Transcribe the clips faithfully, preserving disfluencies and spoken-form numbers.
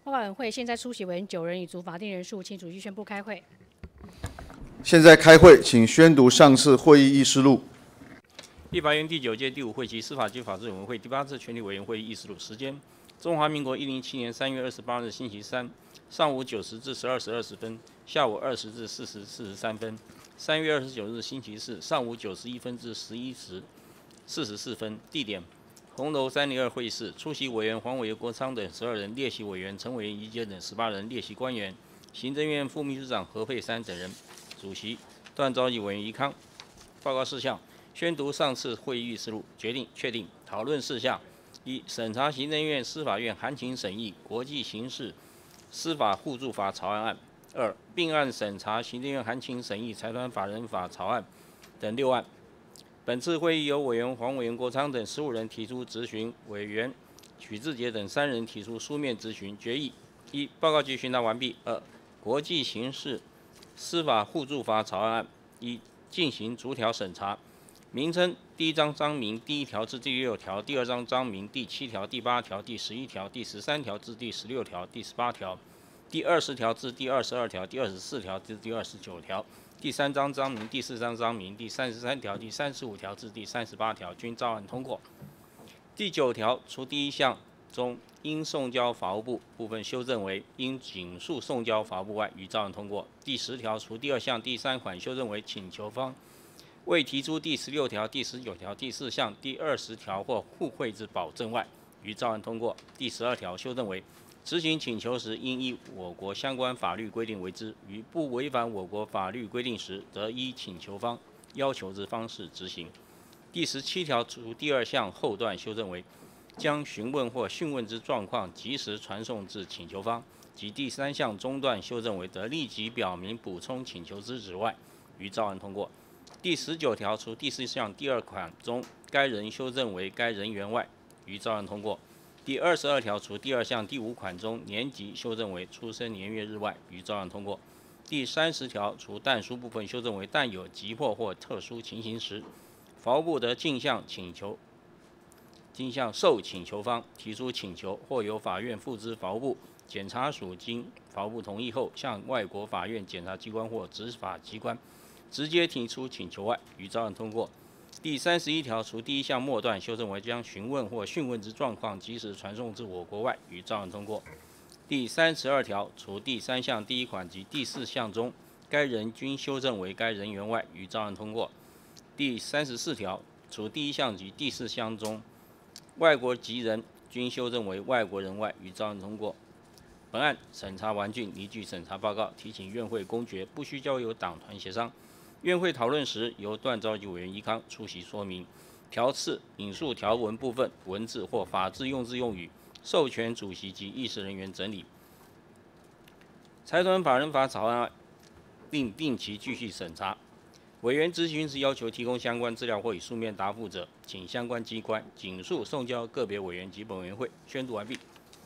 报告委员会现在出席委员九人，已足法定人数，请主席宣布开会。 现在开会，请宣读上次会议议事录。 立法院第九届第五会期司法及法制委员会第八次全体委员会议事录时间：中华民国一零七年三月二十八日星期三上午九时至十二时二十分，下午二时至四时四十三分。三月二十九日星期四上午九时一分至十一时四十四分。地点：红楼三零二会议室。出席委员黄伟国昌等十二人，列席委员陈委员宜坚等十八人，列席官员行政院副秘书长何佩珊等人。主席段召集委员宜康。报告事项：宣读上次会议议事录，决定确定讨论事项：一、审查行政院、司法院函请审议国际刑事司法互助法草案案；二、并案审查行政院函请审议财团法人法草案等六案。本次会议由委员黄委员国昌等十五人提出质询，委员许志杰等三人提出书面质询。决议：一、报告及询答完毕。二、国际刑事司法互助法草案案一进行逐条审查。名称：第一章章名第一条至第六条，第二章章名第七条、第八条、第十一条、第十三条至第十六条、第十八条、第二十条至第二十二条、第二十四条至第二十九条。第三章章名、第四章章名、第三十三条、第三十五条至第三十八条均照案通过。第九条，除第一项中应送交法务部部分修正为应尽数送交法务部外，予照案通过。第十条，除第二项第三款修正为请求方未提出第十六条、第十九条、第四项、第二十条或互惠之保证外，予照案通过。第十二条，修正为执行请求时，应依我国相关法律规定为之；于不违反我国法律规定时，则依请求方要求之方式执行。第十七条，除第二项后段修正为将询问或讯问之状况及时传送至请求方，及第三项中段修正为得立即表明补充请求之旨外，予照案通过。第十九条，除第四项第二款中该人修正为该人员外，予照案通过。第二十二条，除第二项第五款中年级修正为出生年月日外，予照案通过。第三十条，除但书部分修正为但有急迫或特殊情形时，法务部得径向请求经向受请求方提出请求，或由法院付之法务部检察署经法务部同意后，向外国法院检察机关或执法机关直接提出请求外，予照案通过。第三十一条，除第一项末段修正为将询问或讯问之状况及时传送至我国外，予照案通过。第三十二条，除第三项第一款及第四项中该人均修正为该人员外，予照案通过。第三十四条，除第一项及第四项中外国籍人均修正为外国人外，予照案通过。本案审查完竣，依据审查报告提请院会公决，不需交由党团协商。院会讨论时，由段召集委员宜康出席说明。条次、引述条文部分文字或法制用字用语，授权主席及议事人员整理。财团法人法草案另定期继续审查。委员咨询时要求提供相关资料或以书面答复者，请相关机关尽速送交个别委员及本委员会。宣读完毕。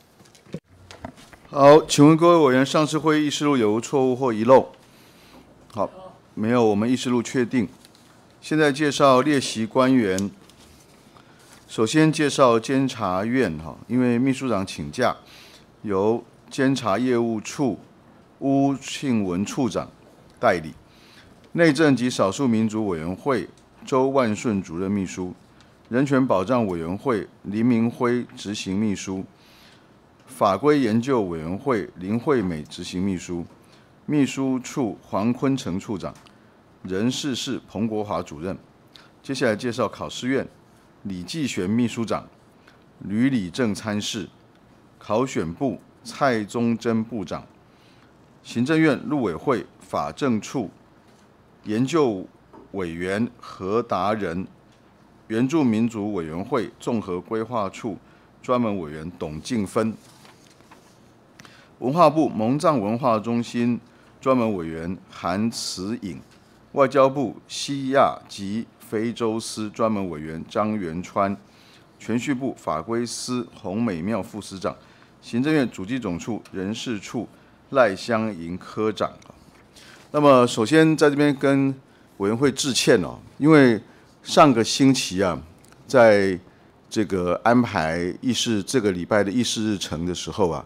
好，请问各位委员，上次会议议事录有无错误或遗漏？好，没有，我们议事录确定。现在介绍列席官员。首先介绍监察院哈，因为秘书长请假，由监察业务处巫庆文处长代理。内政及少数民族委员会周万顺主任秘书，人权保障委员会林明辉执行秘书，法规研究委员会林惠美执行秘书，秘书处黄坤成处长，人事室彭国华主任。接下来介绍考试院李继玄秘书长，吕礼正参事，考选部蔡宗珍部长，行政院陆委会法政处研究委员何达人，原住民族委员会综合规划处专门委员董静芬，文化部蒙藏文化中心专门委员韩慈颖，外交部西亚及非洲司专门委员张元川，铨叙部法规司洪美妙副司长，行政院主计总处人事处赖香盈科长。那么，首先在这边跟委员会致歉哦，因为上个星期啊，在这个安排议事这个礼拜的议事日程的时候啊，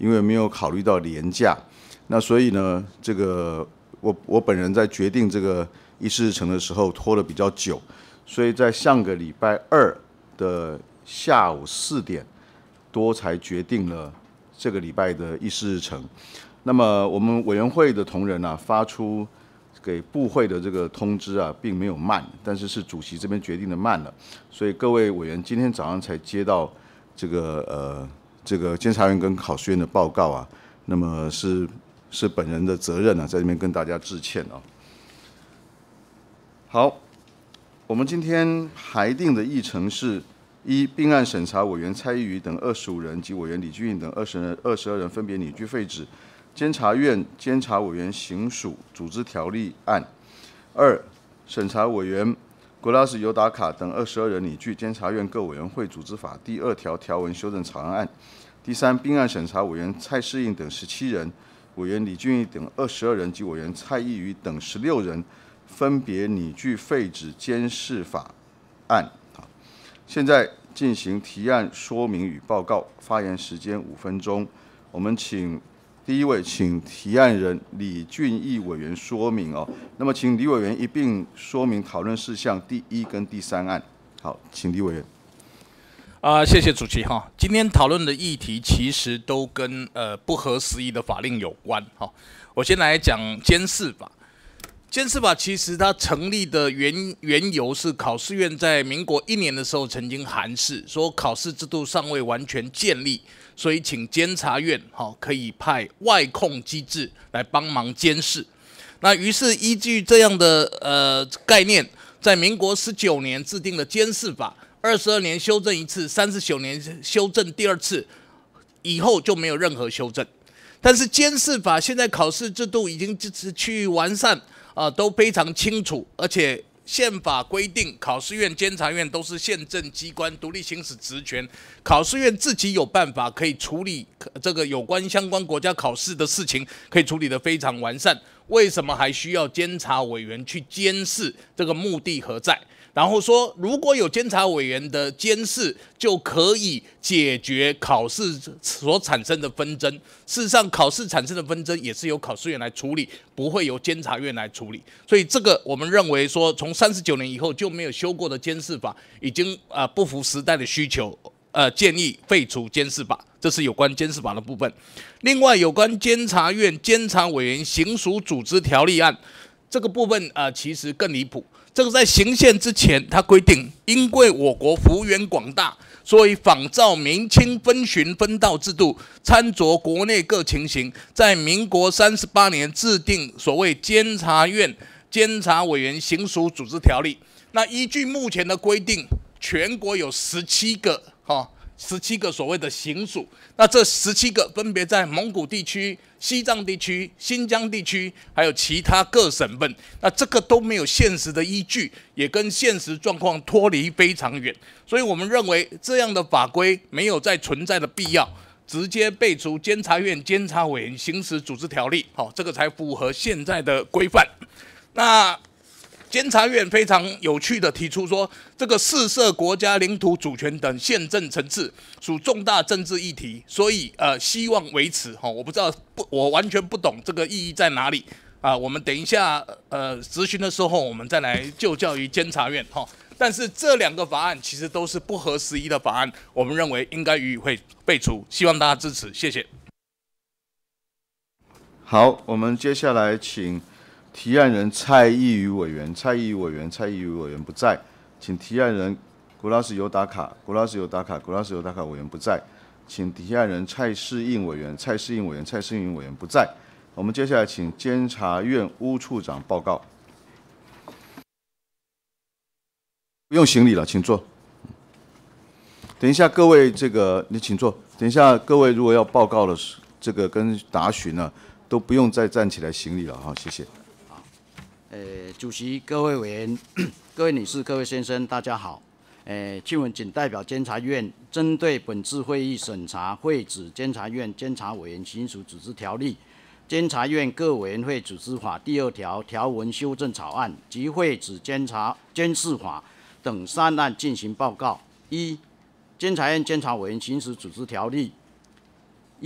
因为没有考虑到连假，那所以呢，这个我我本人在决定这个议事日程的时候拖了比较久，所以在上个礼拜二的下午四点多才决定了这个礼拜的议事日程。那么我们委员会的同仁啊，发出给部会的这个通知啊，并没有慢，但是是主席这边决定的慢了，所以各位委员今天早上才接到这个呃这个监察院跟考试院的报告啊，那么是是本人的责任啊，在这边跟大家致歉啊。好，我们今天排定的议程是：一、并案审查委员蔡依瑜等二十五人及委员李俊颖等二十人二十二人分别拟具废止监察院监察委员行署组织条例案。二、审查委员国拉斯尤达卡等二十二人拟具监察院各委员会组织法第二条条文修正草案案。第三，并案审查委员蔡适应等十七人，委员李俊毅等二十二人及委员蔡依瑜等十六人分别拟具废止监事法案。好，现在进行提案说明与报告，发言时间五分钟。我们请第一位，请提案人李俊毅委员说明哦。那么，请李委员一并说明讨论事项第一跟第三案。好，请李委员。 啊、呃，谢谢主席哈。今天讨论的议题其实都跟呃不合时宜的法令有关哈。我先来讲监事法。监事法其实它成立的原缘由是考试院在民国一年的时候曾经函示说考试制度尚未完全建立，所以请监察院哈可以派外控机制来帮忙监视。那于是依据这样的呃概念，在民国十九年制定了监事法，二十二年修正一次，三十九年修正第二次，以后就没有任何修正。但是监事法现在考试制度已经趋于完善。啊、呃，都非常清楚，而且宪法规定，考试院、监察院都是宪政机关，独立行使职权。考试院自己有办法可以处理这个有关相关国家考试的事情，可以处理得非常完善。为什么还需要监察委员去监视？这个目的何在？然后说，如果有监察委员的监视，就可以解决考试所产生的纷争。事实上，考试产生的纷争也是由考试院来处理，不会由监察院来处理。所以这个我们认为说，从三十九年以后就没有修过的监事法，已经呃不符时代的需求，呃建议废除监事法。这是有关监事法的部分。另外，有关监察院监察委员行属组织条例案这个部分，呃其实更离谱。这个在行宪之前，它规定，因为我国幅员广大，所以仿照明清分巡分道制度，参酌国内各情形，在民国三十八年制定所谓监察院监察委员行属组织条例。那依据目前的规定，全国有十七个哈。十七个所谓的行署，那这十七个分别在蒙古地区、西藏地区、新疆地区，还有其他各省份。那这个都没有现实的依据，也跟现实状况脱离非常远。所以我们认为这样的法规没有再存在的必要，直接废除监察院监察委员行使组织条例，好，这个才符合现在的规范。那监察院非常有趣的提出说，这个事涉国家领土主权等宪政层次，属重大政治议题，所以呃希望维持哈，我不知道不，我完全不懂这个意义在哪里啊。我们等一下呃质询的时候，我们再来就教于监察院哈。但是这两个法案其实都是不合时宜的法案，我们认为应该予以会废除，希望大家支持，谢谢。 好，我们接下来请提案人蔡依瑜委员，蔡依瑜委员，蔡依瑜委员不在，请提案人古拉斯尤达卡，古拉斯尤达卡，古拉斯尤达卡委员不在，请提案人蔡适应委员，蔡适应委员，蔡适应委员不在。我们接下来请监察院巫处长报告。不用行礼了，请坐。等一下，各位这个你请坐。等一下，各位如果要报告的这个跟答询呢，都不用再站起来行礼了哈，谢谢。 呃，主席、各位委员、各位女士、各位先生，大家好。呃，请问仅代表监察院针对本次会议审查废止监察院监察委员行属组织条例、监察院各委员会组织法第二条条文修正草案及废止监察监事法等三案进行报告。一、监察院监察委员行使组织条例。一、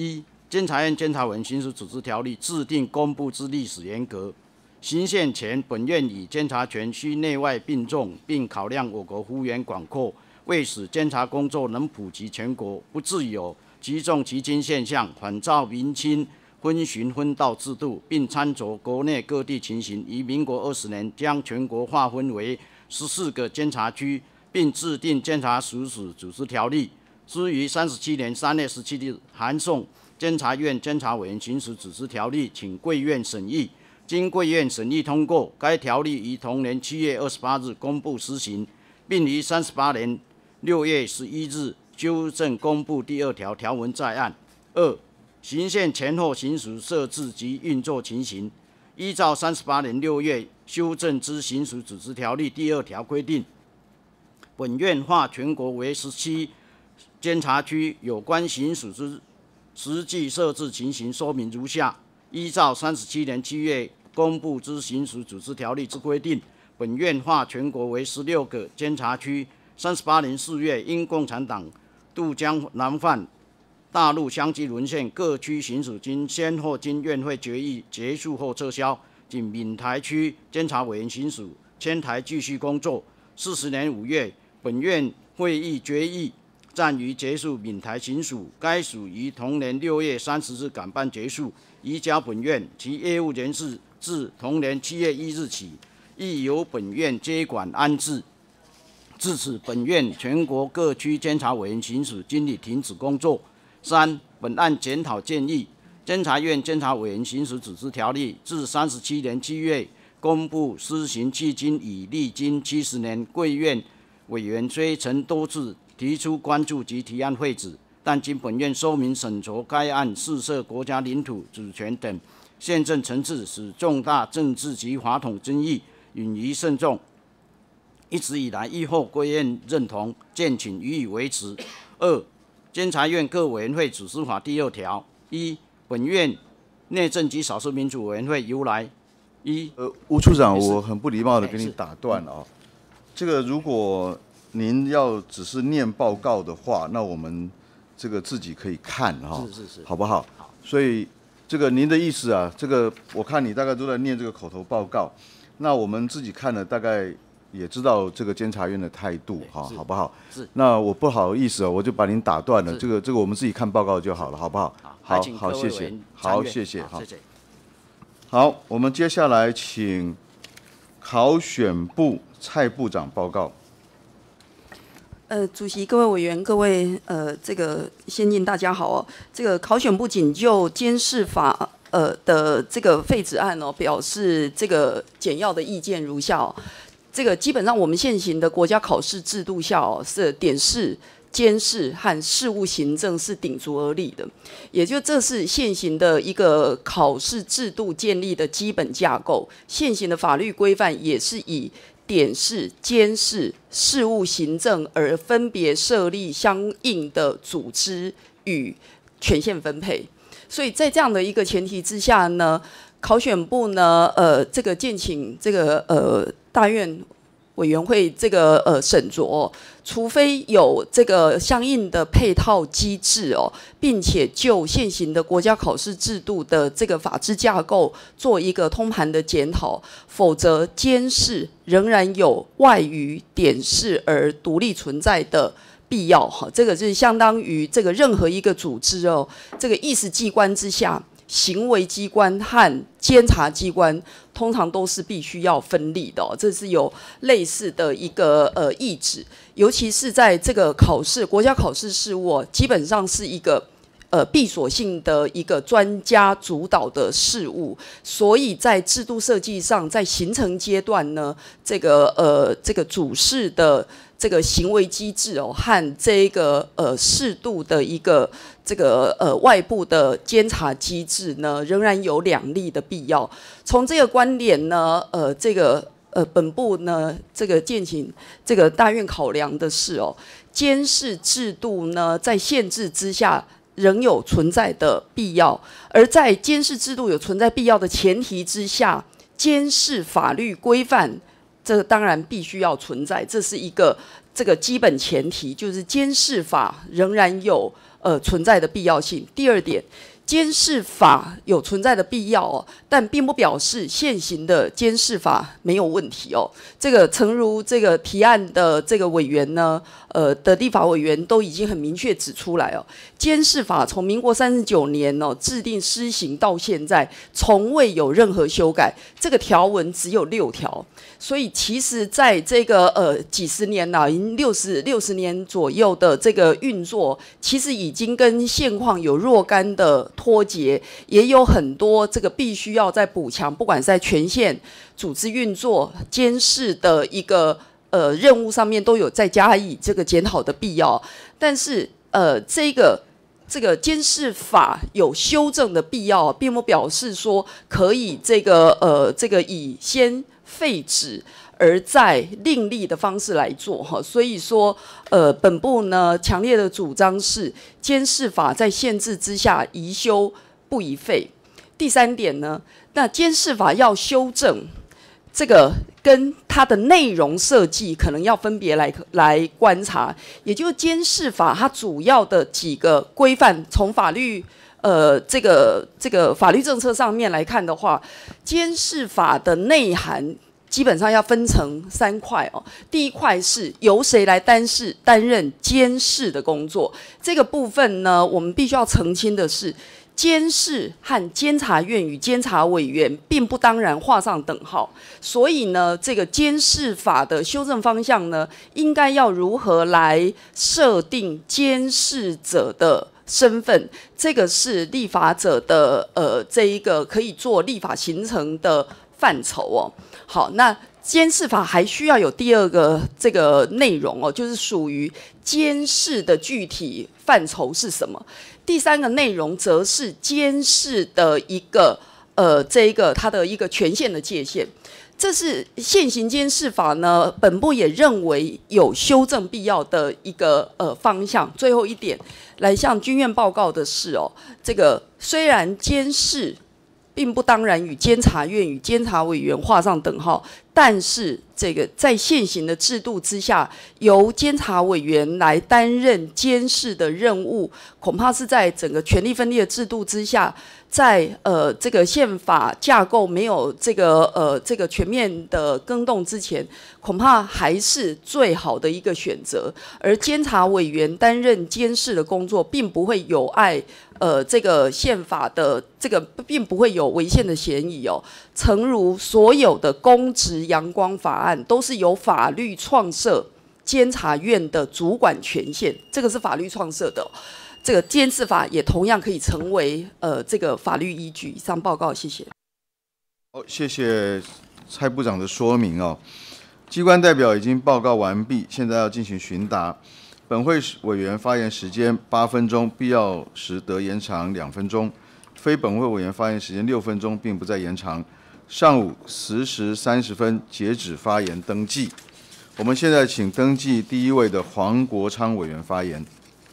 监察院监察委员行使组织条例制定公布之历史沿革。行宪前，本院以监察权需内外并重，并考量我国幅员广阔，为使监察工作能普及全国，不致有集重其轻现象，反照民亲分巡分道制度，并参酌国内各地情形，于民国二十年将全国划分为十四个监察区，并制定监察署署组织条例。至于三十七年三月十七日函送监察院监察委员行使组织条例，请贵院审议。经贵院审议通过，该条例于同年七月二十八日公布施行，并于三十八年六月十一日修正公布第二条条文在案。二、行宪前后行署设置及运作情形，依照三十八年六月修正之行署组织条例第二条规定，本院划全国为十七监察区，有关行署之实际设置情形说明如下：依照三十七年七月公布之行署组织条例之规定，本院划全国为十六个监察区。三十八年四月，因共产党渡江南犯，大陆相继沦陷，各区行署经先后经院会决议结束后撤销，仅闽台区监察委员行署迁台继续工作。四十年五月，本院会议决议暂于结束闽台行署，该署于同年六月三十日赶办结束，移交本院，其业务人士自同年七月一日起，亦由本院接管安置。至此，本院全国各区监察委员行署经理停止工作。三、本案检讨建议，监察院监察委员行使组织条例自三十七年七月公布施行迄今已历经七十年，贵院委员虽曾多次提出关注及提案废止，但经本院说明审酌该案涉涉国家领土主权等宪政层次，使重大政治及法统争议，允宜慎重。一直以来，议后贵院认同，建请予以维持。二、监察院各委员会组织法第二条：一、本院内政及少数民族委员会由来。一， 呃，吴处长，我很不礼貌的跟你打断啊、哦。这个如果您要只是念报告的话，那我们这个自己可以看哈、哦， 是是是， 好不好？ 好。 所以这个您的意思啊，这个我看你大概都在念这个口头报告，那我们自己看了大概也知道这个监察院的态度哈，好不好？ 是。 那我不好意思哦，我就把您打断了。这个这个我们自己看报告就好了，好不好？ 好， 好，谢谢。好，谢谢。 好，谢谢。 好，我们接下来请考选部蔡部长报告。 呃，主席、各位委员、各位呃，这个先进大家好哦。这个考选部仅就监事法呃的这个废止案哦，表示这个简要的意见如下哦。这个基本上我们现行的国家考试制度下哦，是典试、监事和事务行政是鼎足而立的，也就这是现行的一个考试制度建立的基本架构。现行的法律规范也是以典试、监事、事务行政而分别设立相应的组织与权限分配。所以在这样的一个前提之下呢，考选部呢，呃，这个建请这个呃大院委员会这个呃审酌，除非有这个相应的配套机制哦，并且就现行的国家考试制度的这个法制架构做一个通盘的检讨，否则监事仍然有外于典试而独立存在的必要哈。这个是相当于这个任何一个组织哦，这个意识机关之下，行为机关和监察机关通常都是必须要分立的、哦，这是有类似的一个呃意旨，尤其是在这个考试国家考试事务、哦，基本上是一个呃闭锁性的一个专家主导的事务，所以在制度设计上，在形成阶段呢，这个呃这个主事的这个行为机制哦，和这个呃适度的一个这个呃外部的监察机制呢，仍然有两立的必要。从这个观点呢，呃，这个呃本部呢，这个建请这个大院考量的是哦，监事制度呢，在限制之下仍有存在的必要，而在监事制度有存在必要的前提之下，监事法律规范。这个当然必须要存在，这是一个这个基本前提，就是监事法仍然有呃存在的必要性。第二点， 监视法有存在的必要哦，但并不表示现行的监视法没有问题哦。这个诚如这个提案的这个委员呢，呃的立法委员都已经很明确指出来哦，监视法从民国三十九年哦制定施行到现在，从未有任何修改，这个条文只有六条。所以其实在这个呃几十年了，已经六十六十年左右的这个运作，其实已经跟现况有若干的脱节，也有很多这个必须要再补强，不管是在权限、组织运作、监视的一个呃任务上面，都有再加以这个检讨的必要。但是呃这个。这个监视法有修正的必要，并不表示说可以这个呃这个以先废止而再另立的方式来做哈。所以说呃本部呢强烈的主张是监视法在宪制之下宜修不宜废。第三点呢，那监视法要修正。这个跟它的内容设计可能要分别来来观察，也就是监视法它主要的几个规范，从法律呃这个这个法律政策上面来看的话，监视法的内涵基本上要分成三块哦。第一块是由谁来担视担任监视的工作，这个部分呢，我们必须要澄清的是。监视和监察院与监察委员并不当然画上等号，所以呢，这个监视法的修正方向呢，应该要如何来设定监视者的身份，这个是立法者的呃这一个可以做立法形成的范畴哦。好，那监视法还需要有第二个这个内容哦，就是属于监视的具体范畴是什么。第三个内容则是监视的一个呃，这一个它的一个权限的界限，这是现行监视法呢，本部也认为有修正必要的一个呃方向。最后一点，来向军院报告的是哦，这个虽然监视并不当然与监察院与监察委员画上等号，但是这个在现行的制度之下，由监察委员来担任监视的任务，恐怕是在整个权力分立的制度之下，在呃这个宪法架构没有这个呃这个全面的更动之前，恐怕还是最好的一个选择。而监察委员担任监视的工作，并不会有碍呃这个宪法的这个，并不会有违宪的嫌疑哦。诚如所有的公职阳光法案都是由法律创设监察院的主管权限，这个是法律创设的、哦。这个监视法也同样可以成为呃这个法律依据。以上报告，谢谢。 好，谢谢蔡部长的说明哦。机关代表已经报告完毕，现在要进行询答。本会委员发言时间八分钟，必要时得延长两分钟；非本会委员发言时间六分钟，并不再延长。上午十时三十分截止发言登记。我们现在请登记第一位的黄国昌委员发言。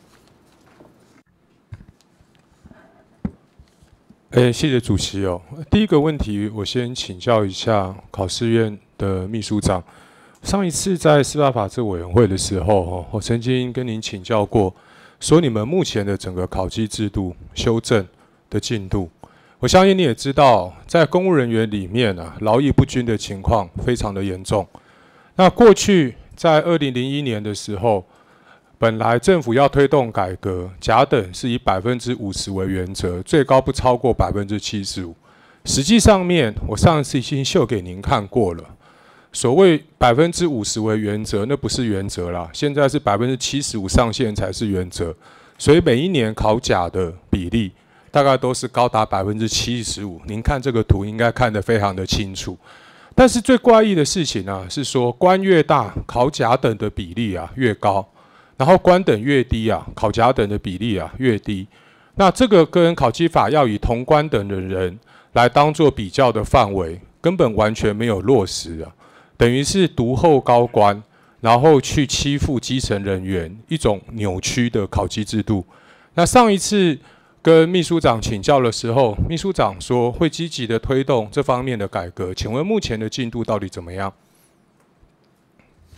哎，谢谢主席哦。第一个问题，我先请教一下考试院的秘书长。上一次在司法法制委员会的时候，我曾经跟您请教过，说你们目前的整个考绩制度修正的进度。我相信你也知道，在公务人员里面啊，劳逸不均的情况非常的严重。那过去在二零零一年的时候，本来政府要推动改革，甲等是以百分之五十为原则，最高不超过百分之七十五。实际上面，我上次已经秀给您看过了。所谓百分之五十为原则，那不是原则啦，现在是百分之七十五上限才是原则。所以每一年考甲的比例大概都是高达百分之七十五。您看这个图应该看得非常的清楚。但是最怪异的事情啊，是说官越大，考甲等的比例啊越高。然后官等越低啊，考甲等的比例啊越低。那这个跟考绩法要以同官等的人来当做比较的范围，根本完全没有落实啊，等于是独厚高官，然后去欺负基层人员，一种扭曲的考绩制度。那上一次跟秘书长请教的时候，秘书长说会积极的推动这方面的改革，请问目前的进度到底怎么样？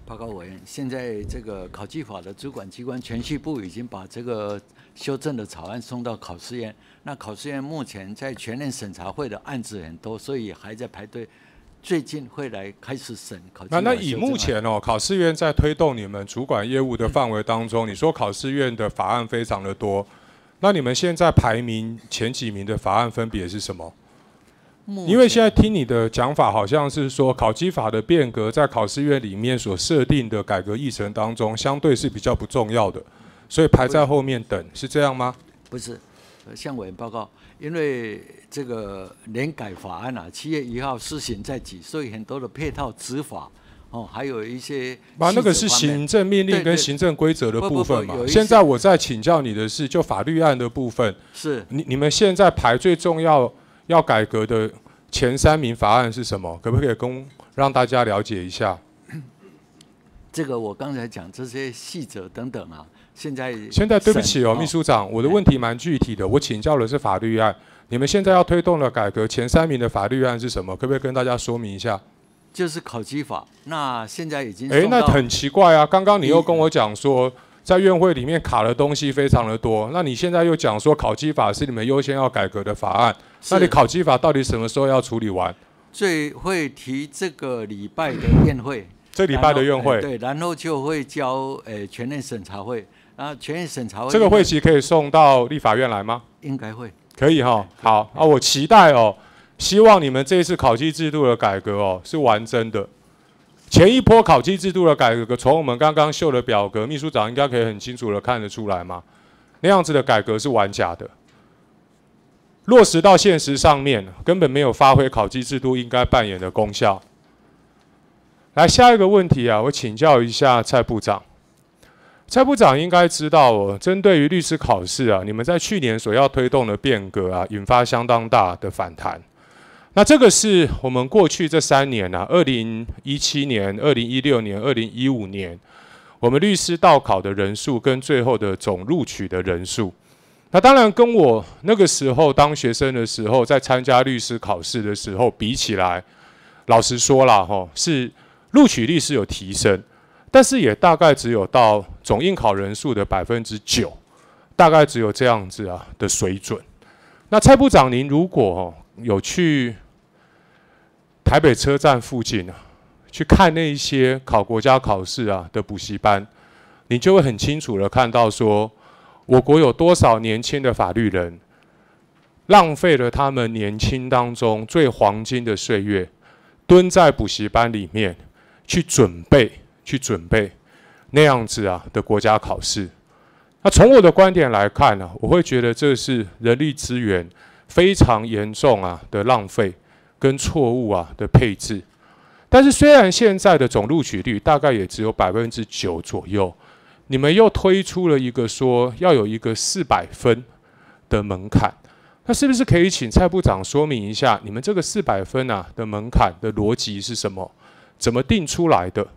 报告委员，现在这个考纪法的主管机关铨叙部已经把这个修正的草案送到考试院。那考试院目前在全面审查会的案子很多，所以还在排队。最近会来开始审考纪法。 那那以目前哦，考试院在推动你们主管业务的范围当中，嗯、你说考试院的法案非常的多，那你们现在排名前几名的法案分别是什么？因为现在听你的讲法，好像是说考基法的变革在考试院里面所设定的改革议程当中，相对是比较不重要的，所以排在后面等，是这样吗？ 不是，向委员报告，因为这个联改法案啊，七月一号施行在即，所以很多的配套执法哦，还有一些啊，那个是行政命令跟行政规则的部分嘛。现在我在请教你的是，就法律案的部分， 是你你们现在排最重要要改革的前三名法案是什么？可不可以跟让大家了解一下？ 这个我刚才讲这些细则等等啊，现在现在对不起哦，秘书长，我的问题蛮具体的，我请教的是法律案，你们现在要推动的改革前三名的法律案是什么？可不可以跟大家说明一下？ 就是考基法，那现在已经哎，那很奇怪啊！刚刚你又跟我讲说，在院会里面卡的东西非常的多，那你现在又讲说考基法是你们优先要改革的法案，那你考基法到底什么时候要处理完？ 最会提这个礼拜的院会， 这礼拜的院会， 对，然后就会交诶全面审查会，然后全面审查会这个会期可以送到立法院来吗？ 应该会， 可以哈。好啊，我期待哦。希望你们这一次考绩制度的改革哦是完真的。前一波考绩制度的改革，从我们刚刚秀的表格，秘书长应该可以很清楚的看得出来嘛。那样子的改革是玩假的，落实到现实上面，根本没有发挥考绩制度应该扮演的功效。来下一个问题啊，我请教一下蔡部长。蔡部长应该知道哦，针对于律师考试啊，你们在去年所要推动的变革啊，引发相当大的反弹。那这个是我们过去这三年啊，二零一七年、二零一六年、二零一五年，我们律师到考的人数跟最后的总录取的人数。那当然跟我那个时候当学生的时候，在参加律师考试的时候比起来，老实说啦，吼，是录取率是有提升。但是也大概只有到总应考人数的百分之九，大概只有这样子啊的水准。那蔡部长，您如果、哦、有去台北车站附近啊，去看那一些考国家考试啊的补习班，你就会很清楚的看到说，我国有多少年轻的法律人浪费了他们年轻当中最黄金的岁月，蹲在补习班里面去准备。去准备那样子啊的国家考试，那从我的观点来看呢、啊，我会觉得这是人力资源非常严重啊的浪费跟错误啊的配置。但是虽然现在的总录取率大概也只有百分之九左右，你们又推出了一个说要有一个四百分的门槛，那是不是可以请蔡部长说明一下，你们这个四百分啊的门槛的逻辑是什么？怎么定出来的？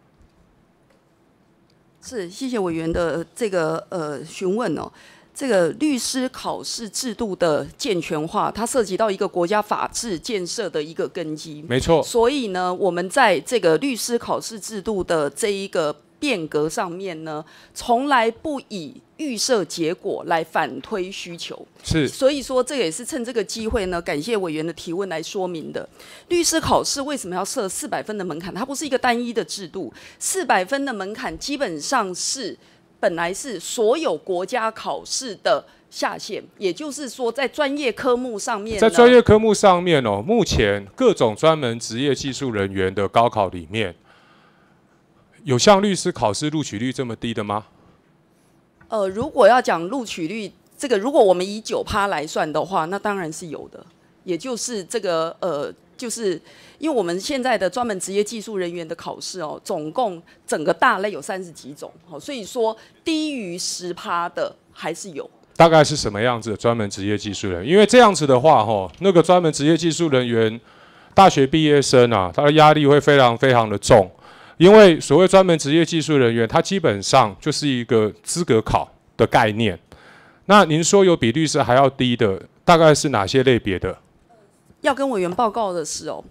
是，谢谢委员的这个呃询问哦。这个律师考试制度的健全化，它涉及到一个国家法治建设的一个根基。 没错。 所以呢，我们在这个律师考试制度的这一个变革上面呢，从来不以预设结果来反推需求。 是。 所以说，这个也是趁这个机会呢，感谢委员的提问来说明的。律师考试为什么要设四百分的门槛？它不是一个单一的制度，四百分的门槛基本上是本来是所有国家考试的下限，也就是说，在专业科目上面， 在专业科目上面哦，目前各种专门职业技术人员的高考里面，有像律师考试录取率这么低的吗？ 呃，如果要讲录取率，这个如果我们以九趴来算的话，那当然是有的。也就是这个呃，就是因为我们现在的专门职业技术人员的考试哦，总共整个大类有三十几种，好，所以说低于十趴的还是有。 大概是什么样子的专门职业技术人员？因为这样子的话，哈，那个专门职业技术人员大学毕业生啊，他的压力会非常非常的重。因为所谓专门职业技术人员，他基本上就是一个资格考的概念。那您说有比律师还要低的，大概是哪些类别的？ 要跟委员报告的是哦，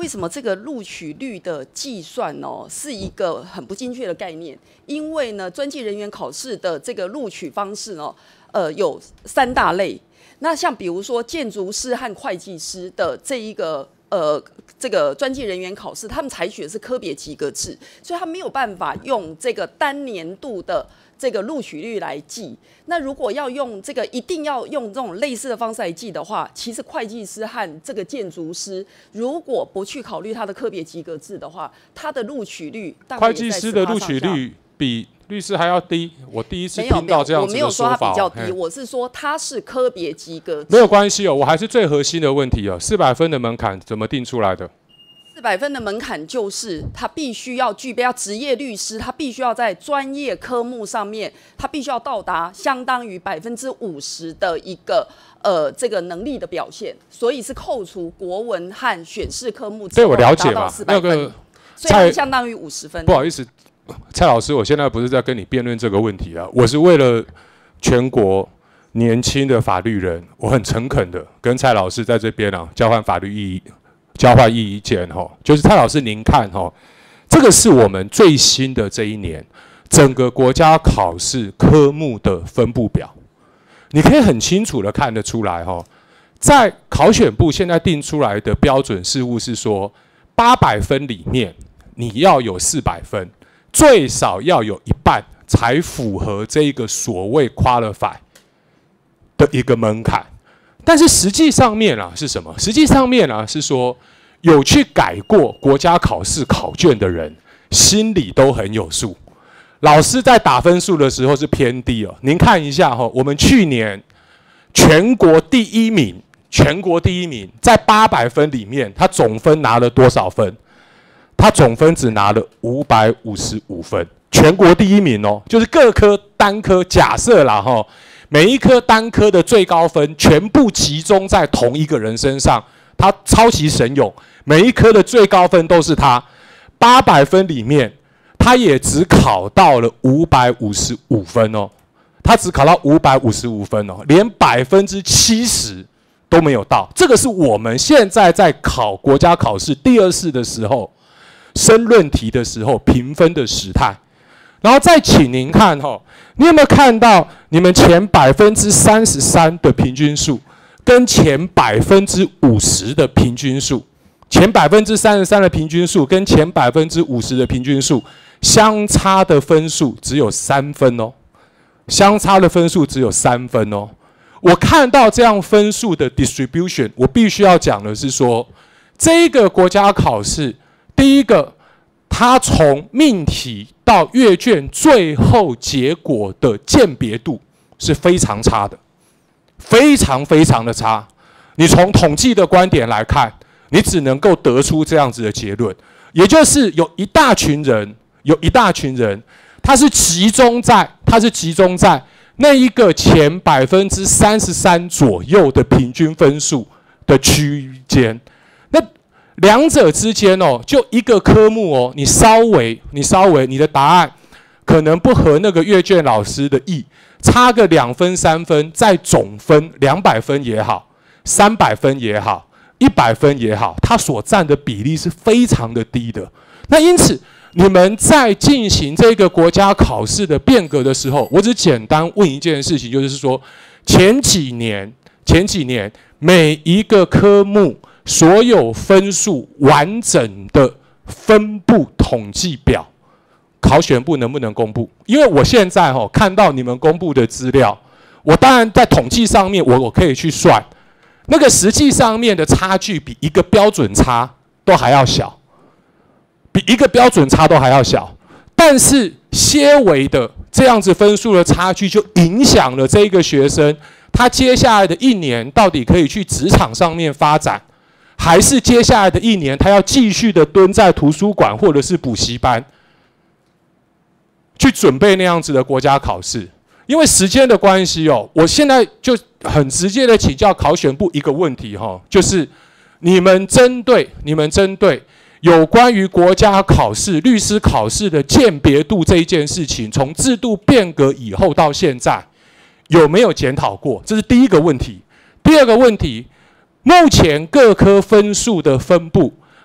为什么这个录取率的计算哦是一个很不精确的概念？因为呢，专技人员考试的这个录取方式呢，呃，有三大类。那像比如说建筑师和会计师的这一个呃这个专技人员考试，他们采取的是科别及格制，所以他没有办法用这个单年度的这个录取率来计。那如果要用这个一定要用这种类似的方式来计的话，其实会计师和这个建筑师如果不去考虑他的科别及格制的话，他的录取率大概也在会计师的录取率比律师还要低。我第一次没有听到这样子没有，我没有的说法。 说它比较低， 嘿我是说它是科别及格制。 没有关系哦，我还是最核心的问题哦，四百分的门槛怎么定出来的？ 四百分的门槛就是他必须要具备，要职业律师，他必须要在专业科目上面，他必须要到达相当于百分之五十的一个呃这个能力的表现，所以是扣除国文和选试科目之对， 后我了解嘛达到四。百分， 那个所以它是相当于五十分。 不好意思，蔡老师，我现在不是在跟你辩论这个问题啊，我是为了全国年轻的法律人，我很诚恳的跟蔡老师在这边啊交换法律意义。交换意见哈，就是蔡老师您看哈，这个是我们最新的这一年整个国家考试科目的分布表，你可以很清楚的看得出来哈，在考选部现在定出来的标准事务是说，八百分里面你要有四百分，最少要有一半才符合这个所谓 qualify 的一个门槛。但是实际上面啊是什么？实际上面啊是说，有去改过国家考试考卷的人，心里都很有数。老师在打分数的时候是偏低哦。您看一下哈、哦，我们去年全国第一名，全国第一名在八百分里面，他总分拿了多少分？他总分只拿了五百五十五分，全国第一名哦，就是各科单科假设啦哈。每一科单科的最高分全部集中在同一个人身上，他超级神勇，每一科的最高分都是他。八百分里面，他也只考到了五百五十五分哦，他只考到五百五十五分哦，连百分之七十都没有到。这个是我们现在在考国家考试第二次的时候，申论题的时候评分的时态。然后再请您看哈、哦，你有没有看到你们前百分之三十三的平均数，跟前百分之五十的平均数，前百分之三十三的平均数跟前百分之五十的平均数相差的分数只有三分哦，相差的分数只有三分哦。我看到这样分数的 distribution， 我必须要讲的是说，这个国家考试，第一个，它从命题到阅卷最后结果的鉴别度是非常差的，非常非常的差。你从统计的观点来看，你只能够得出这样子的结论，也就是有一大群人，有一大群人，他是集中在，他是集中在那一个前百分之三十三左右的平均分数的区间。那两者之间哦，就一个科目哦，你稍微你稍微你的答案可能不合那个阅卷老师的意，差个两分三分，在总分两百分也好，三百分也好，一百分也好，它所占的比例是非常的低的。那因此，你们在进行这个国家考试的变革的时候，我只简单问一件事情，就是说，前几年前几年每一个科目所有分数完整的分布统计表，考选部能不能公布？因为我现在哦看到你们公布的资料，我当然在统计上面我我可以去算，那个实际上面的差距比一个标准差都还要小，比一个标准差都还要小，但是些微的这样子分数的差距就影响了这个学生他接下来的一年到底可以去职场上面发展，还是接下来的一年他要继续的蹲在图书馆或者是补习班去准备那样子的国家考试。因为时间的关系哦，我现在就很直接的请教考选部一个问题哈，就是你们针对你们针对有关于国家考试、律师考试的鉴别度这一件事情，从制度变革以后到现在，有没有检讨过？这是第一个问题。第二个问题，目前各科分数的分布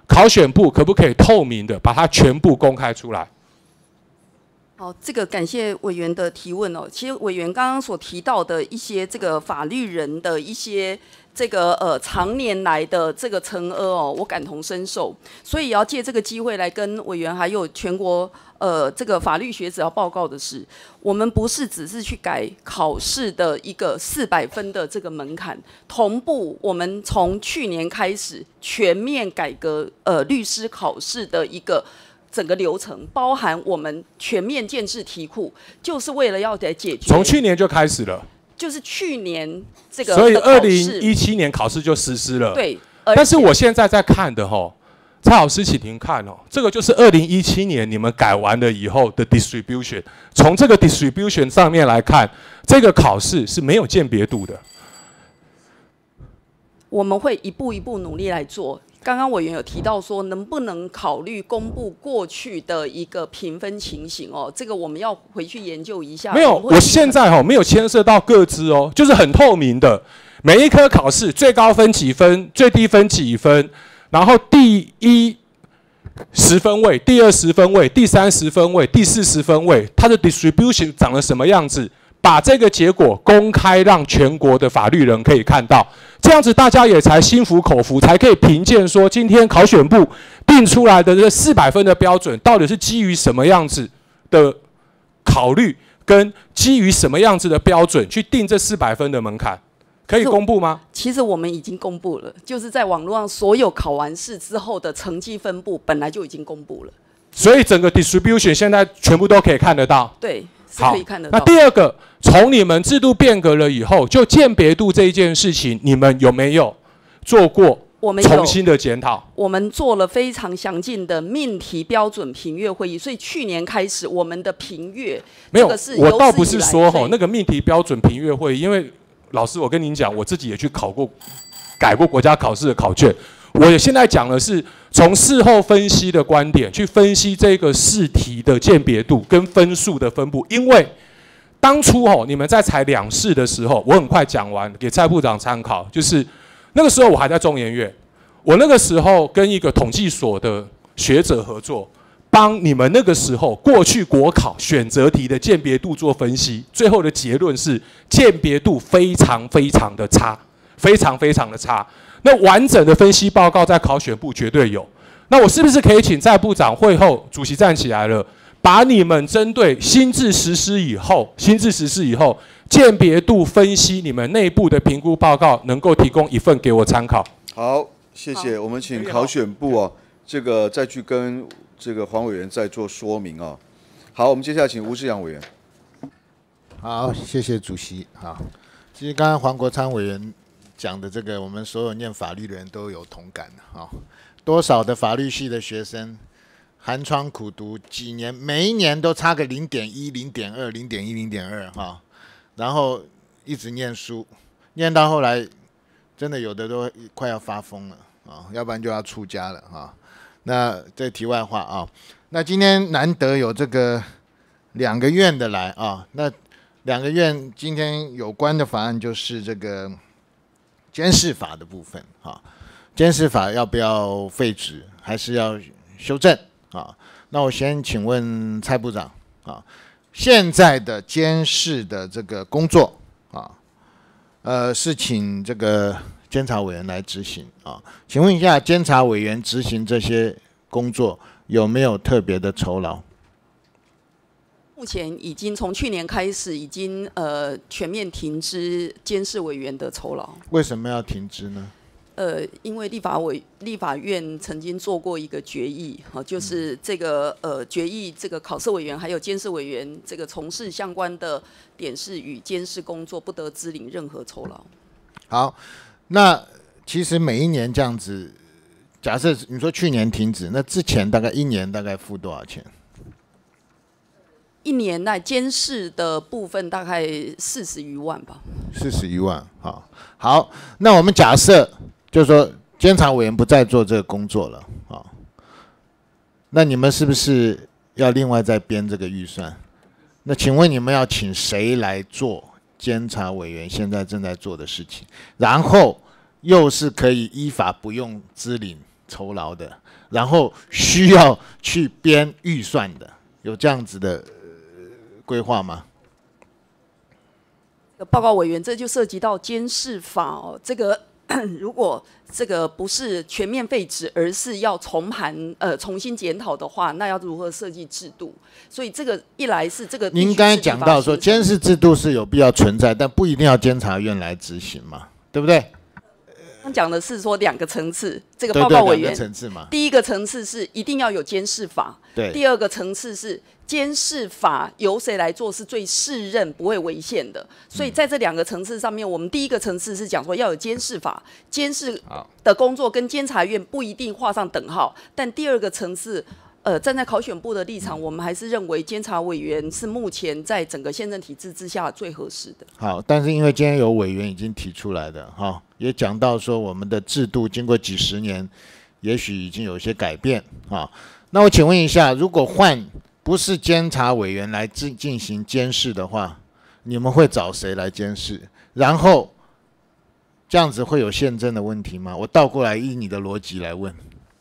考选部可不可以透明的把它全部公开出来？ 好，这个感谢委员的提问哦。其实委员刚刚所提到的一些这个法律人的一些这个呃常年来的这个沉疴哦，我感同身受，所以也要借这个机会来跟委员还有全国呃这个法律学者要报告的是，我们不是只是去改考试的一个四百分的这个门槛，同步我们从去年开始全面改革呃律师考试的一个。整个流程包含我们全面建制题库，就是为了要来解决。 从去年就开始了， 就是去年这个， 所以二零一七年考试就实施了。 对， 但是我现在在看的吼，蔡老师，请您看哦，这个就是二零一七年你们改完了以后的 distribution。从这个 distribution 上面来看，这个考试是没有鉴别度的。 我们会一步一步努力来做。刚刚委员有提到说，能不能考虑公布过去的一个评分情形哦？这个我们要回去研究一下。 没有，我现在哈、哦、没有牵涉到各自哦，就是很透明的，每一科考试最高分几分，最低分几分，然后第一十分位、第二十分位、第三十分位、第四十分位，它的 distribution 长了什么样子？把这个结果公开，让全国的法律人可以看到，这样子大家也才心服口服，才可以评鉴说，今天考选部定出来的这四百分的标准，到底是基于什么样子的考虑，跟基于什么样子的标准去定这四百分的门槛，可以公布吗？ 其实我们已经公布了，就是在网络上所有考完试之后的成绩分布，本来就已经公布了。 所以整个 distribution 现在全部都可以看得到。 对。好， 那第二个，从你们制度变革了以后，就鉴别度这一件事情，你们有没有做过重新的检讨？ 我们做了非常详尽的命题标准评阅会议，所以去年开始我们的评阅没有， 这个我倒不是说吼那个命题标准评阅会议，因为老师我跟您讲，我自己也去考过、改过国家考试的考卷。我也现在讲的是从事后分析的观点去分析这个试题的鉴别度跟分数的分布，因为当初哦你们在采两试的时候，我很快讲完给蔡部长参考，就是那个时候我还在中研院，我那个时候跟一个统计所的学者合作，帮你们那个时候过去国考选择题的鉴别度做分析，最后的结论是鉴别度非常非常的差，非常非常的差。那完整的分析报告在考选部绝对有。那我是不是可以请蔡部长会后主席站起来了，把你们针对新制实施以后，新制实施以后鉴别度分析你们内部的评估报告，能够提供一份给我参考？ 好，谢谢。我们请考选部哦，这个再去跟这个黄委员再做说明哦。好，我们接下来请吴志阳委员。 好，谢谢主席。好，其实刚刚黄国昌委员讲的这个，我们所有念法律的人都有同感啊。多少的法律系的学生寒窗苦读几年，每一年都差个零点一、零点二、零点一、零点二哈，然后一直念书，念到后来，真的有的都快要发疯了啊，要不然就要出家了啊。那这题外话啊，那今天难得有这个两个院的来啊，那两个院今天有关的法案就是这个监视法的部分啊，监视法要不要废止，还是要修正啊？那我先请问蔡部长啊，现在的监视的这个工作啊，呃，是请这个监察委员来执行啊？请问一下，监察委员执行这些工作有没有特别的酬劳？ 目前已经从去年开始，已经呃全面停止监视委员的酬劳。 为什么要停止呢？ 呃，因为立法委立法院曾经做过一个决议，哈，就是这个呃决议，这个考试委员还有监视委员，这个从事相关的点视与监视工作，不得支领任何酬劳。 好，那其实每一年这样子，假设你说去年停止，那之前大概一年大概付多少钱？ 一年内监视的部分大概四十余万吧。 四十余万，好，好，那我们假设就是说监察委员不再做这个工作了，啊，那你们是不是要另外再编这个预算？那请问你们要请谁来做监察委员现在正在做的事情，然后又是可以依法不用支领酬劳的，然后需要去编预算的，有这样子的、呃、规划吗？ 报告委员，这就涉及到监视法哦。这个如果这个不是全面废止，而是要重盘呃重新检讨的话，那要如何设计制度？所以这个一来是这个您刚才讲到说监视制度是有必要存在，但不一定要监察院来执行嘛，对不对？ 刚讲的是说两个层次，这个报告委员， 对对，两个层次嘛。 第一个层次是一定要有监视法， 对。 第二个层次是监视法由谁来做是最适任不会违宪的。所以在这两个层次上面，我们第一个层次是讲说要有监视法，监视的工作跟监察院不一定画上等号，但第二个层次。呃，站在考选部的立场，我们还是认为监察委员是目前在整个宪政体制之下最合适的。 好，但是因为今天有委员已经提出来的哈，也讲到说我们的制度经过几十年，也许已经有一些改变啊。那我请问一下，如果换不是监察委员来进进行监视的话，你们会找谁来监视？然后这样子会有宪政的问题吗？我倒过来依你的逻辑来问。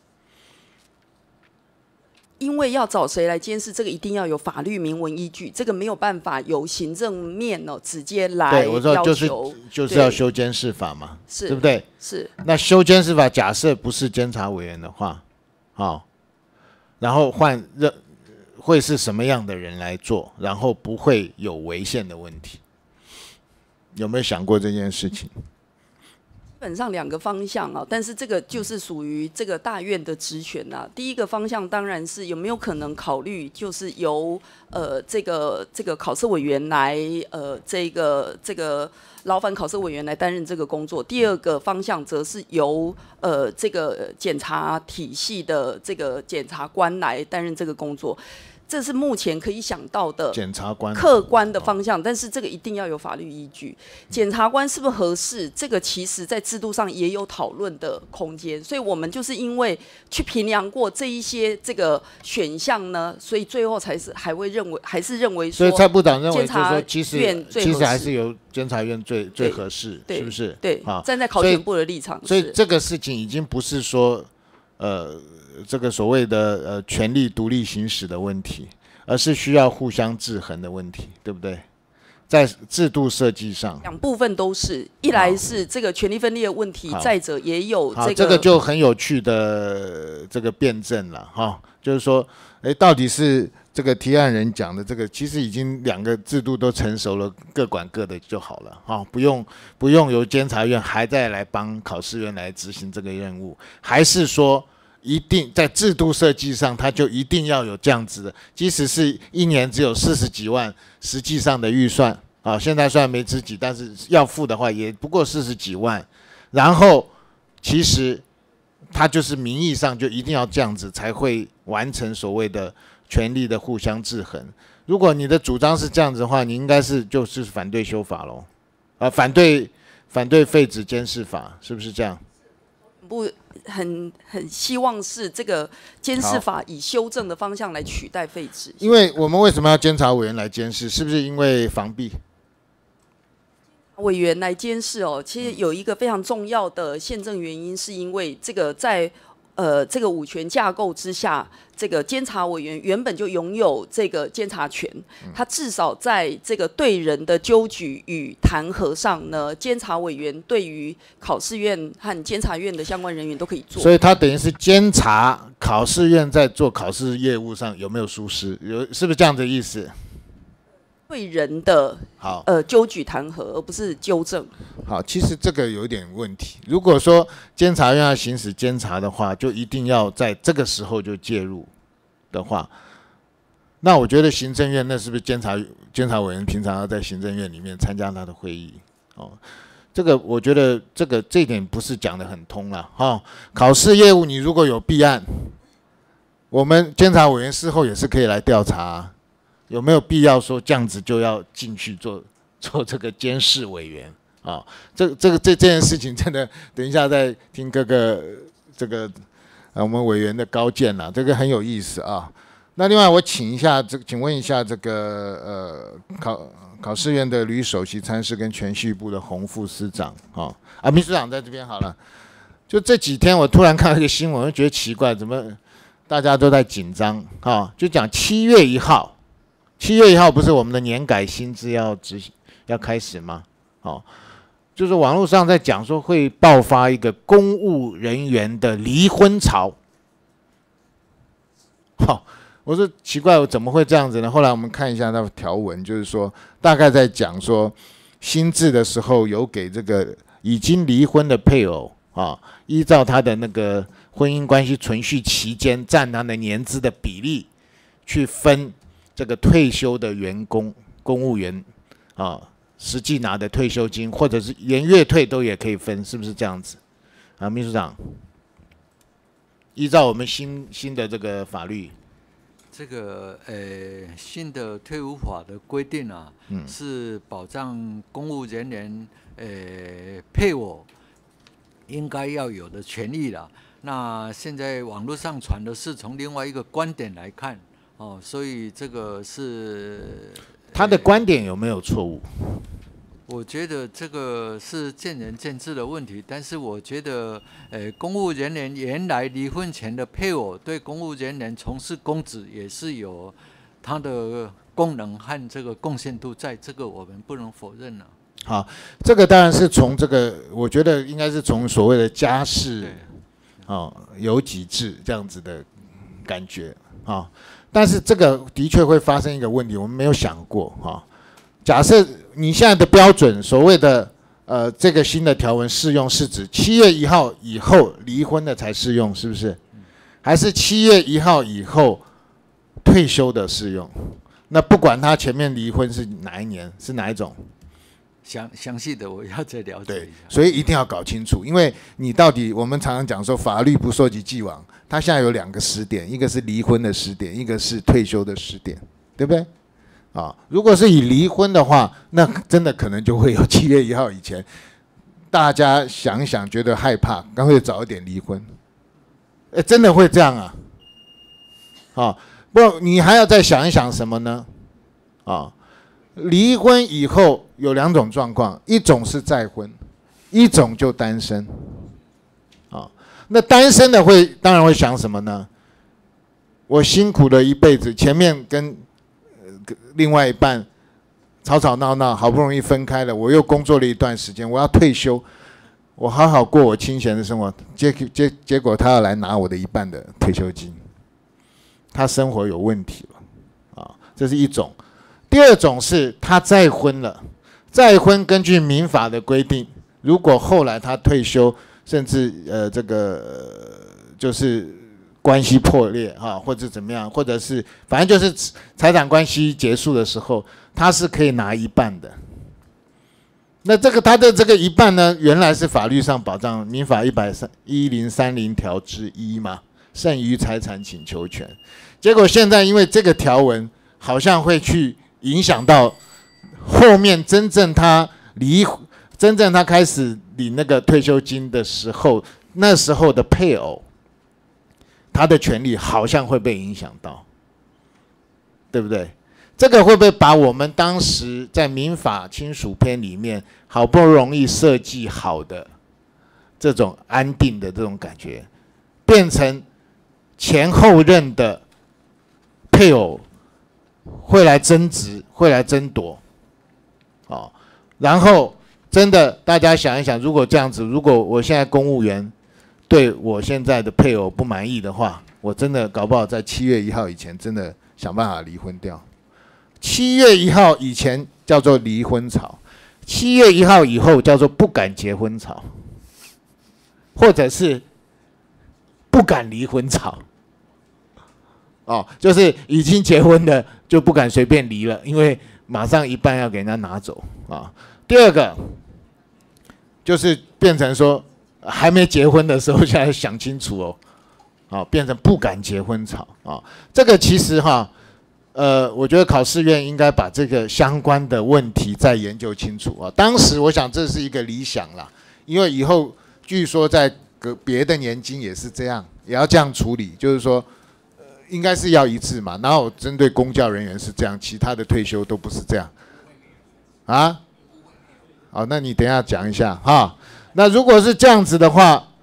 因为要找谁来监视，这个一定要有法律明文依据，这个没有办法由行政面哦直接来要求。 对，我说就是就是要修监视法嘛， 是， 对不对？ 是。 那修监视法，假设不是监察委员的话，好、哦，然后换任会是什么样的人来做，然后不会有违宪的问题？有没有想过这件事情？ 基本上两个方向啊，但是这个就是属于这个大院的职权啊。第一个方向当然是有没有可能考虑，就是由呃这个这个考试委员来呃这个这个劳烦考试委员来担任这个工作。第二个方向则是由呃这个检察体系的这个检察官来担任这个工作。这是目前可以想到的检察官客观的方向，但是这个一定要有法律依据。检察官是不是合适？这个其实在制度上也有讨论的空间。所以我们就是因为去评量过这一些这个选项呢，所以最后才是还会认为还是认为说， 所以蔡部长认为就是说，其实其实还是由监察院最最合适，是不是？ 对，啊，站在考选部的立场， 所以所以这个事情已经不是说呃。这个所谓的呃权力独立行使的问题，而是需要互相制衡的问题，对不对？在制度设计上， 两部分都是，一来是这个权力分立的问题，再者也有这个， 这个就很有趣的这个辩证了哈、哦，就是说，哎，到底是这个提案人讲的这个，其实已经两个制度都成熟了，各管各的就好了哈、哦，不用不用由监察院还在来帮考试院来执行这个任务，还是说？一定在制度设计上，它就一定要有这样子的，即使是一年只有四十几万，实际上的预算啊，现在虽然没知己，但是要付的话也不过四十几万。然后，其实它就是名义上就一定要这样子，才会完成所谓的权力的互相制衡。如果你的主张是这样子的话，你应该是就是反对修法喽，啊，反对反对废止监视法，是不是这样？ 不。很很希望是这个监视法以修正的方向来取代废止。 因为我们为什么要监察委员来监视？是不是因为防弊？ 委员来监视哦，其实有一个非常重要的宪政原因，是因为这个在呃这个五权架构之下，这个监察委员原本就拥有这个监察权，他至少在这个对人的纠举与弹劾上呢，监察委员对于考试院和监察院的相关人员都可以做。 所以他等于是监察考试院在做考试业务上有没有疏失，有是不是这样的意思？ 对人的好呃纠举弹劾，而不是纠正。 好，其实这个有点问题。如果说监察院要行使监察的话，就一定要在这个时候就介入的话，那我觉得行政院那是不是监察监察委员平常要在行政院里面参加他的会议？哦，这个我觉得这个这一点不是讲得很通了哈、哦。考试业务你如果有弊案，我们监察委员事后也是可以来调查、啊。有没有必要说这样子就要进去做做这个监视委员啊？这这个这这件事情真的，等一下再听各个这个呃我们委员的高见啦，这个很有意思啊。那另外我请一下这请问一下这个呃考考试院的吕首席参事跟铨叙部的洪副司长啊啊秘书长在这边好了。 就这几天我突然看到一个新闻，我就觉得奇怪，怎么大家都在紧张啊？就讲七月一号，七月一号不是我们的年改薪资要执行要开始吗？哦，就是网络上在讲说会爆发一个公务人员的离婚潮。好、哦，我说奇怪，我怎么会这样子呢？后来我们看一下那条文，就是说大概在讲说，新制的时候有给这个已经离婚的配偶啊，依照他的那个婚姻关系存续期间占他的年资的比例，去分这个退休的员工公务员啊，实际拿的退休金，或者是连月退都也可以分，是不是这样子？啊，秘书长。依照我们新新的这个法律， 这个呃新的退伍法的规定啊，嗯、是保障公务人员呃配偶应该要有的权利啦。那现在网络上传的是从另外一个观点来看哦，所以这个是他的观点有没有错误？ 我觉得这个是见仁见智的问题，但是我觉得，呃，公务人员原来离婚前的配偶对公务人员从事公职也是有它的功能和这个贡献度在，这个我们不能否认了。 好，这个当然是从这个，我觉得应该是从所谓的家事哦有几制这样子的感觉啊、哦，但是这个的确会发生一个问题，我们没有想过哈。哦假设你现在的标准，所谓的呃这个新的条文适用是指七月一号以后离婚的才适用，是不是？还是七月一号以后退休的适用？那不管他前面离婚是哪一年，是哪一种？ 详详细的我要再了解一下。 对，所以一定要搞清楚，因为你到底我们常常讲说法律不溯及既往，它现在有两个时点，一个是离婚的时点，一个是退休的时点，对不对？啊，如果是以离婚的话，那真的可能就会有七月一号以前，大家想一想觉得害怕，干脆早一点离婚。哎，真的会这样啊？啊，不，你还要再想一想什么呢？啊，离婚以后有两种状况，一种是再婚，一种就单身。啊，那单身的会当然会想什么呢？我辛苦了一辈子，前面跟另外一半吵吵闹闹，好不容易分开了，我又工作了一段时间，我要退休，我好好过我清闲的生活，结结结果他要来拿我的一半的退休金，他生活有问题了啊，这是一种。第二种是他再婚了，再婚根据民法的规定，如果后来他退休，甚至呃这个、呃、就是关系破裂哈，或者怎么样，或者是反正就是财产关系结束的时候，他是可以拿一半的。那这个他的这个一半呢，原来是法律上保障，民法一百一零三零条之一嘛，剩余财产请求权。结果现在因为这个条文好像会去影响到后面真正他离，真正他开始领那个退休金的时候，那时候的配偶。他的权利好像会被影响到，对不对？这个会不会把我们当时在民法亲属篇里面好不容易设计好的这种安定的这种感觉，变成前后任的配偶会来争执，会来争夺，哦，然后真的大家想一想，如果这样子，如果我现在公务员。对我现在的配偶不满意的话，我真的搞不好在七月一号以前，真的想办法离婚掉。七月一号以前叫做离婚潮，七月一号以后叫做不敢结婚潮，或者是不敢离婚潮。哦，就是已经结婚的就不敢随便离了，因为马上一半要给人家拿走啊。第二个就是变成说。还没结婚的时候，现在想清楚哦，啊，变成不敢结婚潮啊。这个其实哈，呃，我觉得考试院应该把这个相关的问题再研究清楚啊。当时我想这是一个理想啦，因为以后据说在个别的年金也是这样，也要这样处理，就是说，呃，应该是要一致嘛。然后针对公教人员是这样，其他的退休都不是这样，啊？好，那你等一下讲一下哈。那如果是这样子的话，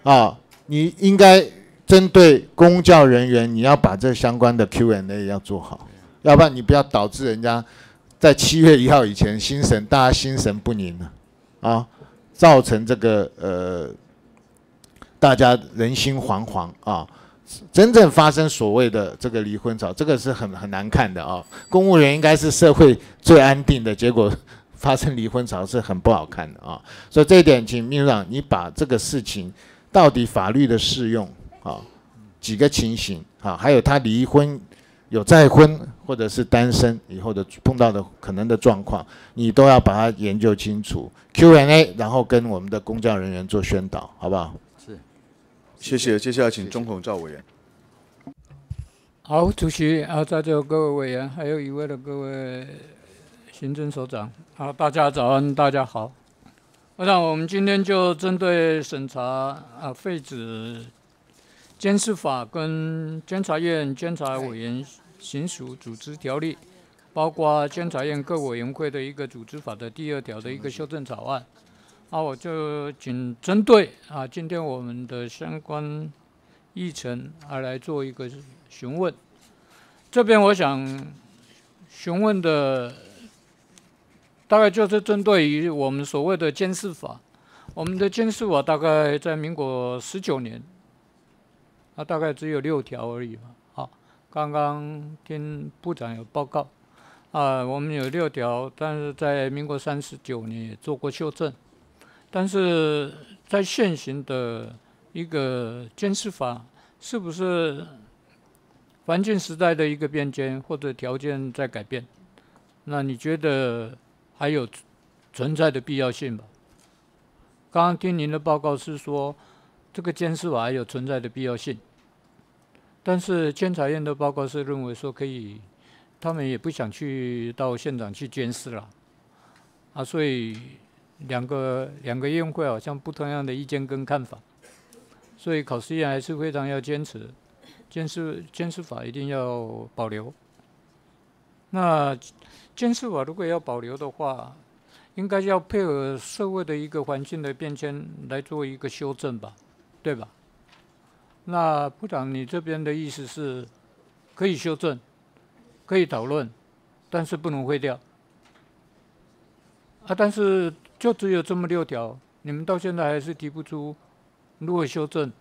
啊，你应该针对公教人员，你要把这相关的 Q and A 要做好，要不然你不要导致人家在七月一号以前心神大家心神不宁了啊，造成这个呃大家人心惶惶啊。真正发生所谓的这个离婚潮，这个是很很难看的啊。公务员应该是社会最安定的，结果发生离婚潮是很不好看的啊。所以这一点，请秘书长你把这个事情到底法律的适用啊，几个情形啊，还有他离婚有再婚或者是单身以后的碰到的可能的状况，你都要把它研究清楚 Q and A， 然后跟我们的公教人员做宣导，好不好？ 谢谢，接下来请钟孔照委员。 好，主席啊，在座各位委员，还有一位的各位行政首长，好，大家早安，大家好。我想我们今天就针对审查啊废止监视法跟监察院监察委员行属组织条例，包括监察院各委员会的一个组织法的第二条的一个修正草案。啊，我就仅针对啊今天我们的相关议程啊来做一个询问。这边我想询问的大概就是针对于我们所谓的监视法。我们的监视法大概在民国十九年，啊大概只有六条而已嘛。好，刚刚听部长有报告，啊我们有六条，但是在民国三十九年也做过修正。但是在现行的一个监视法，是不是环境时代的一个变迁或者条件在改变？那你觉得还有存在的必要性吧？刚刚听您的报告是说，这个监视法还有存在的必要性，但是监察院的报告是认为说可以，他们也不想去到现场去监视了，啊，所以。两个两个院会好像不同样的意见跟看法，所以考试院还是非常要坚持，监视监视法一定要保留。那监视法如果要保留的话，应该要配合社会的一个环境的变迁来做一个修正吧，对吧？那部长，你这边的意思是可以修正，可以讨论，但是不能废掉啊，但是。就只有这么六条，你们到现在还是提不出如何修正。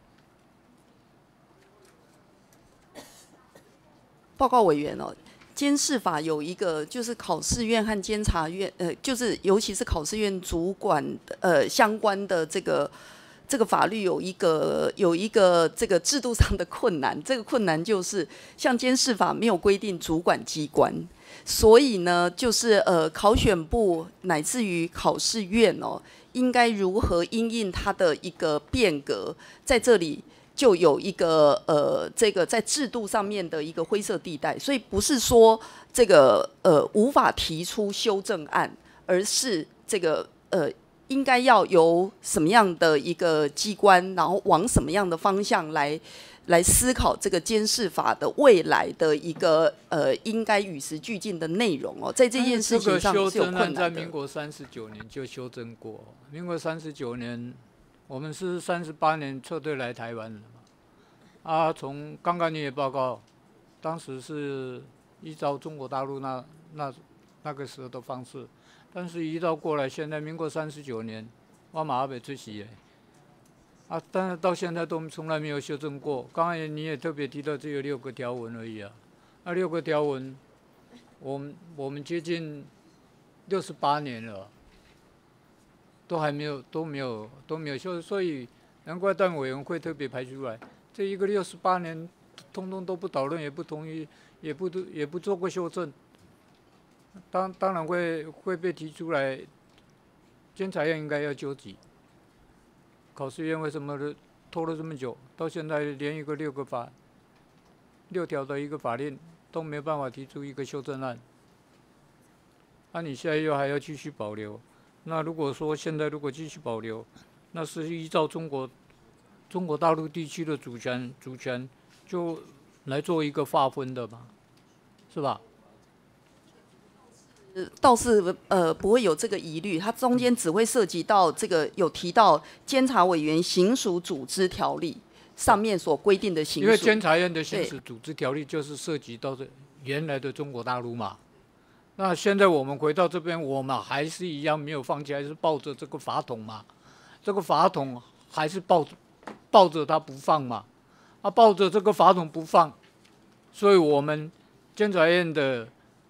报告委员哦，监视法有一个就是考试院和监察院，呃，就是尤其是考试院主管呃相关的这个这个法律有一个有一个这个制度上的困难，这个困难就是像监视法没有规定主管机关。所以呢，就是呃，考选部乃至于考试院哦，应该如何因应它的一个变革，在这里就有一个呃，这个在制度上面的一个灰色地带。所以不是说这个呃无法提出修正案，而是这个呃应该要由什么样的一个机关，然后往什么样的方向来。来思考这个监视法的未来的一个呃，应该与时俱进的内容哦，在这件事情上是有困难的。 在民国三十九年就修正过，民国三十九年，我们是三十八年撤退来台湾的嘛。啊，从刚刚你也报告，当时是依照中国大陆那那那个时候的方式，但是移到过来，现在民国三十九年，我马上被出席了。啊，但是到现在都从来没有修正过。刚才你也特别提到，只有六个条文而已啊。那六个条文，我们我们接近六十八年了，都还没有都没有都没有修，所以难怪党委员会特别排出来，这一个六十八年，通通都不讨论，也不同意，也不也不做过修正。当当然会会被提出来，监察院应该要纠集。考试院为什么拖了这么久？到现在连一个六个法、六条的一个法令都没有办法提出一个修正案。那、啊、你现在又还要继续保留？那如果说现在如果继续保留，那是依照中国中国大陆地区的主权主权就来做一个划分的嘛，是吧？ 倒是呃不会有这个疑虑，它中间只会涉及到这个有提到监察委员行属组织条例上面所规定的行属。 因为监察院的行属组织条例就是涉及到这原来的中国大陆嘛。那现在我们回到这边，我们还是一样没有放弃，还是抱着这个法统嘛。这个法统还是抱抱着它不放嘛。啊，抱着这个法统不放，所以我们监察院的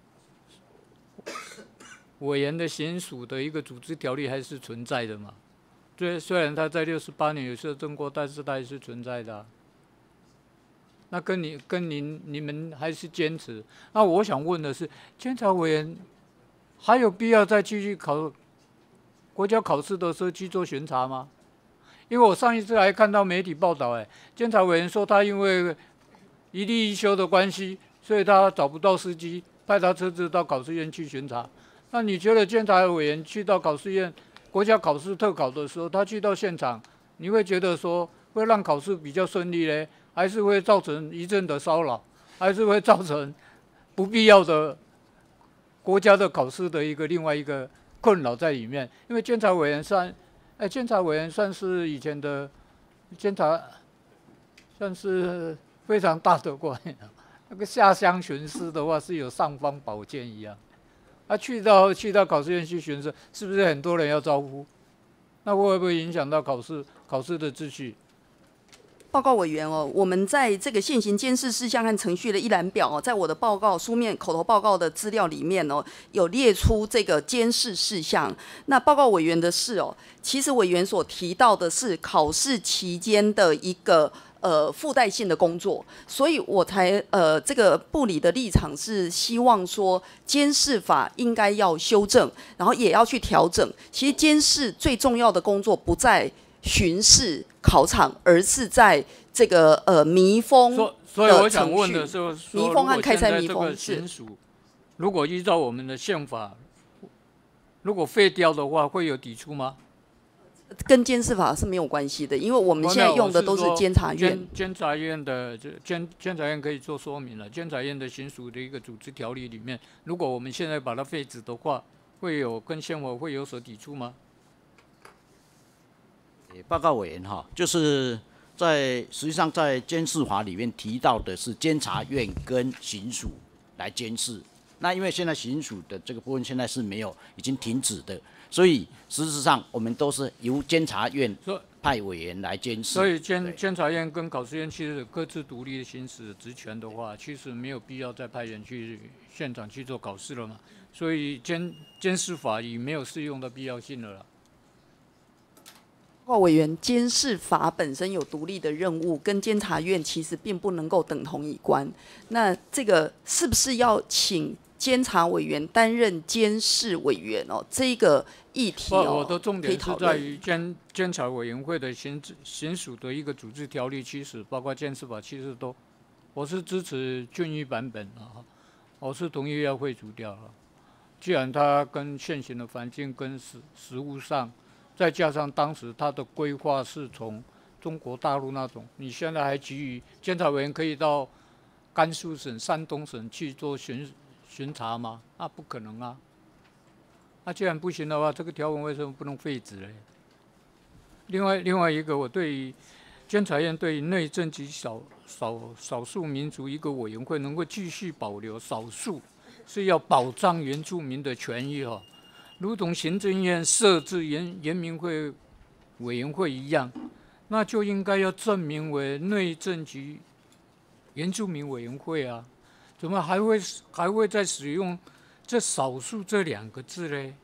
委员的行属的一个组织条例还是存在的嘛。虽虽然他在六十八年有修正过，但是他还是存在的、啊。那跟你跟您你们还是坚持。那我想问的是，监察委员还有必要再继续考国家考试的时候去做巡查吗？因为我上一次还看到媒体报道，哎，监察委员说他因为一例一休的关系，所以他找不到司机，派他车子到考试院去巡查。那你觉得监察委员去到考试院国家考试特考的时候，他去到现场，你会觉得说会让考试比较顺利呢？还是会造成一阵的骚扰，还是会造成不必要的国家的考试的一个另外一个困扰在里面？因为监察委员算，哎，监察委员算是以前的监察，算是非常大的官。那个下乡巡视的话，是有尚方宝剑一样。啊，去到去到考试院去巡视，是不是很多人要招呼？那会不会影响到考试考试的秩序？ 报告委员哦，我们在这个现行监视事项和程序的一览表哦，在我的报告书面口头报告的资料里面哦，有列出这个监视事项。那报告委员的是哦，其实委员所提到的是考试期间的一个呃附带性的工作，所以我才呃这个部里的立场是希望说监视法应该要修正，然后也要去调整。其实监视最重要的工作不在巡视考场，而是在这个呃密封的程序。 所以我想问的是， 密封和开塞密封是，如果依照我们的宪法，如果废掉的话，会有抵触吗？ 跟监视法是没有关系的，因为我们现在用的都是监察院。 监监察院的监监察院可以做说明了。监察院的行属的一个组织条例里面，如果我们现在把它废止的话，会有跟宪法会有所抵触吗？ 报告委员哈，就是在实际上在监视法里面提到的是监察院跟行属来监视。那因为现在行属的这个部分现在是没有，已经停止的，所以事实上我们都是由监察院派委员来监视。 所以监监察院跟考试院其实各自独立的行使职权的话，其实没有必要再派人去现场去做考试了嘛。所以监监视法已没有适用的必要性了啦。 报告委员，监视法本身有独立的任务，跟监察院其实并不能够等同一关。那这个是不是要请监察委员担任监视委员哦？这个议题哦， 我的重点是在于监监察委员会的行行属的一个组织条例，其实包括监视法，其实都我是支持郡域版本啊，我是同意要废除掉了。既然它跟现行的环境跟实实务上。再加上当时他的规划是从中国大陆那种，你现在还给予监察委员可以到甘肃省、山东省去做巡巡查吗？那不可能啊！那既然不行的话，这个条文为什么不能废止呢？另外，另外一个，我对于监察院对于内政及少少少数民族一个委员会能够继续保留少数，是要保障原住民的权益哈。如同行政院设置原原民会委员会一样，那就应该要证明为内政及原住民委员会啊，怎么还会还会再使用这少数这两个字呢？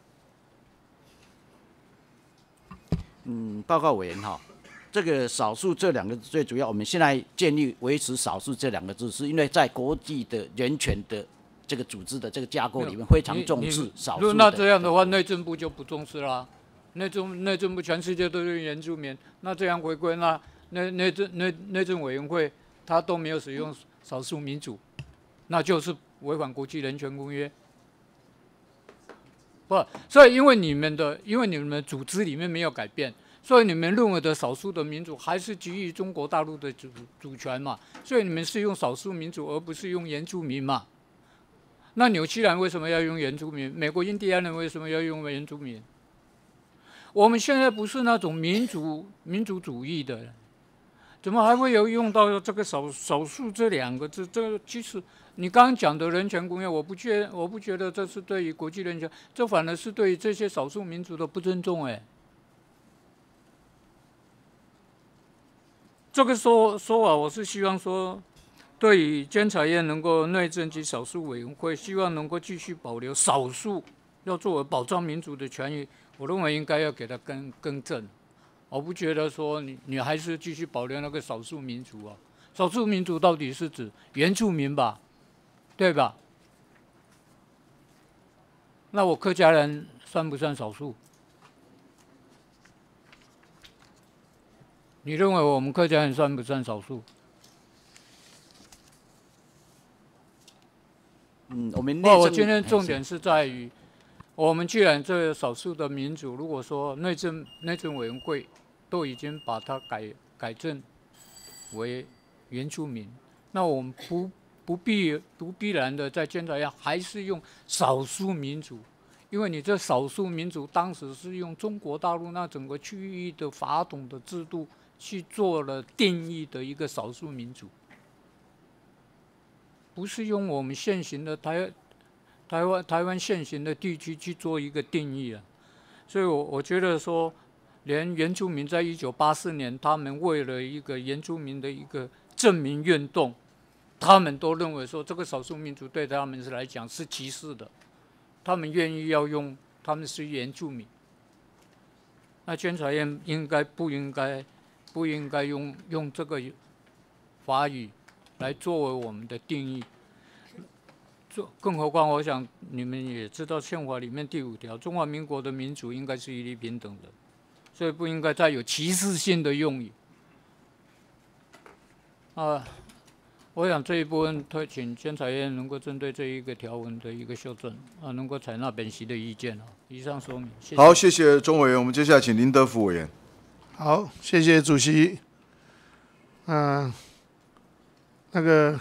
嗯，报告委员哈，这个少数这两个字最主要，我们现在建立维持少数这两个字，是因为在国际的人权的。这个组织的这个架构里面非常重视少数的。 如果那这样的话，内政部就不重视啦。内政内政部全世界都是原住民，那这样回归，那内内政内内政委员会他都没有使用少数民族，那就是违反国际人权公约。不，所以因为你们的因为你们的组织里面没有改变，所以你们认为的少数的民族还是基于中国大陆的主主权嘛，所以你们是用少数民族而不是用原住民嘛。 那纽西兰为什么要用原住民？美国印第安人为什么要用原住民？我们现在不是那种民族民族主义的人，怎么还会有用到这个少少数这两个字？这个其实你刚刚讲的人权公约，我不觉我不觉得这是对于国际人权，这反而是对于这些少数民族的不尊重。哎，这个说说法，我是希望说，对于监察院能够内政及少数委员会，希望能够继续保留少数，要作为保障民主的权益。我认为应该要给它更更正，我不觉得说你你还是继续保留那个少数民族啊。少数民族到底是指原住民吧，对吧？那我客家人算不算少数？你认为我们客家人算不算少数？ 嗯，我们哦，我今天重点是在于。我们既然这少数的民族，如果说内政内政委员会都已经把它改改正为原住民，那我们不不必不必然的在监察院还是用少数民族，因为你这少数民族当时是用中国大陆那整个区域的法统的制度去做了定义的一个少数民族，不是用我们现行的台。台湾台湾现行的地区去做一个定义啊，所以我我觉得说，连原住民在一九八四年，他们为了一个原住民的一个证明运动，他们都认为说这个少数民族对他们来讲是歧视的，他们愿意要用他们是原住民。那监察院应该不应该不应该用用这个法语来作为我们的定义？更何况，我想你们也知道，宪法里面第五条，中华民国的民主应该是一律平等的，所以不应该再有歧视性的用语。啊，我想这一部分推请监察院能够针对这一个条文的一个修正啊，能够采纳本席的意见啊。以上说明。谢谢好，谢谢钟委员。我们接下来请林德福委员。 好，谢谢主席。嗯、呃，那个。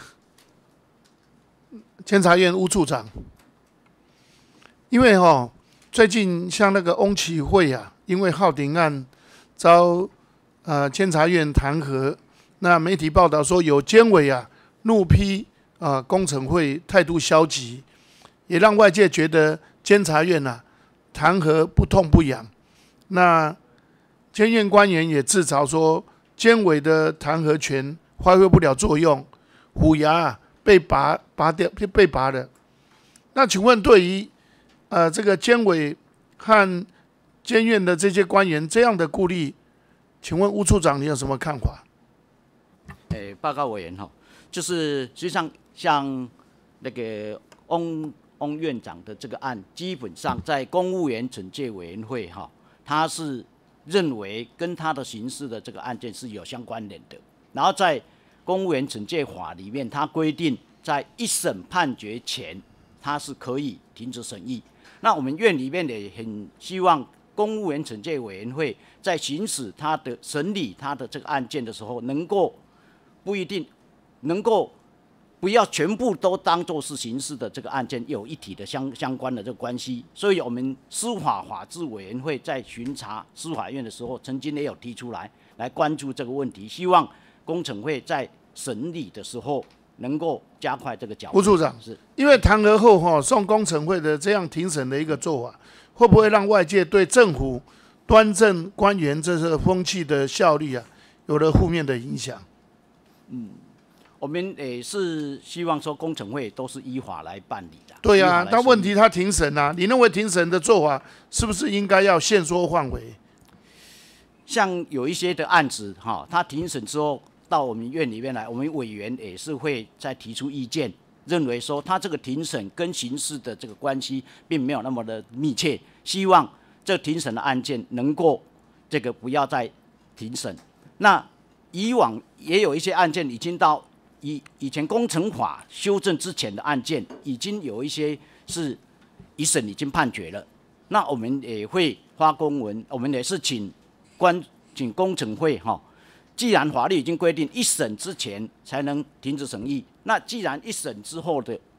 监察院巫处长，因为哈、哦、最近像那个翁启慧啊，因为浩鼎案遭呃监察院弹劾，那媒体报道说有监委啊怒批啊、呃、工程会态度消极，也让外界觉得监察院啊弹劾不痛不痒。那监院官员也自嘲说，监委的弹劾权发挥不了作用，虎牙啊。被拔拔掉，被拔了。那请问，对于呃这个监委和监院的这些官员这样的顾虑，请问巫处长你有什么看法？ 诶，报告委员哈，就是实际上像那个翁翁院长的这个案，基本上在公务员惩戒委员会哈，他是认为跟他的刑事的这个案件是有相关联的，然后在公务员惩戒法里面，它规定在一审判决前，它是可以停止审议。那我们院里面也很希望公务员惩戒委员会在行使它的审理它的这个案件的时候，能够不一定能够不要全部都当作是刑事的这个案件有一体的相相关的这个关系。所以我们司法法制委员会在巡查司法院的时候，曾经也有提出来来关注这个问题，希望工程会在审理的时候能够加快这个脚步。 吴处长， 是因为弹劾后哈、哦、送工程会的这样庭审的一个做法，会不会让外界对政府端正官员这个风气的效率啊有了负面的影响？ 嗯，我们也是希望说工程会都是依法来办理的。 对啊，但问题他庭审啊，你认为庭审的做法是不是应该要限缩范围？ 像有一些的案子哈，他庭审之后到我们院里面来，我们委员也是会再提出意见，认为说他这个庭审跟刑事的这个关系并没有那么的密切，希望这庭审的案件能够这个不要再庭审。那以往也有一些案件已经到以以前工程法修正之前的案件，已经有一些是一审已经判决了，那我们也会发公文，我们也是请关请工程会哈。既然法律已经规定一审之前才能停止审议，那既然一审之后的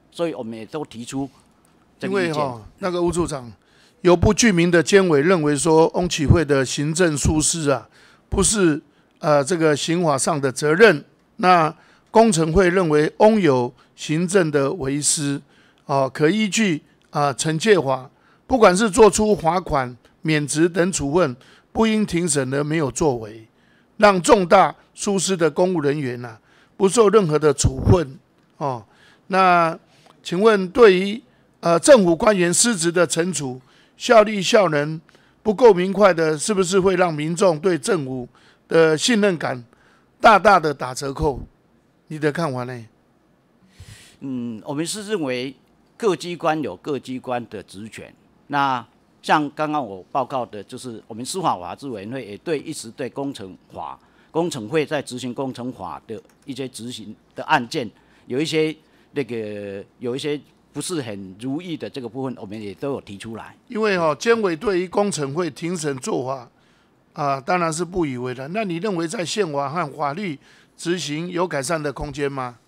所以我们也都提出这因个意见。 为哈、哦，那个吴处长，有不具名的监委认为说，翁启慧的行政疏失啊，不是呃这个刑法上的责任。那工程会认为翁有行政的违失，哦，可依据啊惩戒法，不管是做出罚款、免职等处分，不应庭审而没有作为，让重大疏失的公务人员呐、啊，不受任何的处分。哦，那请问对于呃政府官员失职的惩处，效力效能不够明快的，是不是会让民众对政府的信任感大大的打折扣？你的看法呢？ 嗯，我们是认为各机关有各机关的职权。那像刚刚我报告的，就是我们司法法制委员会也对一直对工程法、工程会在执行工程法的一些执行的案件，有一些那个有一些不是很如意的这个部分，我们也都有提出来。 因为哈、哦，监委对于工程会庭审做法啊，当然是不以为然。那你认为在宪法和法律执行有改善的空间吗？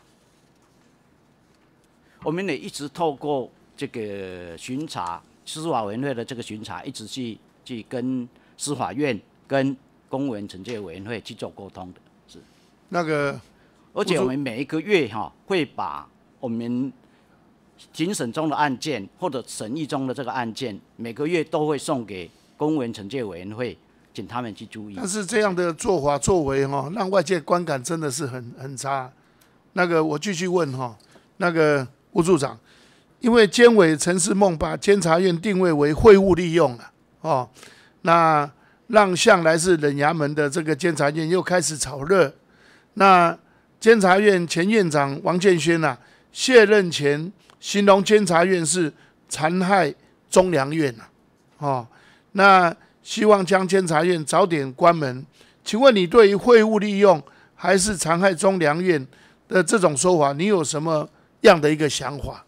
我们也一直透过这个巡查，司法委员会的这个巡查，一直去去跟司法院、跟公务员惩戒委员会去做沟通的，是。 那个， 而且我们每一个月哈、哦、会把我们庭审中的案件或者审议中的这个案件，每个月都会送给公务员惩戒委员会，请他们去注意。 但是这样的做法作为哈、哦，让外界观感真的是很很差。那个我继续问哈、哦，那个吴处长，因为监委陈世梦把监察院定位为会务利用了哦，那让向来是冷衙门的这个监察院又开始炒热。那监察院前院长王建轩呐、啊，卸任前形容监察院是残害中良院呐、啊，哦，那希望将监察院早点关门。请问你对于会务利用还是残害中良院的这种说法，你有什么样的一个想法？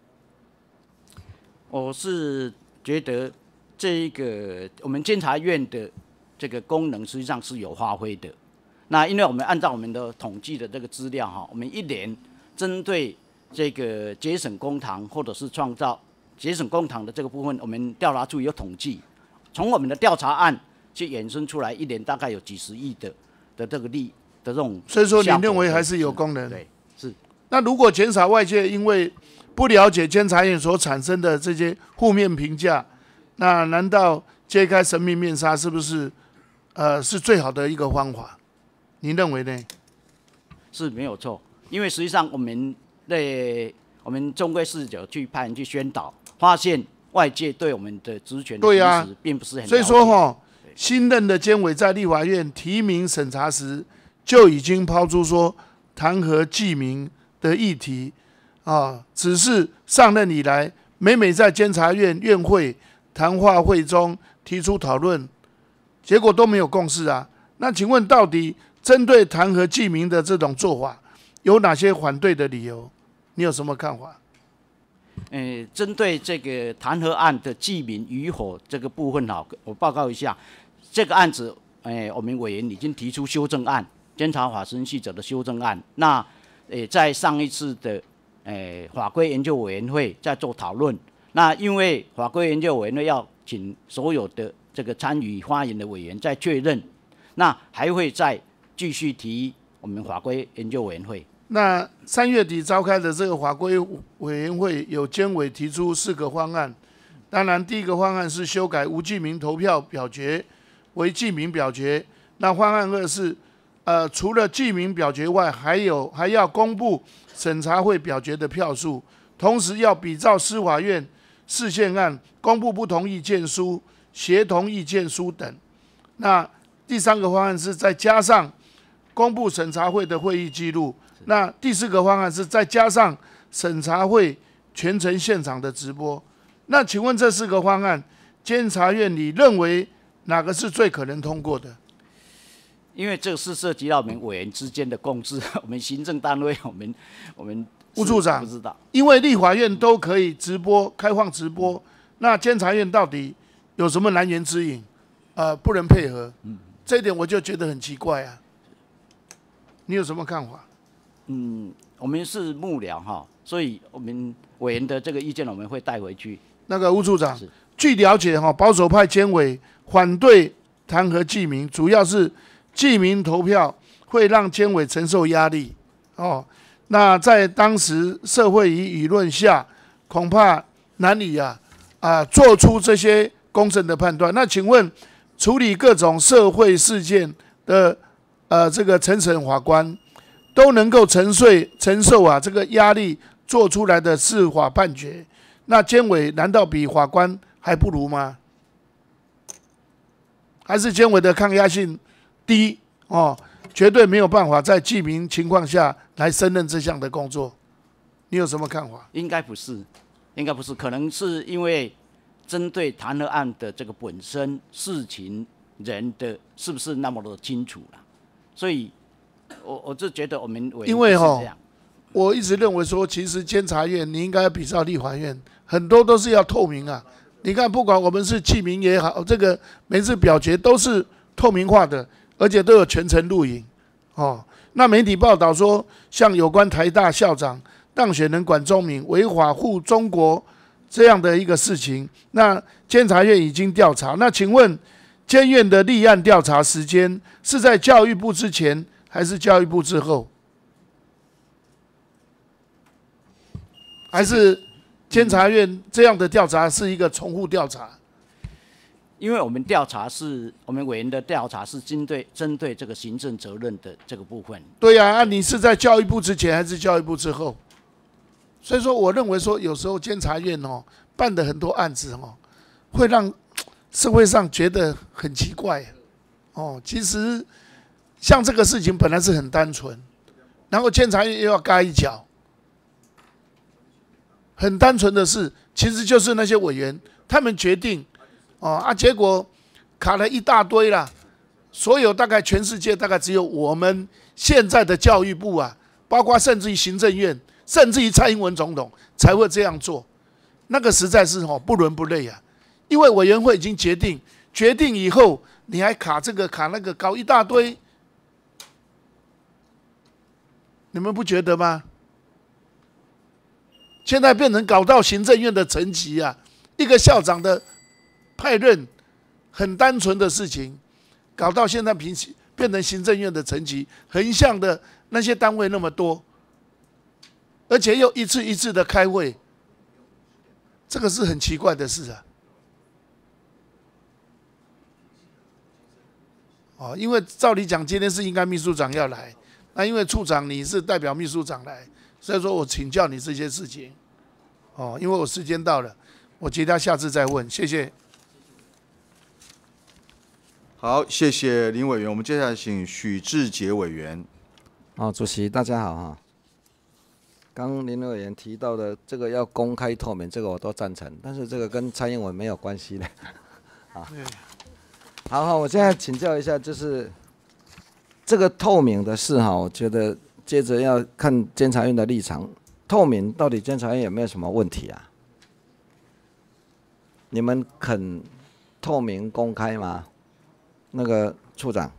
我是觉得这一个我们监察院的这个功能实际上是有发挥的。那因为我们按照我们的统计的这个资料哈，我们一年针对这个节省公帑或者是创造节省公帑的这个部分，我们调查处有统计，从我们的调查案去衍生出来，一年大概有几十亿的的这个利的这种。 所以说，你认为还是有功能？ 对，是。 那如果减少外界因为不了解监察院所产生的这些负面评价，那难道揭开神秘面纱是不是呃是最好的一个方法？您认为呢？ 是没有错，因为实际上我们对我们中规视角去派人去宣导，发现外界对我们的职权的行使并不是很了解。 所以说哈、哦，新任的监委在立法院提名审查时就已经抛出说弹劾记名的议题啊，只是上任以来，每每在监察院院会谈话会中提出讨论，结果都没有共识啊。那请问，到底针对弹劾记名的这种做法，有哪些反对的理由？你有什么看法？ 呃，针对这个弹劾案的记名与否这个部分哈，我报告一下，这个案子，呃，我们委员已经提出修正案，监察法实施细则的修正案。那，呃，在上一次的，呃，法规研究委员会在做讨论。那因为法规研究委员会要请所有的这个参与发言的委员再确认，那还会再继续提我们法规研究委员会。 那三月底召开的这个法规委员会有监委提出四个方案，当然第一个方案是修改无记名投票表决为记名表决。那方案二是，呃，除了记名表决外，还有还要公布审查会表决的票数，同时要比照司法院释宪案公布不同意见书、协同意见书等。那第三个方案是再加上公布审查会的会议记录。那第四个方案是再加上审查会全程现场的直播。那请问这四个方案，监察院你认为哪个是最可能通过的？ 因为这是涉及到我们委员之间的共识，我们行政单位，我们我们吴处长不知道， 因为立法院都可以直播开放直播，那监察院到底有什么难言之隐？呃，不能配合，嗯，这一点我就觉得很奇怪啊。你有什么看法？ 嗯，我们是幕僚哈， 所以我们委员的这个意见我们会带回去。 那个吴处长，据了解哈，保守派监委反对弹劾记名，主要是记名投票会让监委承受压力哦。那在当时社会与舆论下，恐怕难以啊啊做出这些公正的判断。那请问，处理各种社会事件的呃这个承审法官，都能够承受承受啊这个压力做出来的司法判决，那监委难道比法官还不如吗？还是监委的抗压性低哦，绝对没有办法在记名情况下来胜任这项的工作？你有什么看法？ 应该不是，应该不是，可能是因为针对弹劾案的这个本身事情人的是不是那么的清楚了，所以我我就觉得我们委员因为哈、 这样。 我一直认为说，其实监察院你应该比照立法院，很多都是要透明啊。你看，不管我们是记名也好，这个每次表决都是透明化的，而且都有全程录影。哦，那媒体报道说，像有关台大校长当选人管中闵违法护中国这样的一个事情，那监察院已经调查。那请问，监院的立案调查时间是在教育部之前，还是教育部之后？还是监察院这样的调查是一个重复调查？ 因为我们调查是我们委员的调查是针对针对这个行政责任的这个部分。 对呀、啊，啊，你是在教育部之前还是教育部之后？所以说，我认为说有时候监察院哦办的很多案子哦，会让社会上觉得很奇怪哦。其实像这个事情本来是很单纯，然后监察院又要嘎一脚。很单纯的事，其实就是那些委员他们决定，哦啊，结果卡了一大堆啦。所有大概全世界大概只有我们现在的教育部啊，包括甚至于行政院，甚至于蔡英文总统才会这样做。那个实在是哦不伦不类啊，因为委员会已经决定，决定以后你还卡这个卡那个，搞一大堆，你们不觉得吗？现在变成搞到行政院的层级啊，一个校长的派任很单纯的事情，搞到现在平变成行政院的层级，横向的那些单位那么多，而且又一次一次的开会，这个是很奇怪的事啊。哦，因为照理讲今天是应该秘书长要来，那因为处长你是代表秘书长来。所以说我请教你这些事情，哦，因为我时间到了，我其他下次再问，谢谢。 好，谢谢林委员。我们接下来请许志杰委员。 哦，主席大家好哈。刚林委员提到的这个要公开透明，这个我都赞成，但是这个跟蔡英文没有关系的。啊，好好，我现在请教一下，就是这个透明的事哈，我觉得。接着要看监察院的立场，透明到底监察院有没有什么问题啊？你们肯透明公开吗？那个处长，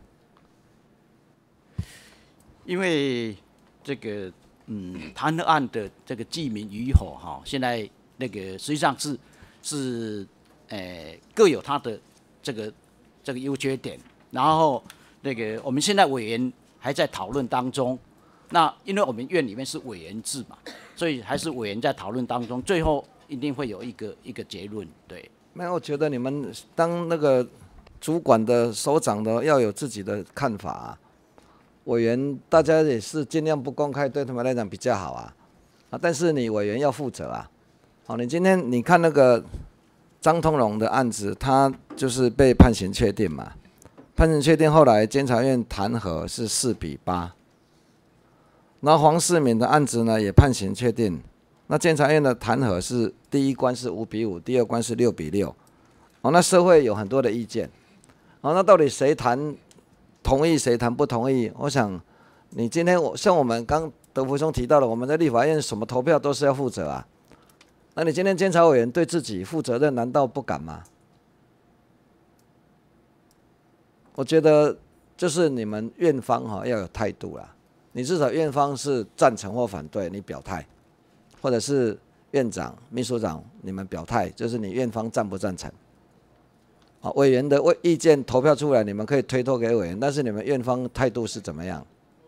因为这个嗯弹劾案的这个记名与否哈，现在那个实际上是是呃各有它的这个这个优缺点，然后那个我们现在委员还在讨论当中。那因为我们院里面是委员制嘛，所以还是委员在讨论当中，最后一定会有一个一个结论。对， 没有，我觉得你们当那个主管的首长的要有自己的看法啊。委员大家也是尽量不公开，对他们来讲比较好啊。啊，但是你委员要负责啊。好，你今天你看那个张通荣的案子，他就是被判刑确定嘛，判刑确定，后来监察院弹劾是四比八。然后黄世敏的案子呢也判刑确定，那监察院的弹劾是第一关是五比五，第二关是六比六。哦，那社会有很多的意见。哦，那到底谁谈同意，谁谈不同意？我想，你今天我像我们刚德福兄提到了，我们在立法院什么投票都是要负责啊。那你今天监察委员对自己负责任，难道不敢吗？我觉得就是你们院方哈要有态度啦。你至少院方是赞成或反对，你表态， 或者是院长、秘书长，你们表态，就是你院方赞不赞成？啊，委员的意见投票出来，你们可以推脱给委员，但是你们院方态度是怎么样？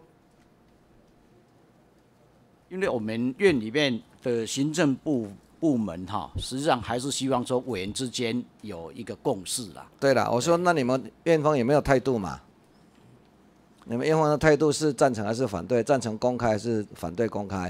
因为我们院里面的行政部部门哈，实际上还是希望说委员之间有一个共识啦。 对了，我说那你们院方有没有态度嘛？你们院方的态度是赞成还是反对？赞成公开还是反对公开？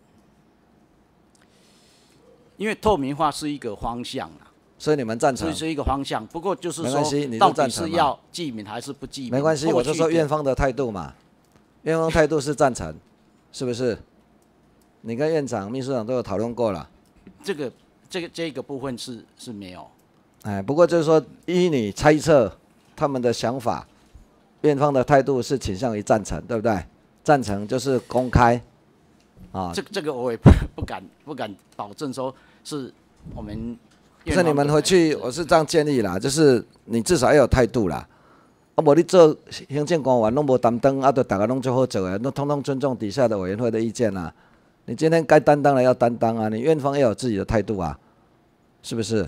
因为透明化是一个方向啦， 所以你们赞成？ 所以是一个方向。不过就是说， 你到底是要记名还是不记名？ 没关系，我就说院方的态度嘛。院方态度是赞成，是不是？你跟院长、秘书长都有讨论过了。 这个、这个、这个部分是是没有。 哎，不过就是说，依你猜测他们的想法，院方的态度是倾向于赞成，对不对？赞成就是公开。啊， 这这个我也不不敢不敢保证说是我们。 不是你们回去，我是这样建议啦，就是你至少要有态度啦。啊，无你做行政官员拢无担当，啊，就大家拢做好做的，那通通尊重底下的委员会的意见啦。你今天该担当的要担当啊，你院方要有自己的态度啊，是不是？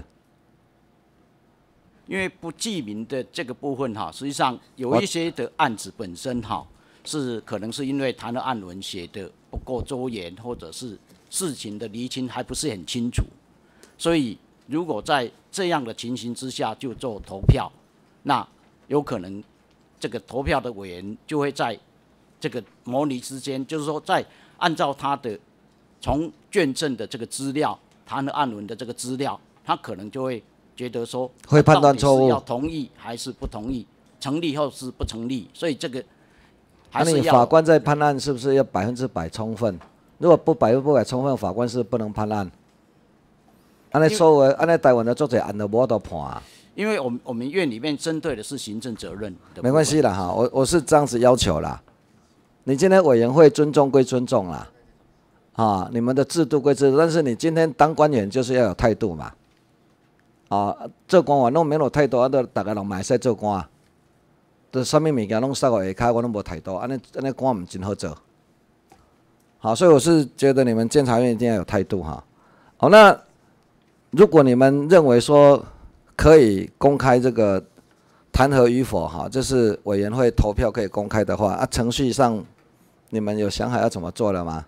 因为不记名的这个部分哈，实际上有一些的案子本身哈，是可能是因为弹劾案文写的不够周延，或者是事情的厘清还不是很清楚，所以如果在这样的情形之下就做投票，那有可能这个投票的委员就会在这个模拟之间，就是说在按照他的从卷证的这个资料、弹劾案文的这个资料，他可能就会觉得说， 会判断错误， 要同意还是不同意，成立后是不成立，所以这个还是要。那你法官在判案是不是要百分之百充分？如果不百分之百充分，法官是不能判案。安尼所有安尼台湾的作者案都无法度判啊。 因为我们我们院里面针对的是行政责任的。 没关系啦哈，我我是这样子要求啦。你今天委员会尊重归尊重啦，啊，你们的制度归制度，但是你今天当官员就是要有态度嘛。啊，做官员拢没有态度，啊，都大家人嘛会使做官，都啥物物件拢塞到下骹，我拢无态度，安尼安尼官唔真好做。好，所以我是觉得你们监察院一定要有态度哈。好，那如果你们认为说可以公开这个弹劾与否哈，这是委员会投票可以公开的话，啊，程序上你们有想好要怎么做了吗？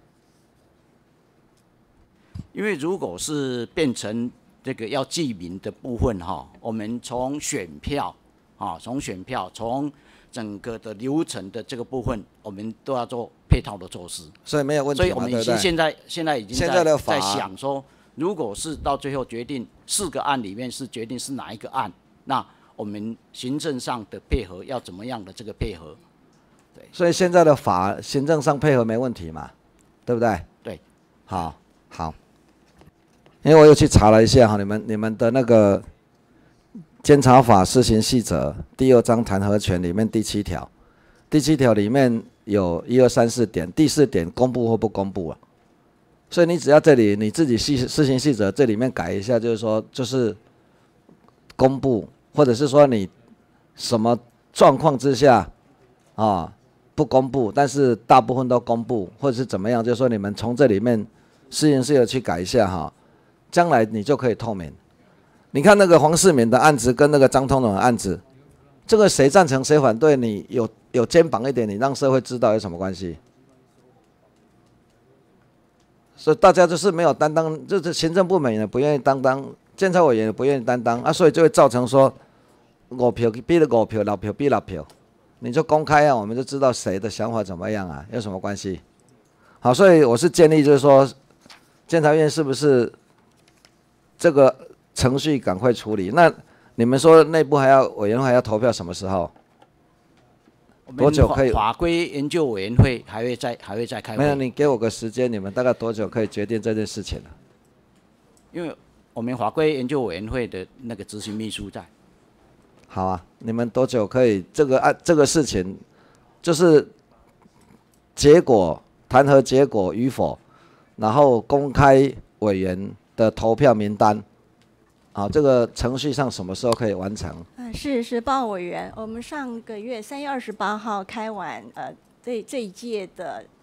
因为如果是变成这个要记名的部分哈，我们从选票啊，从选票，从整个的流程的这个部分，我们都要做配套的措施。 所以没有问题， 所以我们已经现在现在已经在在想说，如果是到最后决定四个案里面是决定是哪一个案，那我们行政上的配合要怎么样的这个配合？对。 所以现在的法行政上配合没问题嘛，对不对？ 对。 好，好。因为我又去查了一下哈，你们你们的那个监察法施行细则第二章弹劾权里面第七条，第七条里面有一二三四点，第四点公布或不公布啊。所以你只要这里你自己细施行细则这里面改一下，就是说就是公布，或者是说你什么状况之下啊不公布，但是大部分都公布，或者是怎么样，就是说你们从这里面施行细则去改一下哈。将来你就可以透明。你看那个黄世民的案子跟那个张通荣的案子，这个谁赞成谁反对，你有有肩膀一点，你让社会知道有什么关系？所以大家就是没有担当，就是行政部门也不愿意担当，监察委员也不愿意担当啊，所以就会造成说五票比了五票，六票比六票，你就公开啊，我们就知道谁的想法怎么样啊，有什么关系？好，所以我是建议就是说，监察院是不是？这个程序赶快处理。那你们说内部还要委员会还要投票什么时候？多久可以？ 法规研究委员会还会再还会再开会。 没有，你给我个时间，你们大概多久可以决定这件事情了？ 因为我们法规研究委员会的那个执行秘书在。 好啊，你们多久可以？这个案、啊、这个事情，就是结果弹劾结果与否，然后公开委员的投票名单，啊，这个程序上什么时候可以完成？ 嗯，是是，报委员，我们上个月三月二十八号开完呃这这一届的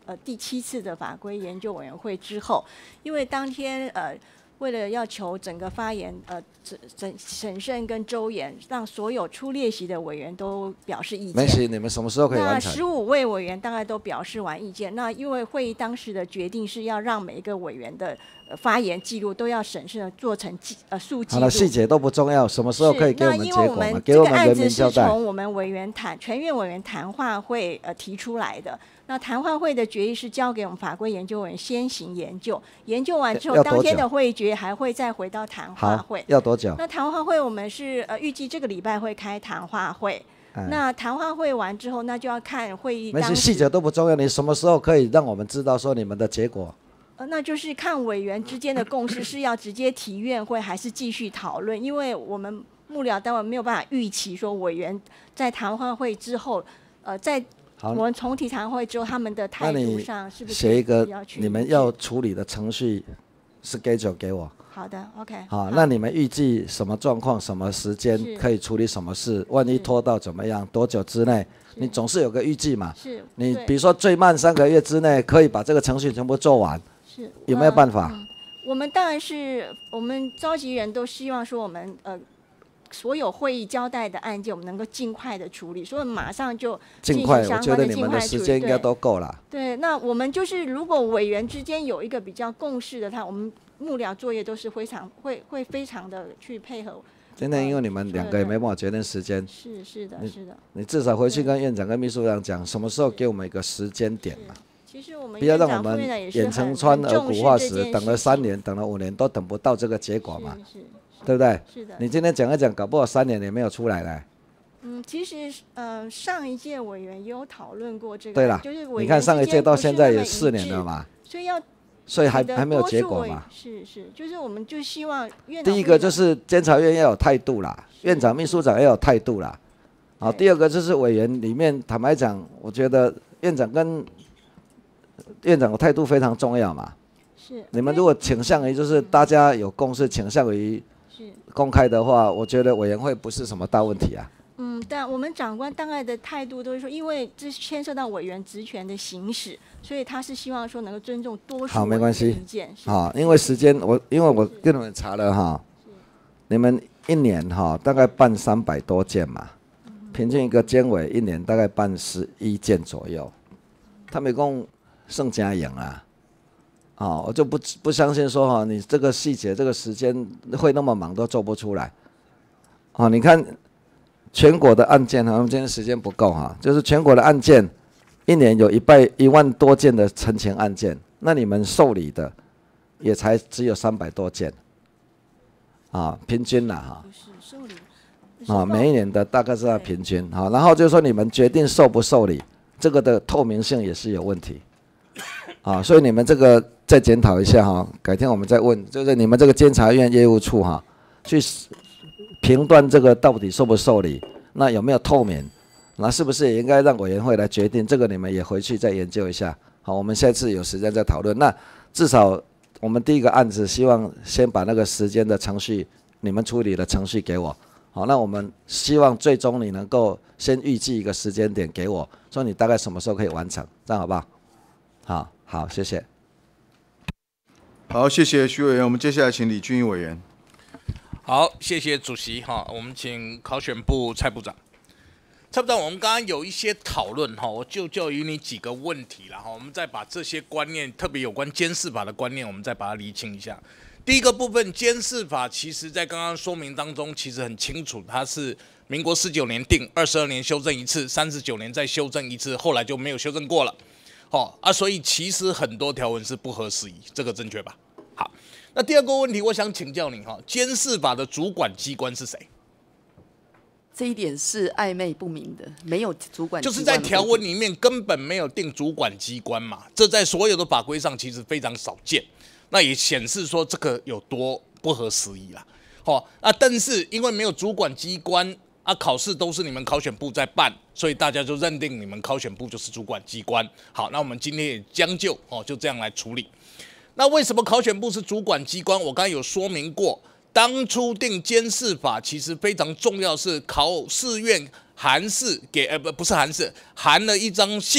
呃第七次的法规研究委员会之后，因为当天呃。为了要求整个发言呃审审慎跟周延，让所有出列席的委员都表示意见。 没事，你们什么时候可以完成？ 那十五位委员大概都表示完意见。那因为会议当时的决定是要让每一个委员的、呃、发言记录都要审慎的做成记呃速记录。 好了，细节都不重要，什么时候可以给我们结果嘛？ 给我们人民交代。 这个案子是从我们委员谈全院委员谈话会呃提出来的。那谈话会的决议是交给我们法规研究委员先行研究，研究完之后，当天的会议决还会再回到谈话会。 要多久？ 那谈话会我们是呃预计这个礼拜会开谈话会。嗯、那谈话会完之后，那就要看会议。 没事，细节都不重要。你什么时候可以让我们知道说你们的结果？ 呃，那就是看委员之间的共识是要直接提院会，还是继续讨论？因为我们幕僚单位没有办法预期说委员在谈话会之后，呃，在。我们重提谈会之后，他们的态度上是不是写一个你们要处理的程序 schedule 给我？ 好的 ，OK。 好，那你们预计什么状况、什么时间可以处理什么事？万一拖到怎么样？多久之内？你总是有个预计嘛？ 是。 你比如说最慢三个月之内可以把这个程序全部做完， 是有没有办法？ 嗯、我们当然是我们召集人都希望说我们呃。所有会议交代的案件，我们能够尽快的处理，所以马上就尽快。我觉得你们的时间应该都够了。 对，那我们就是如果委员之间有一个比较共识的，他我们幕僚作业都是非常会会非常的去配合。 今天因为你们两个也没办法决定时间， 是是的，是的。 你至少回去跟院长跟秘书长讲，什么时候给我们一个时间点嘛？ 其实我们不要让我们眼睁穿而骨化时，等了三年，等了五年都等不到这个结果嘛。 是。 对不对？ 是的。 你今天讲一讲，搞不好三年也没有出来嘞。 嗯，其实呃，上一届委员也有讨论过这个。 对了， 就是你看上一届到现在也四年了嘛。 所以要。 所以还还没有结果嘛。 是是，就是我们就希望院长。第一个就是监察院要有态度啦，院长、秘书长要有态度啦。好，第二个就是委员里面，坦白讲，我觉得院长跟院长的态度非常重要嘛。 是。 你们如果倾向于就是大家有共识，倾向于。公开的话，我觉得委员会不是什么大问题啊。 嗯，但我们长官大概的态度都是说，因为这牵涉到委员职权的行使，所以他是希望说能够尊重多数委员的意见。 好，因为时间我因为我跟你们查了哈，你们一年哈大概办三百多件嘛，平均一个监委一年大概办十一件左右，他们共剩加赢啊。哦，我就不不相信说哈，你这个细节、这个时间会那么忙都做不出来。哦，你看全国的案件哈，我们今天时间不够哈，就是全国的案件，一年有一百一万多件的陈情案件，那你们受理的也才只有三百多件，啊，平均啦哈。 受理。 啊，每一年的大概是要平均哈，然后就是说你们决定受不受理，这个的透明性也是有问题。啊，所以你们这个再检讨一下哈，改天我们再问，就是你们这个监察院业务处哈，去评断这个到底受不受理，那有没有透明，那是不是也应该让委员会来决定？这个你们也回去再研究一下。好，我们下次有时间再讨论。那至少我们第一个案子，希望先把那个时间的程序，你们处理的程序给我。好，那我们希望最终你能够先预计一个时间点给我，说你大概什么时候可以完成，这样好不好？好。好，谢谢。 好，谢谢徐委员。我们接下来请李俊毅委员。 好，谢谢主席哈。我们请考选部蔡部长。蔡部长，我们刚刚有一些讨论哈，我就就于你几个问题了哈。我们再把这些观念，特别有关监视法的观念，我们再把它厘清一下。第一个部分，监视法其实在刚刚说明当中，其实很清楚，它是民国十九年定，二十二年修正一次，三十九年再修正一次，后来就没有修正过了。哦啊，所以其实很多条文是不合时宜，这个正确吧？好，那第二个问题，我想请教你哈，监视法的主管机关是谁？ 这一点是暧昧不明的，没有主管机关， 就是在条文里面根本没有定主管机关嘛，这在所有的法规上其实非常少见，那也显示说这个有多不合时宜啦。哦啊，但是因为没有主管机关。啊，考试都是你们考选部在办，所以大家就认定你们考选部就是主管机关。好，那我们今天也将就哦，就这样来处理。那为什么考选部是主管机关？我刚才有说明过，当初定监视法其实非常重要，是考试院函示给呃不不是函示，函了一张信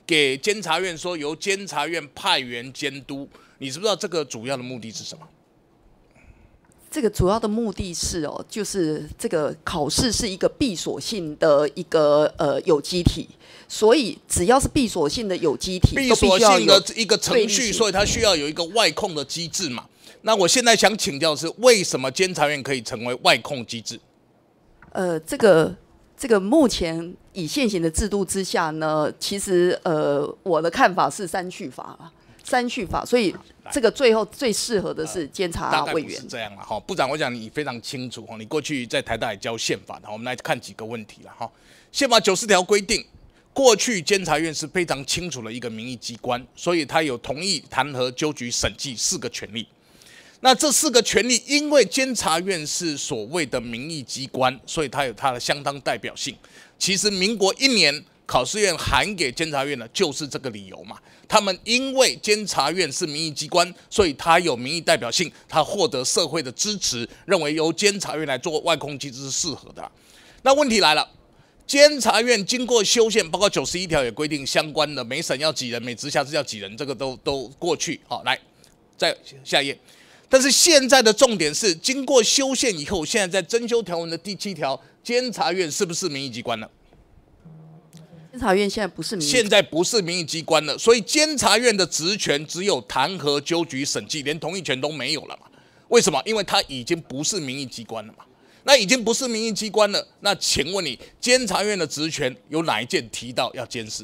给监察院说由监察院派员监督，你知不知道这个主要的目的是什么？ 这个主要的目的是哦，就是这个考试是一个闭锁性的一个呃有机体，所以只要是闭锁性的有机体， 闭锁性的一个程序，所以它需要有一个外控的机制嘛。那我现在想请教的是，为什么监察院可以成为外控机制？ 呃，这个这个目前以现行的制度之下呢，其实呃我的看法是删去法了，删去法，所以。这个最后最适合的是监察委员。 大概不是这样了哈，部长，我讲你非常清楚哈，你过去在台大也教宪法的，我们来看几个问题了哈。宪法九十条规定，过去监察院是非常清楚的一个民意机关，所以它有同意、弹劾、纠举、审计四个权利。那这四个权利，因为监察院是所谓的民意机关，所以它有它的相当代表性。其实民国一年考试院函给监察院的就是这个理由嘛。他们因为监察院是民意机关，所以他有民意代表性，他获得社会的支持，认为由监察院来做外控机制是适合的。那问题来了，监察院经过修宪，包括九十一条也规定相关的每省要几人，每直辖市要几人，这个都都过去。好，来，再下一页。但是现在的重点是，经过修宪以后，现在在增修条文的第七条，监察院是不是民意机关呢？ 监察院现在不是民意， 现在不是民意机关了，所以监察院的职权只有弹劾、纠举、审计，连同意权都没有了嘛？为什么？因为它已经不是民意机关了嘛。那已经不是民意机关了，那请问你，监察院的职权有哪一件提到要监视？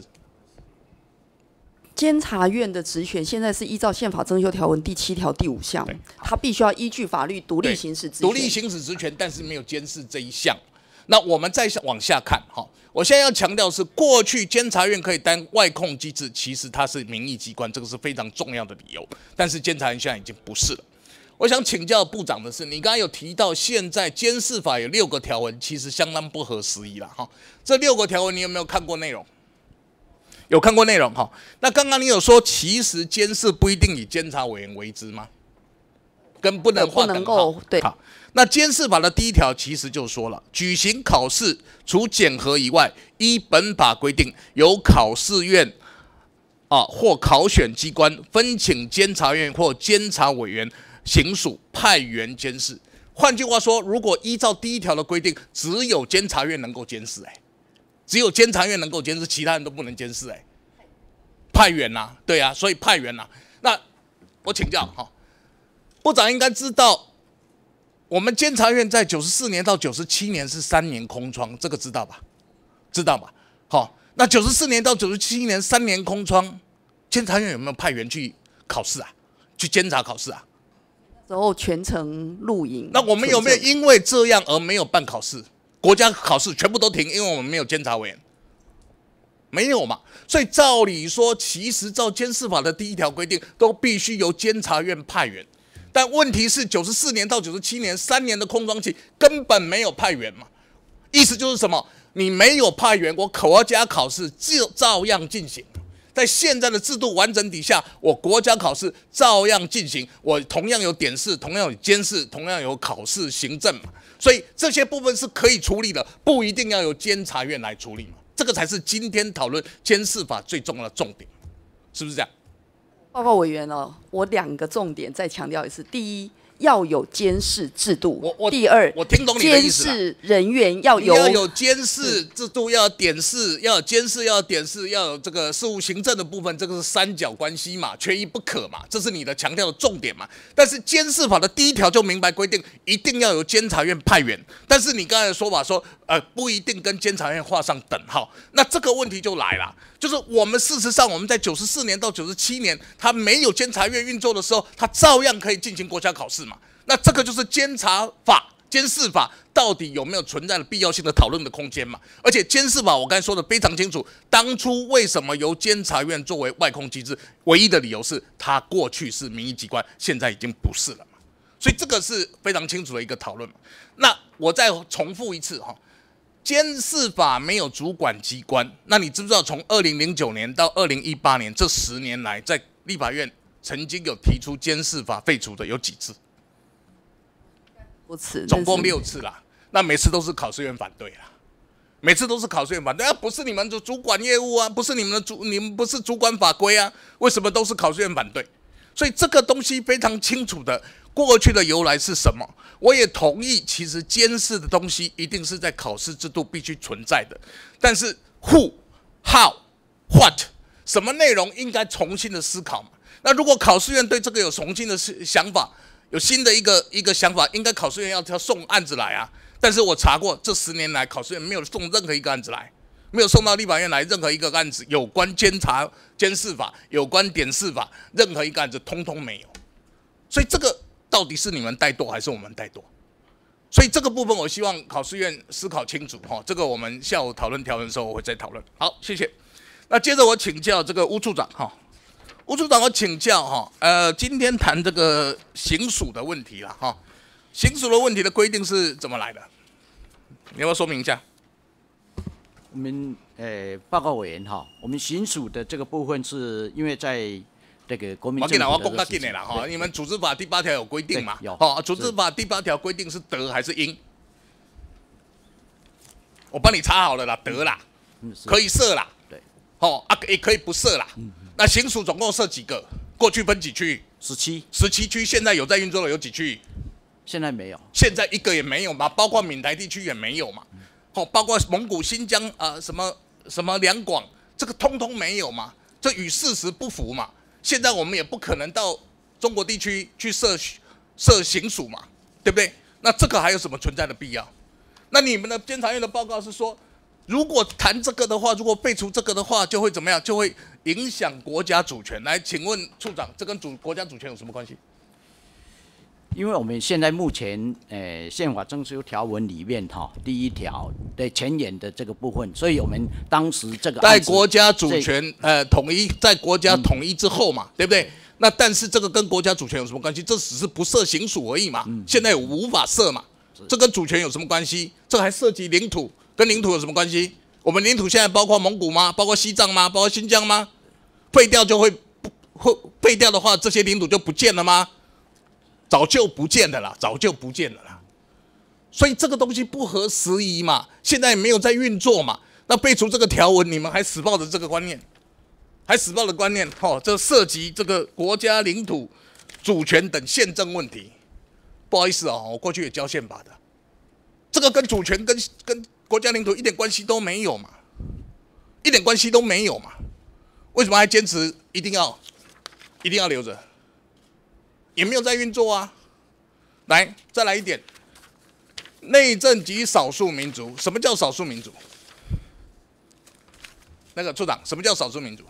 监察院的职权现在是依照宪法增修条文第七条第五项，它必须要依据法律独立行使职权， 独立行使职权，但是没有监视这一项。那我们再往下看，哈，我现在要强调的是，过去监察院可以当外控机制，其实它是民意机关，这个是非常重要的理由。但是监察院现在已经不是了。我想请教部长的是，你刚才有提到现在监视法有六个条文，其实相当不合时宜了，哈。这六个条文你有没有看过内容？有看过内容哈？那刚刚你有说，其实监视不一定以监察委员为之吗？跟不能划等号。 对。 好，那监视法的第一条其实就说了，举行考试除检核以外，依本法规定，由考试院啊或考选机关分请监察院或监察委员行属派员监视。换句话说，如果依照第一条的规定，只有监察院能够监视，哎。只有监察院能够监视，其他人都不能监视。哎，派员呐、啊，对啊，所以派员呐、啊。那我请教哈，部长应该知道，我们监察院在九十四年到九十七年是三年空窗，这个知道吧？知道吧？好，那九十四年到九十七年三年空窗，监察院有没有派员去考试啊？去监察考试啊？ 然后全程录影。 那我们有没有因为这样而没有办考试？国家考试全部都停，因为我们没有监察委员，没有嘛？所以照理说，其实照监视法的第一条规定，都必须由监察院派员。但问题是，九十四年到九十七年三年的空窗期根本没有派员嘛？意思就是什么？你没有派员，我国家考试就照样进行。在现在的制度完整底下，我国家考试照样进行，我同样有点试，同样有监视，同样有考试行政嘛。所以这些部分是可以处理的，不一定要由监察院来处理嘛。这个才是今天讨论监视法最重要的重点，是不是这样？ 报告委员哦，我两个重点再强调一次：第一，要有监视制度； 我我第二， 我听懂你的意思了。 监视人员要有要有监视制度，要有点视，要有监视，要有点视，要有这个事务行政的部分，这个是三角关系嘛，缺一不可嘛，这是你的强调的重点嘛。但是监视法的第一条就明白规定，一定要由监察院派员。但是你刚才的说法说，呃，不一定跟监察院画上等号，那这个问题就来了。就是我们事实上我们在九十四年到九十七年，他没有监察院运作的时候，他照样可以进行国家考试嘛。那这个就是监察法、监视法到底有没有存在的必要性的讨论的空间嘛？而且监视法我刚才说的非常清楚，当初为什么由监察院作为外控机制，唯一的理由是它过去是民意机关，现在已经不是了嘛。所以这个是非常清楚的一个讨论嘛。那我再重复一次哈。监视法没有主管机关，那你知不知道从二零零九年到二零一八年这十年来，在立法院曾经有提出监视法废除的有几次？ 多次， 总共六次啦。那每次都是考试院反对啦。 每次都是考试院反对啊，不是你们的主管业务啊，不是你们的主，你们不是主管法规啊，为什么都是考试院反对？所以这个东西非常清楚的，过去的由来是什么？我也同意，其实监视的东西一定是在考试制度必须存在的，但是 who、how、what 什么内容应该重新的思考嘛？那如果考试院对这个有重新的想法，有新的一个一个想法，应该考试院要要送案子来啊。但是我查过，这十年来考试院没有送任何一个案子来，没有送到立法院来任何一个案子，有关监察监视法、有关点视法，任何一个案子通通没有。所以这个到底是你们怠惰还是我们怠惰？所以这个部分我希望考试院思考清楚哈。这个我们下午讨论条文的时候我会再讨论。好，谢谢。那接着我请教这个吴处长哈。吴处长，我请教哈，呃，今天谈这个刑属的问题了哈，刑属的问题的规定是怎么来的？你要不要说明一下？ 我们呃报告委员哈，我们刑属的这个部分是因为在这个国民政府的我讲较紧的啦哈，你们组织法第八条有规定嘛？ 有。 哦，组织法第八条规定是德还是英？我帮你查好了啦，德啦，可以设啦。 对。 哦啊，也可以不设啦。嗯。那刑属总共设几个？过去分几区？ 十七。 十七区，现在有在运作的有几区？ 现在没有。 现在一个也没有嘛，包括闽台地区也没有嘛。哦，包括蒙古、新疆啊、呃，什么什么两广，这个通通没有嘛，这与事实不符嘛。现在我们也不可能到中国地区去设设刑属嘛，对不对？那这个还有什么存在的必要？那你们的监察院的报告是说，如果谈这个的话，如果废除这个的话，就会怎么样？就会影响国家主权。来，请问处长，这跟主国家主权有什么关系？ 因为我们现在目前呃宪法征修条文里面哈、哦、第一条的前言的这个部分，所以我们当时这个在国家主权呃统一，在国家统一之后嘛，嗯、对不对？那但是这个跟国家主权有什么关系？这只是不设刑属而已嘛。嗯、现在有无法设嘛，这跟主权有什么关系？这还涉及领土，跟领土有什么关系？我们领土现在包括蒙古吗？包括西藏吗？包括新疆吗？废掉就会不会废掉的话，这些领土就不见了吗？早就不见了啦，早就不见了啦。所以这个东西不合时宜嘛，现在也没有在运作嘛。那废除这个条文，你们还死抱着这个观念，还死抱着观念，哦，这涉及这个国家领土主权等宪政问题。不好意思哦，我过去也教宪法的，这个跟主权跟跟国家领土一点关系都没有嘛，一点关系都没有嘛。为什么还坚持一定要一定要留着？也没有在运作啊！来，再来一点，内政及少数民族，什么叫少数民族？那个处长，什么叫少数民族？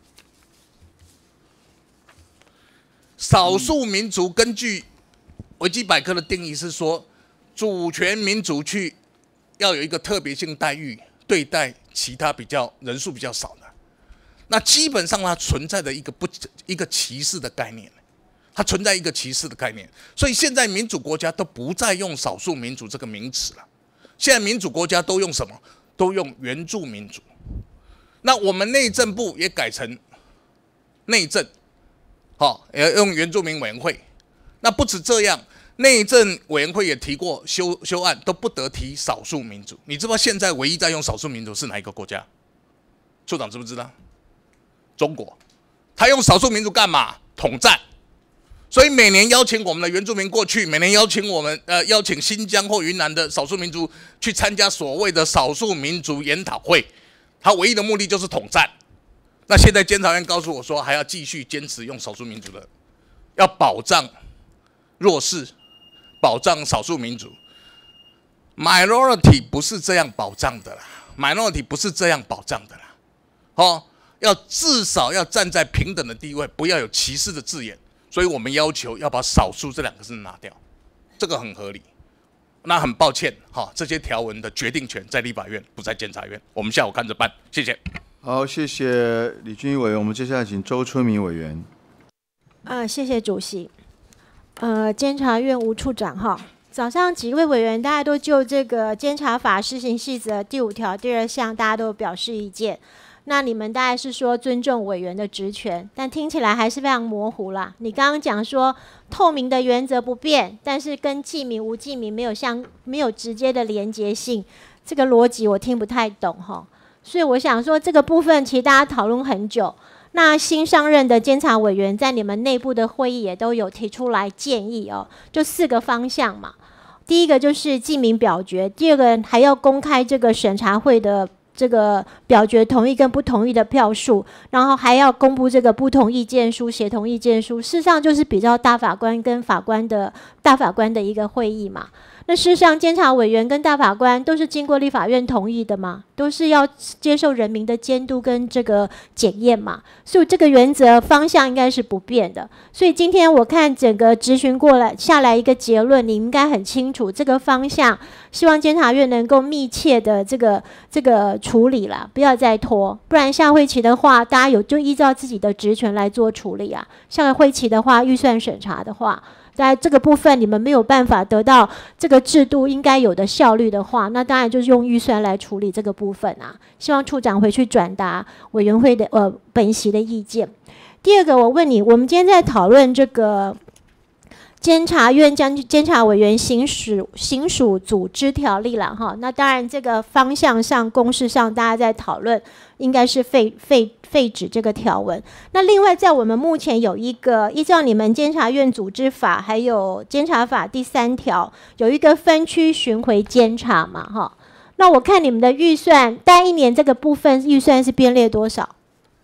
少数民族根据维基百科的定义是说，主权民族去要有一个特别性待遇，对待其他比较人数比较少的，那基本上它存在的一个不一个歧视的概念。它存在一个歧视的概念，所以现在民主国家都不再用少数民族这个名词了。现在民主国家都用什么？都用原住民族。那我们内政部也改成内政，好，也要用原住民委员会。那不止这样，内政委员会也提过修修案，都不得提少数民族。你知不知道现在唯一在用少数民族是哪一个国家？处长知不知道？中国。他用少数民族干嘛？统战。所以每年邀请我们的原住民过去，每年邀请我们呃邀请新疆或云南的少数民族去参加所谓的少数民族研讨会，他唯一的目的就是统战。那现在监察院告诉我说，还要继续坚持用少数民族的，要保障弱势，保障少数民族。minority 不是这样保障的啦 ，minority 不是这样保障的啦，哦，要至少要站在平等的地位，不要有歧视的字眼。所以我们要求要把少数这两个字拿掉，这个很合理。那很抱歉，哈，这些条文的决定权在立法院，不在监察院。我们下午看着办，谢谢。 好，谢谢李俊毅委员。我们接下来请周春明委员。 啊、呃，谢谢主席。呃，监察院吴处长哈，早上几位委员大家都就这个监察法施行细则第五条第二项，大家都表示意见。那你们大概是说尊重委员的职权，但听起来还是非常模糊啦。你刚刚讲说透明的原则不变，但是跟记名无记名没有相没有直接的连结性， 这个逻辑我听不太懂哈，所以我想说这个部分其实大家讨论很久。那新上任的监察委员在你们内部的会议也都有提出来建议哦，就四个方向嘛。第一个就是记名表决，第二个还要公开这个审查会的这个表决同意跟不同意的票数，然后还要公布这个不同意见书、协同意见书。事实上就是比较大法官跟法官的大法官的一个会议嘛。那事实上，监察委员跟大法官都是经过立法院同意的嘛，都是要接受人民的监督跟这个检验嘛，所以这个原则方向应该是不变的。所以今天我看整个质询过来下来一个结论，你应该很清楚这个方向，希望监察院能够密切的这个这个处理啦，不要再拖，不然下会期的话，大家有就依照自己的职权来做处理啊。下个会期的话，预算审查的话。在这个部分你们没有办法得到这个制度应该有的效率的话，那当然就是用预算来处理这个部分啊。希望处长回去转达委员会的呃本席的意见。第二个，我问你，我们今天在讨论这个监察院监监察委员行属行属组织条例了哈，那当然这个方向上公式上大家在讨论应该是废废废止这个条文。那另外在我们目前有一个依照你们监察院组织法还有监察法第三条有一个分区巡回监察嘛哈，那我看你们的预算单一年这个部分预算是编列多少？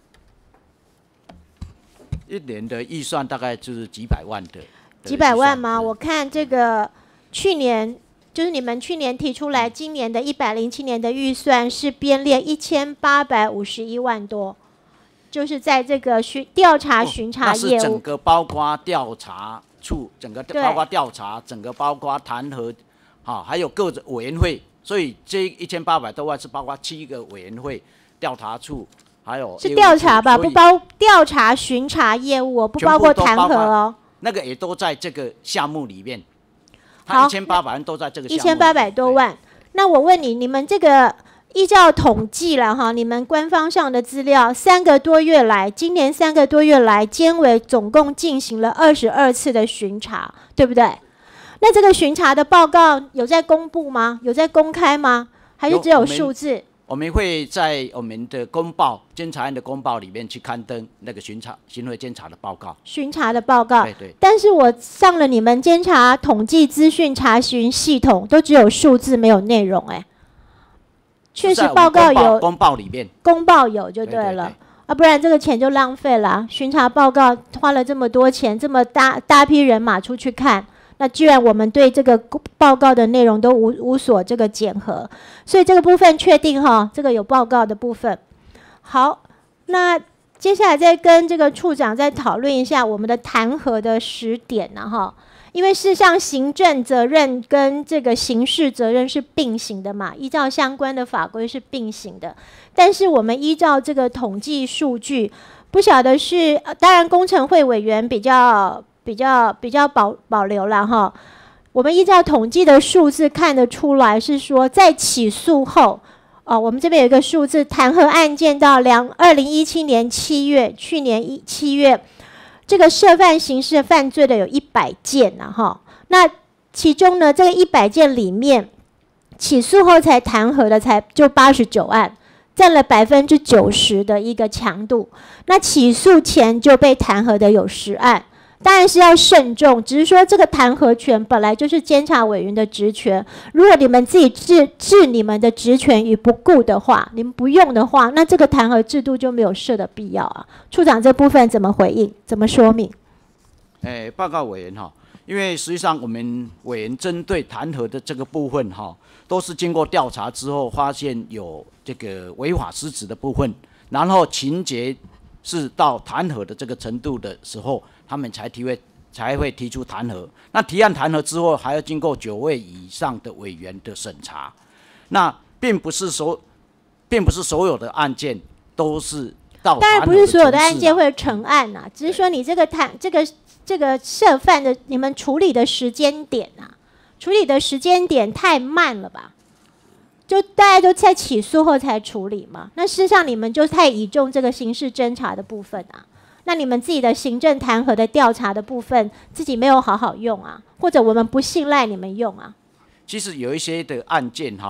一年的预算大概就是几百万的。 几百万吗？我看这个去年就是你们去年提出来，今年的一百零七年的预算是编列一千八百五十一万多，就是在这个巡调查巡查业务， 那是整个包括调查处，整个包括调查，整个包括弹劾，好、啊，还有各种委员会，所以这一千八百多万是包括七个委员会、调查处，还有是调查吧，不包调查巡查业务哦，不包括弹劾哦。 那个也都在这个项目里面，它一千八百万都在这个项目。 一千八百多万。那我问你，你们这个依照统计了哈，你们官方上的资料，三个多月来，今年三个多月来，监委总共进行了二十二次的巡查，对不对？那这个巡查的报告有在公布吗？有在公开吗？还是只有数字？ 我们会在我们的公报、监察院的公报里面去刊登那个巡查、巡回监察的报告。 巡查的报告， 对对。 但是我上了你们监察统计资讯查询系统，都只有数字没有内容、欸，哎，确实报告有公报里面， 公报有就对了，对对对啊，不然这个钱就浪费了、啊。巡查报告花了这么多钱，这么大大批人马出去看。那居然我们对这个报告的内容都无无所这个检核，所以这个部分确定哈，这个有报告的部分。好，那接下来再跟这个处长再讨论一下我们的弹劾的时点呢哈，因为事实上行政责任跟这个刑事责任是并行的嘛，依照相关的法规是并行的，但是我们依照这个统计数据，不晓得是当然工程会委员比较。比较比较保保留了哈，我们依照统计的数字看得出来，是说在起诉后，哦，我们这边有一个数字，弹劾案件到两二零一七年七月，去年一七月，这个涉犯刑事犯罪的有一百件呐哈，那其中呢，这个一百件里面，起诉后才弹劾的才就八十九案，占了百分之九十的一个强度，那起诉前就被弹劾的有十案。当然是要慎重，只是说这个弹劾权本来就是监察委员的职权，如果你们自己置置你们的职权于不顾的话，你们不用的话，那这个弹劾制度就没有设的必要啊。处长这部分怎么回应？怎么说明？ 诶，报告委员哈，因为实际上我们委员针对弹劾的这个部分哈，都是经过调查之后发现有这个违法失职的部分，然后情节是到弹劾的这个程度的时候。他们才提会才会提出弹劾，那提案弹劾之后，还要经过九位以上的委员的审查。那并不是所，并不是所有的案件都是到。 当然不是所有的案件会成案呐、啊，只是说你这个弹这个这个涉犯的你们处理的时间点啊，处理的时间点太慢了吧？就大家都在起诉后才处理嘛。那事实上你们就太倚重这个刑事侦查的部分啊。那你们自己的行政弹劾的调查的部分，自己没有好好用啊，或者我们不信赖你们用啊。 其实有一些的案件哈，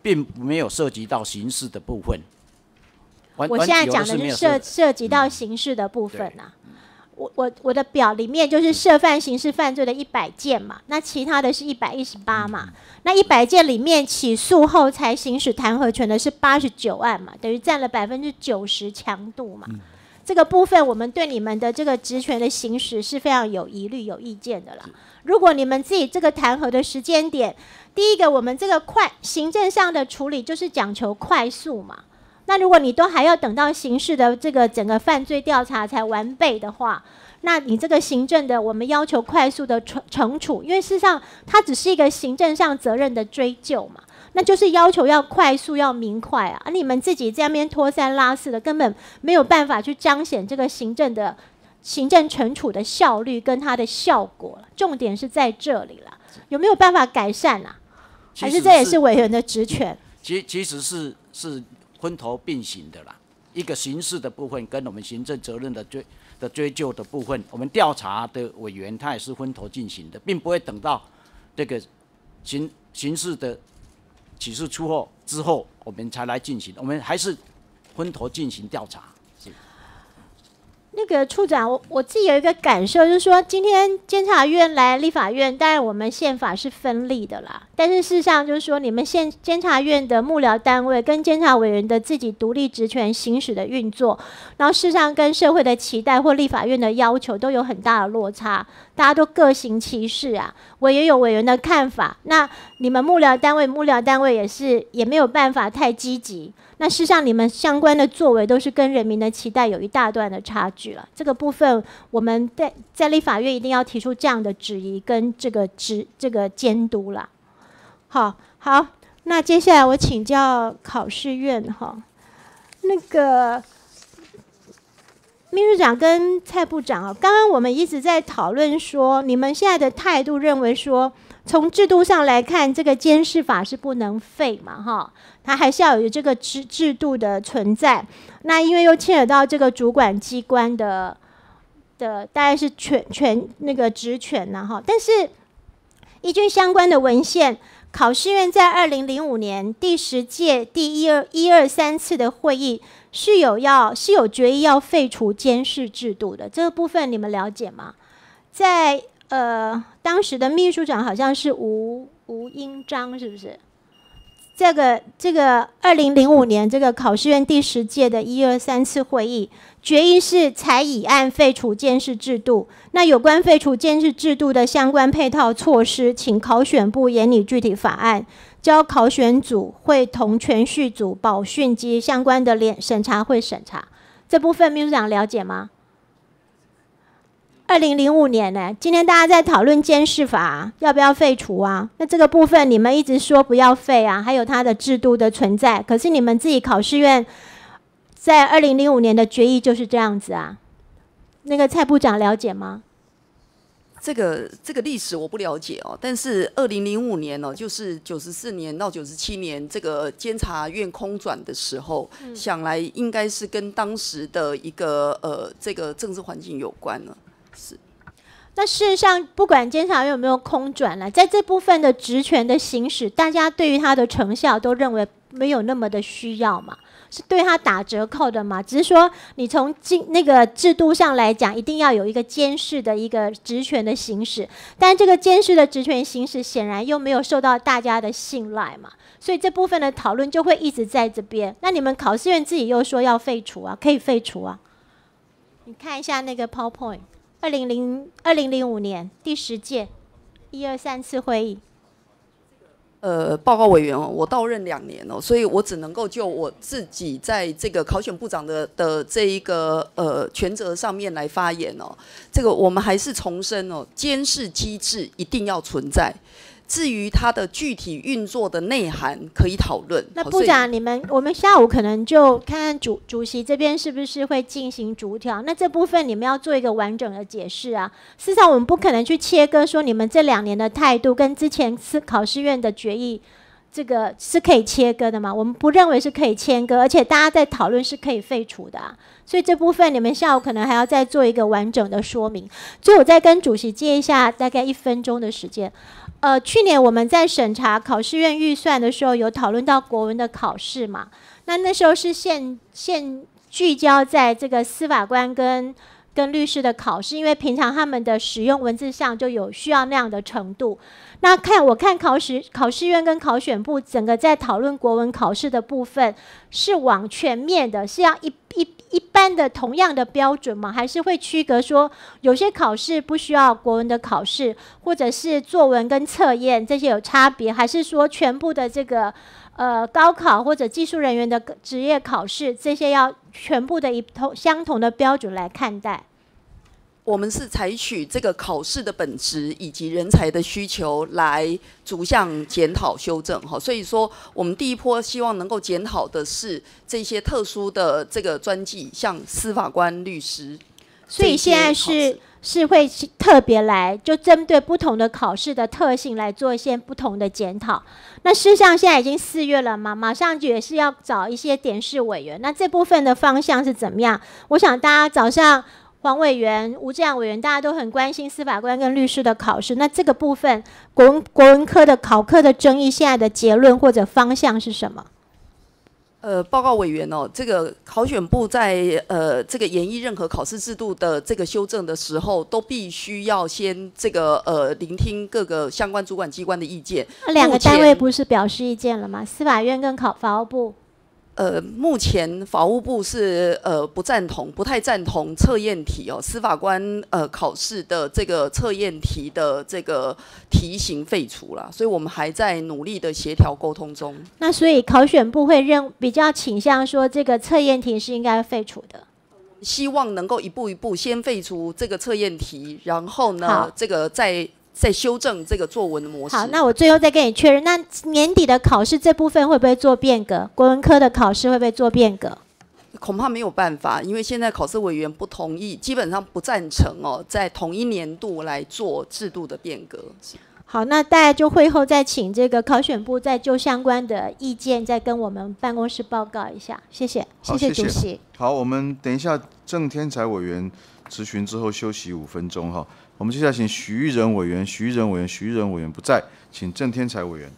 并没有涉及到刑事的部分。 我现在讲的是涉涉及到刑事的部分啊。我我我的表里面就是涉犯刑事犯罪的一百件嘛，那其他的是一百一十八嘛，那一百件里面起诉后才行使弹劾权的是八十九案嘛，等于占了百分之九十强度嘛。这个部分我们对你们的这个职权的行使是非常有疑虑、有意见的啦。如果你们自己这个弹劾的时间点，第一个我们这个快行政上的处理就是讲求快速嘛。那如果你都还要等到刑事的这个整个犯罪调查才完备的话，那你这个行政的我们要求快速的惩处，因为事实上它只是一个行政上责任的追究嘛，那就是要求要快速要明快啊，而你们自己在那边拖三拉四的，根本没有办法去彰显这个行政的行政惩处的效率跟它的效果了。重点是在这里了，有没有办法改善啊？还是这也是委员的职权？ 其其实是是。分头并行的啦，一个刑事的部分跟我们行政责任的追的追究的部分，我们调查的委员他也是分头进行的，并不会等到这个刑刑事的起诉出后之后，我们才来进行，我们还是分头进行调查。 那个处长，我我自己有一个感受，就是说，今天监察院来立法院，当然我们宪法是分立的啦，但是事实上就是说，你们宪监察院的幕僚单位跟监察委员的自己独立职权行使的运作，然后事实上跟社会的期待或立法院的要求都有很大的落差，大家都各行其事啊，委员有委员的看法，那你们幕僚单位幕僚单位也是也没有办法太积极。那事实上，你们相关的作为都是跟人民的期待有一大段的差距了。这个部分，我们在在立法院一定要提出这样的质疑跟这个执这个监督啦。好，好，那接下来我请教考试院哈，那个秘书长跟蔡部长啊，刚刚我们一直在讨论说，你们现在的态度认为说，从制度上来看，这个监视法是不能废嘛，哈，它还是要有这个制制度的存在。那因为又牵扯到这个主管机关的的大概是权权那个职权呐，哈。但是依据相关的文献，考试院在二零零五年第十届第一二一二三次的会议是有要是有决议要废除监视制度的，这个部分你们了解吗？在呃，当时的秘书长好像是吴吴英章，是不是？这个这个二零零五年这个考试院第十届的一二三次会议决议是采议案废除监视制度。那有关废除监视制度的相关配套措施，请考选部研拟具体法案，交考选组会同铨叙组、保训及相关的联审查会审查。这部分秘书长了解吗？二零零五年呢，今天大家在讨论监视法、啊、要不要废除啊？那这个部分你们一直说不要废啊，还有它的制度的存在。可是你们自己考试院在二零零五年的决议就是这样子啊。那个蔡部长了解吗？ 这个这个历史我不了解哦，但是二零零五年哦，就是九十四年到九十七年这个监察院空转的时候，嗯、想来应该是跟当时的一个呃这个政治环境有关了。是， 那事实上，不管监察院有没有空转了，在这部分的职权的行使，大家对于它的成效都认为没有那么的需要嘛，是对它打折扣的嘛。只是说，你从经那个制度上来讲，一定要有一个监视的一个职权的行使，但这个监视的职权行使显然又没有受到大家的信赖嘛，所以这部分的讨论就会一直在这边。那你们考试院自己又说要废除啊，可以废除啊。你看一下那个 PowerPoint。二零零二零零五年第十届一二三次会议， 呃，报告委员哦，我到任两年哦，所以我只能够就我自己在这个考选部长的的这一个呃权责上面来发言哦。这个我们还是重申哦，监视机制一定要存在。至于它的具体运作的内涵，可以讨论。 那部长，你们我们下午可能就看看主主席这边是不是会进行逐条。那这部分你们要做一个完整的解释啊。事实上，我们不可能去切割说你们这两年的态度跟之前考试院的决议这个是可以切割的吗？我们不认为是可以切割，而且大家在讨论是可以废除的啊。所以这部分你们下午可能还要再做一个完整的说明。所以我再跟主席借一下大概一分钟的时间。呃，去年我们在审查考试院预算的时候，有讨论到国文的考试嘛？那那时候是现现聚焦在这个司法官跟跟律师的考试，因为平常他们的使用文字上就有需要那样的程度。那看我看考试考试院跟考选部整个在讨论国文考试的部分，是往全面的，是要一一一般的同样的标准吗？还是会区隔说有些考试不需要国文的考试，或者是作文跟测验这些有差别？还是说全部的这个呃高考或者技术人员的职业考试这些要全部的一同相同的标准来看待？ 我们是采取这个考试的本质以及人才的需求来逐项检讨修正哈，所以说我们第一波希望能够检讨的是这些特殊的这个专技，像司法官、律师。 所以现在是是会特别来就针对不同的考试的特性来做一些不同的检讨。那事实上现在已经四月了嘛，马上也是要找一些点试委员。那这部分的方向是怎么样？我想大家早上。黄委员、吴志阳委员，大家都很关心司法官跟律师的考试。那这个部分，国文国文科的考科的争议，现在的结论或者方向是什么？ 呃，报告委员哦，这个考选部在呃这个研议任何考试制度的这个修正的时候，都必须要先这个呃聆听各个相关主管机关的意见。 那两个单位不是表示意见了吗？司法院跟考法务部。 呃，目前法务部是呃不赞同，不太赞同测验题哦，司法官呃考试的这个测验题的这个题型废除了，所以我们还在努力的协调沟通中。 那所以考选部会认比较倾向说这个测验题是应该废除的， 希望能够一步一步先废除这个测验题，然后呢，这个再。在修正这个作文的模式。 好，那我最后再跟你确认，那年底的考试这部分会不会做变革？国文科的考试会不会做变革？ 恐怕没有办法，因为现在考试委员不同意，基本上不赞成哦，在同一年度来做制度的变革。 好，那大家就会后再请这个考选部再就相关的意见再跟我们办公室报告一下，谢谢，谢谢主席。 好，我们等一下郑天才委员质询之后休息五分钟哈。我们接下来请许玉仁委员，许玉仁委员，许玉仁委员不在，请郑天才委员。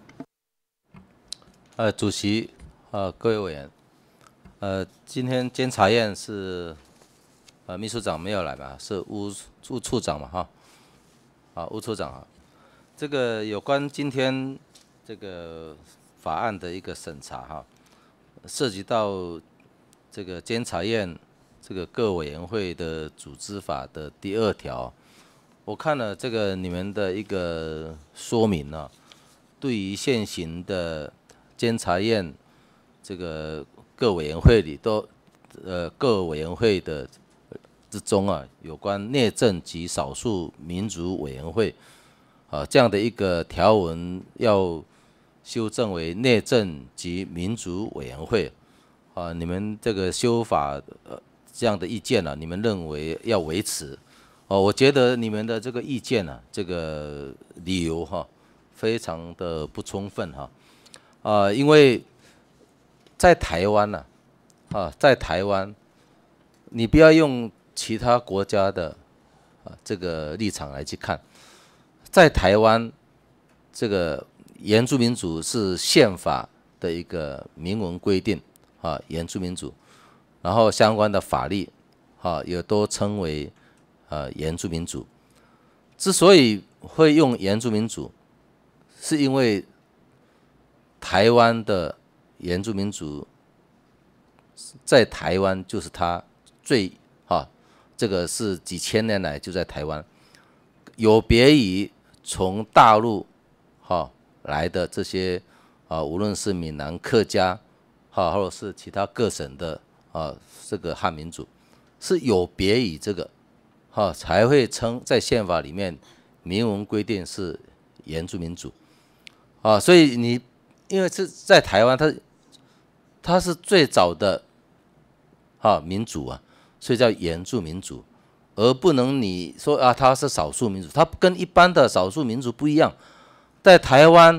呃，主席，呃，各位委员，呃，今天监察院是呃秘书长没有来嘛，是吴吴处长嘛哈，啊，吴处长啊，这个有关今天这个法案的一个审查哈，涉及到这个监察院这个各委员会的组织法的第二条。我看了这个你们的一个说明呢、啊，对于现行的监察院这个各委员会里都呃各委员会的之中啊，有关内政及少数民族委员会啊这样的一个条文要修正为内政及民族委员会啊，你们这个修法呃这样的意见呢、啊，你们认为要维持？哦，我觉得你们的这个意见呢、啊，这个理由哈、啊，非常的不充分哈、啊，啊，因为在台湾呢、啊，啊，在台湾，你不要用其他国家的啊这个立场来去看，在台湾，这个原住民族是宪法的一个明文规定啊，原住民族，然后相关的法律啊也都称为。呃，原住民族之所以会用原住民族，是因为台湾的原住民族在台湾就是他最啊，这个是几千年来就在台湾，有别于从大陆哈、啊、来的这些啊，无论是闽南客家哈、啊，或者是其他各省的啊这个汉民族，是有别于这个。哈、哦，才会称在宪法里面明文规定是原住民族，啊，所以你因为是在台湾，它它是最早的啊民族啊，所以叫原住民族，而不能你说啊它是少数民族，它跟一般的少数民族不一样，在台湾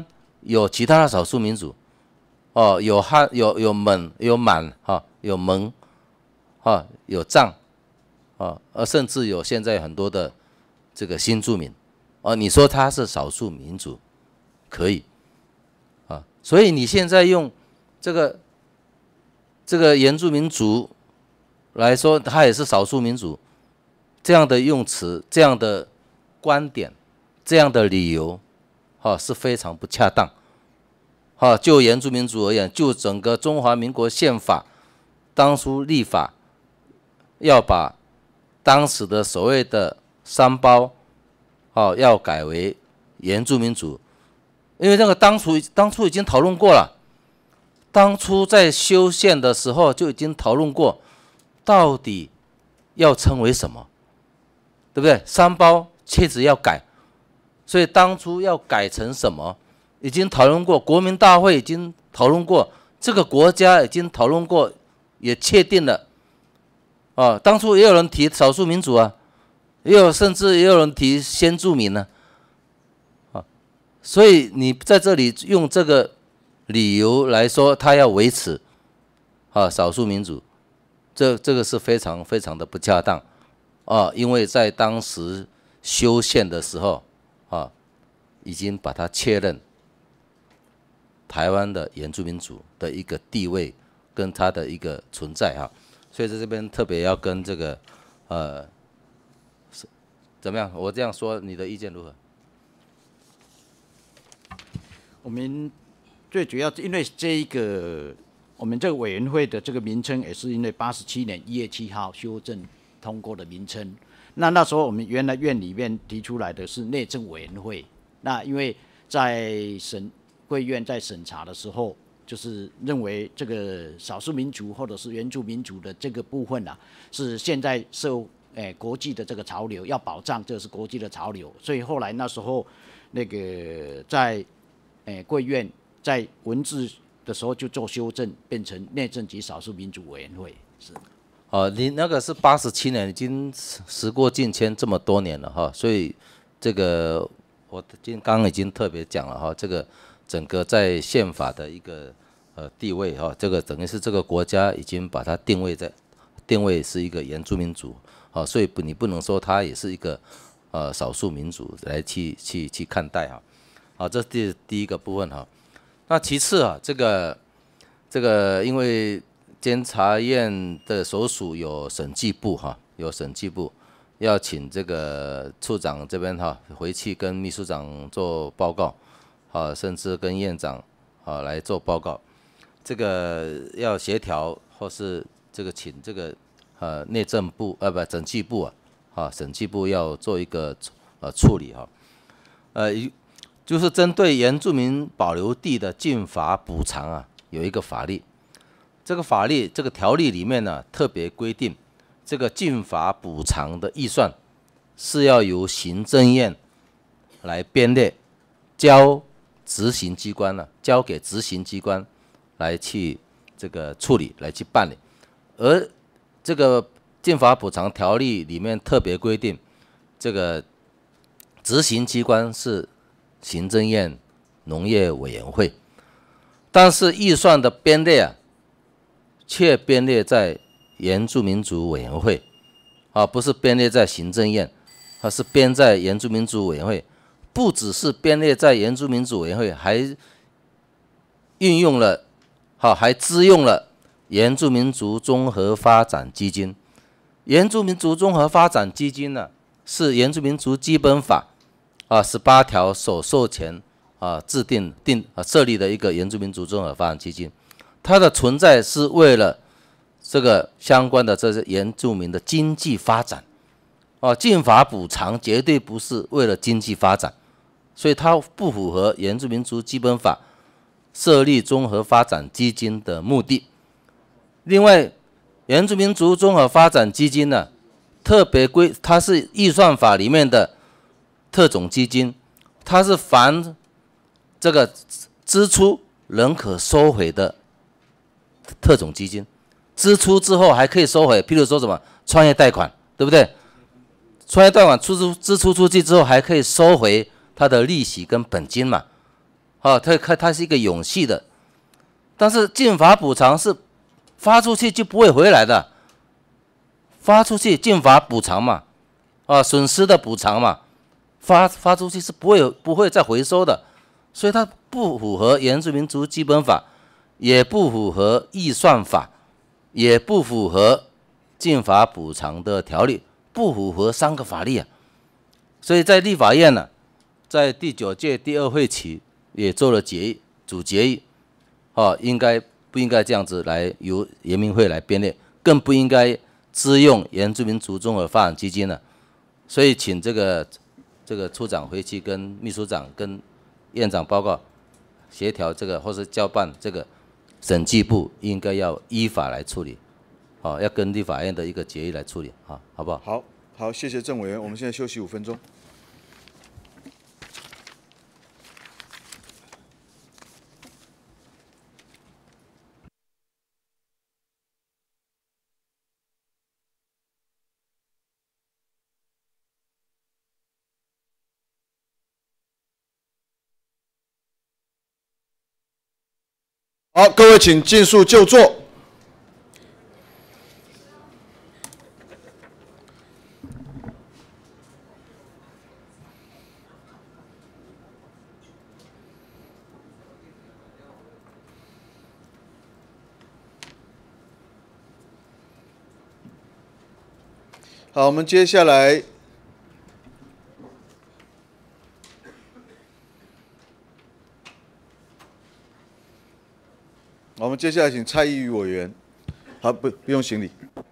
有其他的少数民族，哦，有汉有有蒙有满哈、哦，有蒙，啊、哦，有藏，啊、哦，呃，甚至有现在很多的这个新住民，哦，你说他是少数民族，可以，啊，所以你现在用这个这个原住民族来说，他也是少数民族，这样的用词，这样的观点，这样的理由，哈、哦，是非常不恰当。哈、哦，就原住民族而言，就整个中华民国宪法当初立法，要把当时的所谓的三胞，哦，要改为原住民族，因为这个当初当初已经讨论过了，当初在修宪的时候就已经讨论过，到底要称为什么，对不对？三胞确实要改，所以当初要改成什么？已经讨论过，国民大会已经讨论过，这个国家已经讨论过，也确定了。啊，当初也有人提少数民族啊，也有甚至也有人提先住民呢、啊。啊，所以你在这里用这个理由来说，他要维持啊少数民族，这这个是非常非常的不恰当啊，因为在当时修宪的时候啊，已经把它确认。台湾的原住民族的一个地位跟它的一个存在哈，所以在这边特别要跟这个呃，怎么样？我这样说，你的意见如何？ 我们最主要因为这一个我们这个委员会的这个名称也是因为八十七年一月七号修正通过的名称。那那时候我们原来院里面提出来的是内政委员会，那因为在审会院在审查的时候，就是认为这个少数民族或者是原住民族的这个部分啊，是现在受诶国际的这个潮流要保障，这是国际的潮流，所以后来那时候那个在诶贵院在文字的时候就做修正，变成内政及少数民族委员会。是。 哦，你那个是八十七年，已经时过境迁这么多年了哈，所以这个我今刚刚已经特别讲了哈，这个。整个在宪法的一个呃地位哈、哦，这个等于是这个国家已经把它定位在定位是一个原住民族，好、哦，所以不你不能说它也是一个呃少数民族来去去去看待哈，好、哦，这是第第一个部分哈、哦。那其次啊，这个这个因为监察院的所属有审计部哈、哦，有审计部要请这个处长这边哈、哦、回去跟秘书长做报告。啊，甚至跟院长啊来做报告，这个要协调或是这个请这个呃内政部呃不审计部啊，啊审计部要做一个呃处理哈、啊，呃就是针对原住民保留地的禁伐补偿啊，有一个法律，这个法律这个条例里面呢特别规定，这个禁伐补偿的预算是要由行政院来编列，交。执行机关呢、啊，交给执行机关来去这个处理，来去办理。而这个禁伐补偿条例里面特别规定，这个执行机关是行政院农业委员会，但是预算的编列啊，却编列在原住民族委员会，啊，不是编列在行政院，而是编在原住民族委员会。不只是编列在原住民族委员会，还运用了，好，还支用了原住民族综合发展基金。原住民族综合发展基金呢，是原住民族基本法啊十八条所授权啊制定定啊设立的一个原住民族综合发展基金。它的存在是为了这个相关的这些原住民的经济发展。啊，禁伐补偿绝对不是为了经济发展。所以它不符合原住民族基本法设立综合发展基金的目的。另外，原住民族综合发展基金呢，特别规，它是预算法里面的特种基金，它是凡这个支出仍可收回的特种基金，支出之后还可以收回，譬如说什么创业贷款，对不对？创业贷款出出支出出去之后还可以收回它的利息跟本金嘛， 啊，它它它是一个永续的，但是禁罚补偿是发出去就不会回来的，发出去禁罚补偿嘛，啊，损失的补偿嘛，发发出去是不会不会再回收的，所以它不符合原住民族基本法，也不符合预算法，也不符合禁罚补偿的条例，不符合三个法律啊，所以在立法院呢、啊，在第九届第二会期也做了决议，主决议，哦，应该不应该这样子来由原民会来编列，更不应该支用原住民族综合发展基金了、啊，所以请这个这个处长回去跟秘书长跟院长报告，协调这个或是交办这个审计部应该要依法来处理，哦，要跟立法院的一个决议来处理，好，好不好？ 好，好，谢谢郑委员，我们现在休息五分钟。好，各位请尽速就座。好，我们接下来我们接下来请蔡依瑜委员，好，不不用行礼。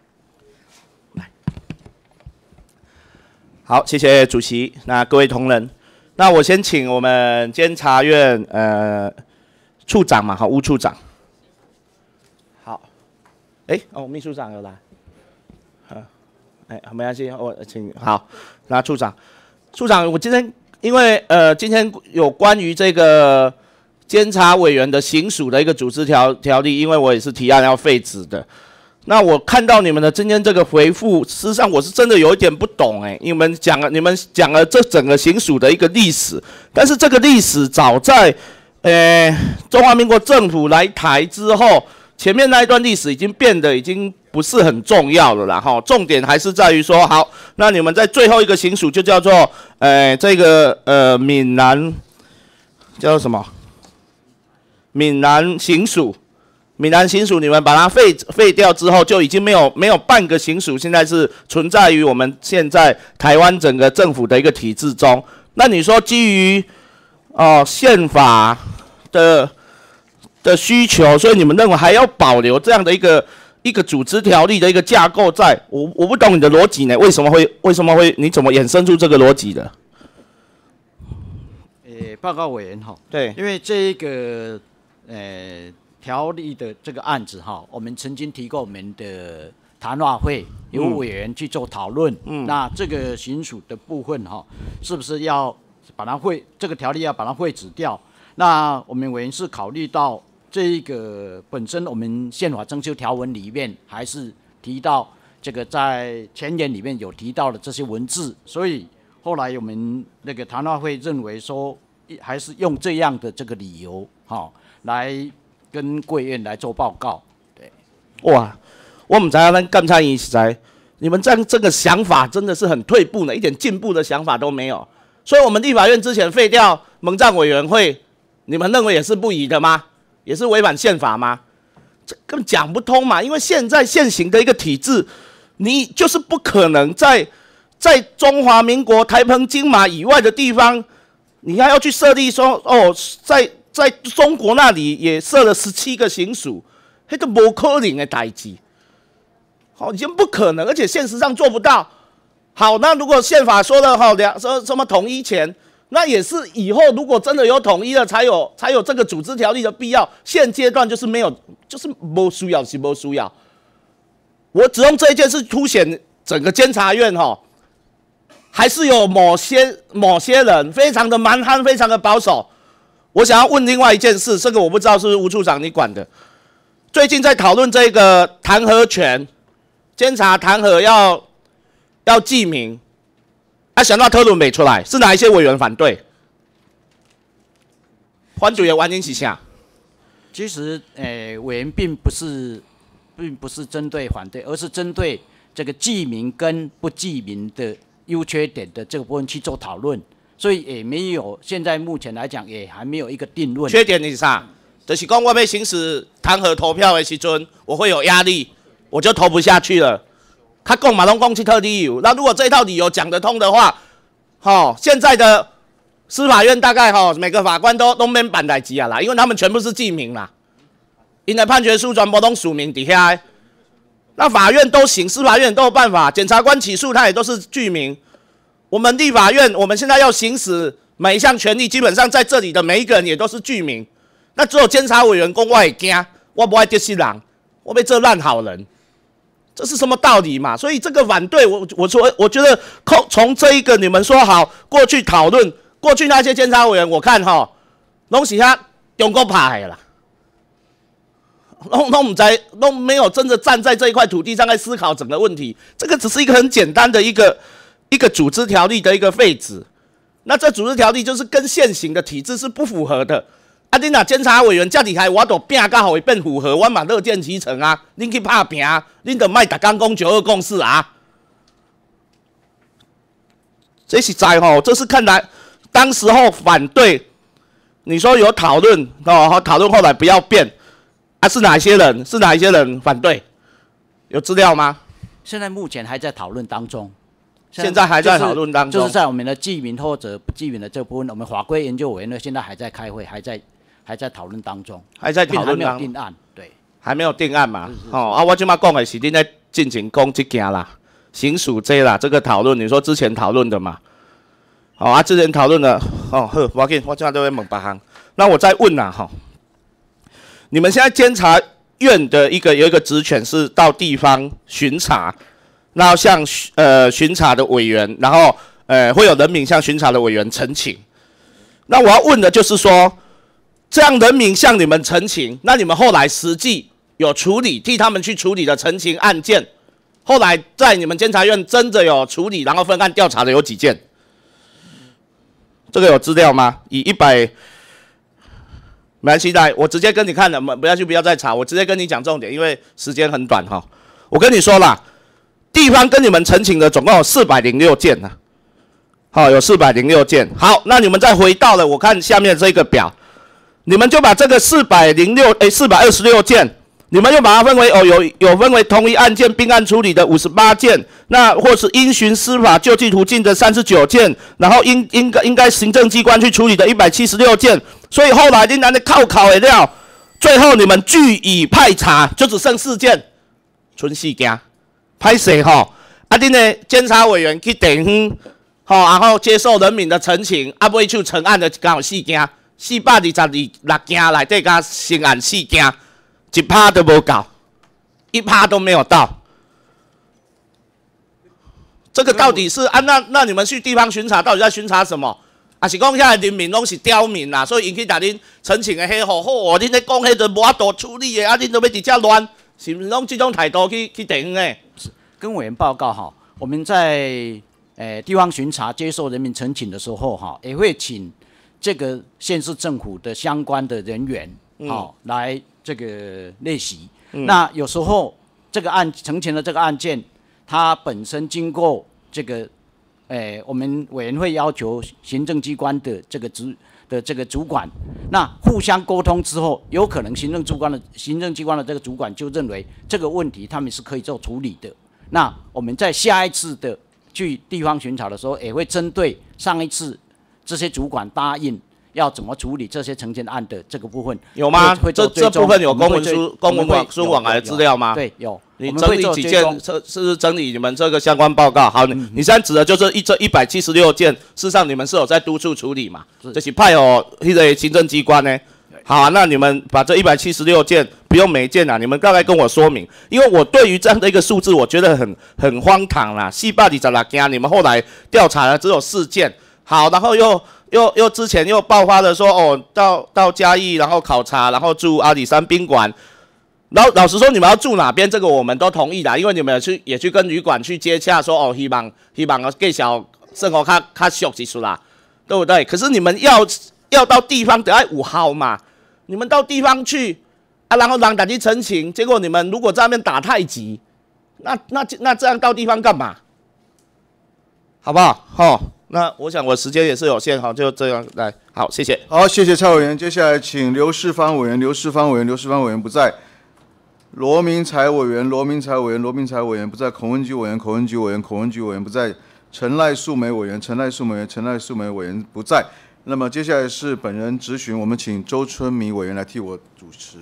好，谢谢主席。那各位同仁，那我先请我们监察院呃处长嘛，好，吴处长。好，哎，哦，秘书长有来。好，哎，没关系，我请好，那处长，处长，我今天因为呃今天有关于这个。监察委员的行署的一个组织条条例，因为我也是提案要废止的。那我看到你们的今天这个回复，事实上我是真的有一点不懂哎，你们讲了你们讲了这整个行署的一个历史，但是这个历史早在呃中华民国政府来台之后，前面那一段历史已经变得已经不是很重要了啦哈，重点还是在于说，好，那你们在最后一个行署就叫做呃这个呃闽南叫做什么？闽南行署，闽南行署，你们把它废废掉之后，就已经没有没有半个行署现在是存在于我们现在台湾整个政府的一个体制中。那你说基于哦、呃、宪法的的需求，所以你们认为还要保留这样的一个一个组织条例的一个架构在？我我不懂你的逻辑呢，为什么会为什么会你怎么衍生出这个逻辑的？ 诶，报告委员哈， 对， 因为这个。呃，条例的这个案子哈，我们曾经提过我们的谈话会，由委员去做讨论。嗯，那这个行署的部分哈，是不是要把它废？这个条例要把它废止掉？那我们委员是考虑到这一个本身我们宪法增修条文里面还是提到这个在前言里面有提到的这些文字，所以后来我们那个谈话会认为说，还是用这样的这个理由哈。来跟贵院来做报告，对， 哇，我们知道咱监察院实在，你们这样这个想法真的是很退步呢，一点进步的想法都没有。所以，我们立法院之前废掉蒙藏委员会，你们认为也是不宜的吗？也是违反宪法吗？这根本讲不通嘛，因为现在现行的一个体制，你就是不可能在在中华民国台澎金马以外的地方，你还要去设立说哦，在。在中国那里也设了十七个行署，那个不可能的代志，好，已经不可能，而且现实上做不到。好，那如果宪法说的哈两说什么统一前，那也是以后如果真的有统一了，才有才有这个组织条例的必要。现阶段就是没有，就是没需要是没需要。我只用这一件事凸显整个监察院哈，还是有某些某些人非常的蛮憨，非常的保守。我想要问另外一件事，这个我不知道是不是吴处长你管的。最近在讨论这个弹劾权，监察弹劾要要记名，啊，想到讨论没出来，是哪一些委员反对？ 反对的原因是啥？ 其实，诶、委员并不是，并不是针对反对，而是针对这个记名跟不记名的优缺点的这个部分去做讨论，所以也没有，现在目前来讲也还没有一个定论。 缺点是啥？就是讲我要行使弹劾投票的时阵，我会有压力，我就投不下去了。他讲嘛，拢讲这套理由，那如果这套理由讲得通的话，吼、哦，现在的司法院大概吼、哦、每个法官都都免办代志啊啦，因为他们全部是记名啦，因的判决书全部都署名底下的，那法院都行，司法院都有办法，检察官起诉他也都是具名。我们立法院，我们现在要行使每一项权利，基本上在这里的每一个人也都是具名。那只有监察委员讲我会惊，我不爱得罪人，我被这烂好人，这是什么道理嘛？所以这个反对我，我说我觉得从这一个你们说好过去讨论，过去那些监察委员，我看哈，拢是他中国派的啦，拢拢唔在，都没有真的站在这一块土地上来思考整个问题。这个只是一个很简单的一个一个组织条例的一个废止，那这组织条例就是跟现行的体制是不符合的。啊，恁若监察委员遮厉害，我都拼甲互伊变符合，我嘛乐见其成啊！恁去拍拼，恁就莫逐工讲九二共识啊！这是在吼，这是看来当时候反对，你说有讨论哦，讨论后来不要变，啊是哪些人？是哪一些人反对？有资料吗？ 现在目前还在讨论当中。 现在还在讨论当中， 就是在我们的记名或者不记名的这部分，我们法规研究委员会现在还在开会，还在还在讨论当中， 还在讨论当中， 并还没有定案，对， 还没有定案嘛？哦啊，我即马讲的是恁在进行讲这件啦，行属这啦，这个讨论，你说之前讨论的嘛？好、哦、啊，之前讨论的，哦呵，我给我即马都在问八行，那我再问啦哈、哦，你们现在监察院的一个有一个职权是到地方巡查。然后向呃巡查的委员，然后呃会有人民向巡查的委员陈情。那我要问的就是说，这样人民向你们陈情，那你们后来实际有处理替他们去处理的陈情案件，后来在你们监察院真的有处理，然后分案调查的有几件？这个有资料吗？以一百，没关系，来，我直接跟你看了，不要去不要再查，我直接跟你讲重点，因为时间很短哈。我跟你说啦。地方跟你们陈情的总共有四百零六件呢、啊，好，有四百零六件。好，那你们再回到了我看下面这个表，你们就把这个四百零六诶四百二十六件，你们又把它分为哦有有分为同一案件并案处理的五十八件，那或是因循司法救济途径的三十九件，然后应应该应该行政机关去处理的一百七十六件。所以后来你拿的靠考的料，最后你们据以派查，就只剩四件，存四件。歹势吼，啊，恁的监察委员去地方，吼，然后接受人民的陈情，啊，尾手成案的刚有四件，四百二十二六件内底加成案四件，一趴都无够，一趴都没有到。这个到底是啊？那那你们去地方巡查，到底在巡查什么？啊，是讲遐人民拢是刁民啦，所以引起大恁陈情的迄吼吼，恁咧讲迄就无法度处理的，啊，恁都要直接乱。是不是用这种态度去去地方呢？ 跟委员报告哈，我们在呃地方巡查接受人民陈情的时候哈，也会请这个县市政府的相关的人员好、嗯、来这个列席、嗯。那有时候这个案陈情的这个案件，它本身经过这个呃我们委员会要求行政机关的这个职。的这个主管，那互相沟通之后，有可能行政主管的行政机关的这个主管就认为这个问题他们是可以做处理的。那我们在下一次的去地方巡查的时候，也会针对上一次这些主管答应要怎么处理这些呈现案的这个部分， 有吗？这这部分有公文书、公文网书往来的资料吗？ 对，有。 你整理几件，这是整理你们这个相关报告。好，嗯、你现在指的就是一这一百七十六件，事实上你们是有在督促处理嘛？这是派哦，那个行政机关呢。好、啊，那你们把这一百七十六件，不用每一件啊，你们大概跟我说明，因为我对于这样的一个数字，我觉得很很荒唐啦。四百二十六件，你们后来调查了只有四件。好，然后又又又之前又爆发了说哦，到到嘉义，然后考察，然后住阿里山宾馆。然后老实说，你们要住哪边，这个我们都同意的，因为你们也去也去跟旅馆去接洽，说哦，希望希望介绍生活较较熟一chút啦，对不对？可是你们要要到地方得要五号嘛，你们到地方去啊，然后让打去陈情，结果你们如果在那边打太极，那那那这样到地方干嘛？好不好？好、哦，那我想我时间也是有限，好，就这样来，好，谢谢。 好，谢谢蔡委员。接下来请刘世芳委员，刘世芳委员，刘世芳委员不在。罗明才委员，罗明才委员，罗明才委员不在；孔文吉委员，孔文吉委员，孔文吉委员不在；陈赖素梅委员，陈赖素梅委员，陈赖素梅委员不在。那么接下来是本人质询，我们请周春米委员来替我主持。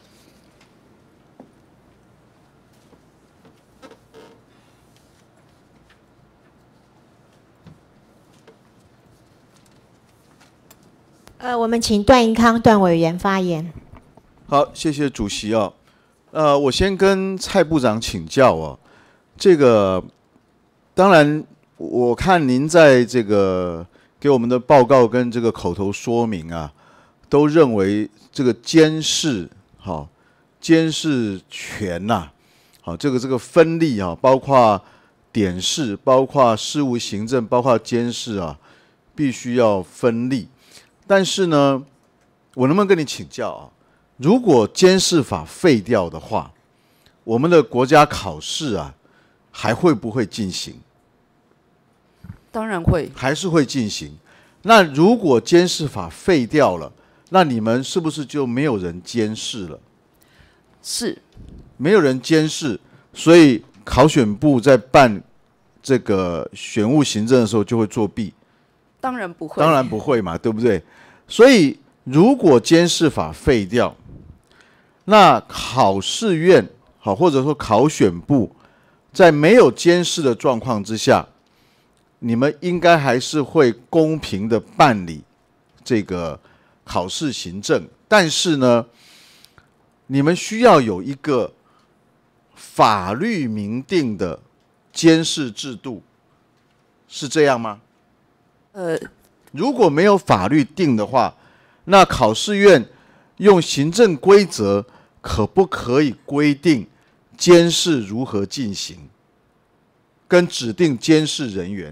呃，我们请段宜康段委员发言。 好，谢谢主席哦。呃，我先跟蔡部长请教哦。这个当然，我看您在这个给我们的报告跟这个口头说明啊，都认为这个监视好、哦、监视权呐、啊，好、哦、这个这个分立啊，包括点视，包括事务行政，包括监视啊，必须要分立。但是呢，我能不能跟你请教啊？如果监视法废掉的话，我们的国家考试啊，还会不会进行？ 当然会， 还是会进行。那如果监视法废掉了，那你们是不是就没有人监视了？ 是， 没有人监视，所以考选部在办这个选务行政的时候就会作弊。 当然不会， 当然不会嘛，对不对？所以如果监视法废掉，那考试院好，或者说考选部，在没有监视的状况之下，你们应该还是会公平的办理这个考试行政，但是呢，你们需要有一个法律明定的监视制度，是这样吗？ 呃， 如果没有法律定的话，那考试院用行政规则可不可以规定监视如何进行，跟指定监视人员？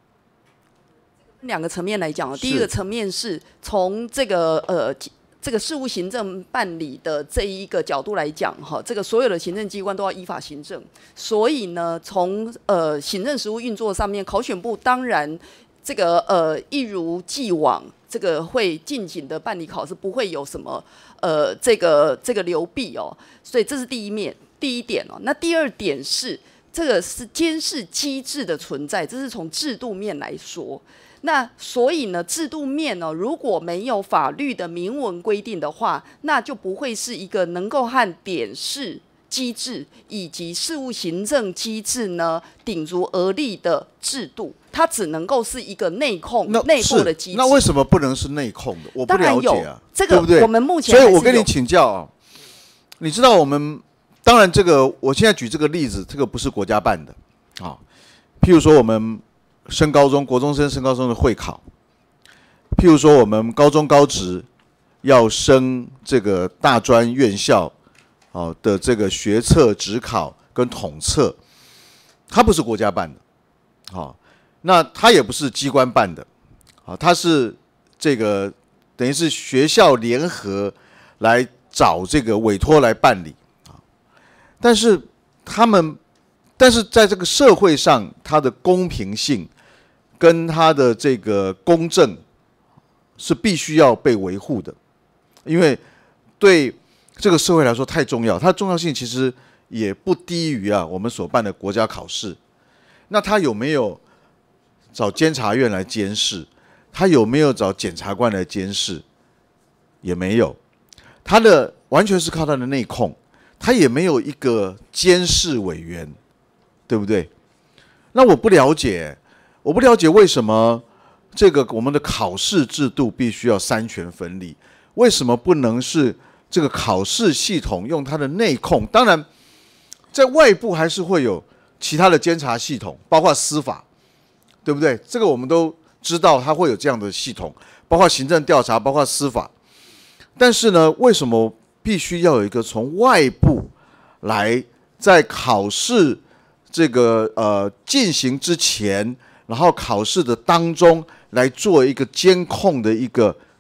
两个层面来讲，第一个层面是从这个呃这个事务行政办理的这一个角度来讲，哈，这个所有的行政机关都要依法行政，所以呢，从呃行政实务运作上面，考选部当然这个呃一如既往，这个会尽情的办理考试，不会有什么呃这个这个流弊哦，所以这是第一面第一点哦。那第二点是这个是监视机制的存在，这是从制度面来说。那所以呢，制度面呢、哦，如果没有法律的明文规定的话，那就不会是一个能够和点视机制以及事务行政机制呢鼎足而立的制度，它只能够是一个内控、内部的机制。 那为什么不能是内控的？我不了解啊， 这个对不对？ 我们目前， 所以我跟你请教啊，你知道我们当然这个，我现在举这个例子，这个不是国家办的啊。譬如说我们升高中、国中生升高中的会考，譬如说我们高中高职要升这个大专院校。哦的这个学测、指考跟统测，它不是国家办的，好、哦，那它也不是机关办的，好、哦，它是这个等于是学校联合来找这个委托来办理啊、哦，但是他们，但是在这个社会上，它的公平性跟它的这个公正是必须要被维护的，因为对这个社会来说太重要，它的重要性其实也不低于啊我们所办的国家考试。那他有没有找监察院来监视？他有没有找检察官来监视？也没有。他的完全是靠他的内控，他也没有一个监视委员，对不对？那我不了解，我不了解为什么这个我们的考试制度必须要三权分立？为什么不能是这个考试系统用它的内控？当然，在外部还是会有其他的监察系统，包括司法，对不对？这个我们都知道，它会有这样的系统，包括行政调查，包括司法。但是呢，为什么必须要有一个从外部来在考试这个呃进行之前，然后考试的当中来做一个监控的一个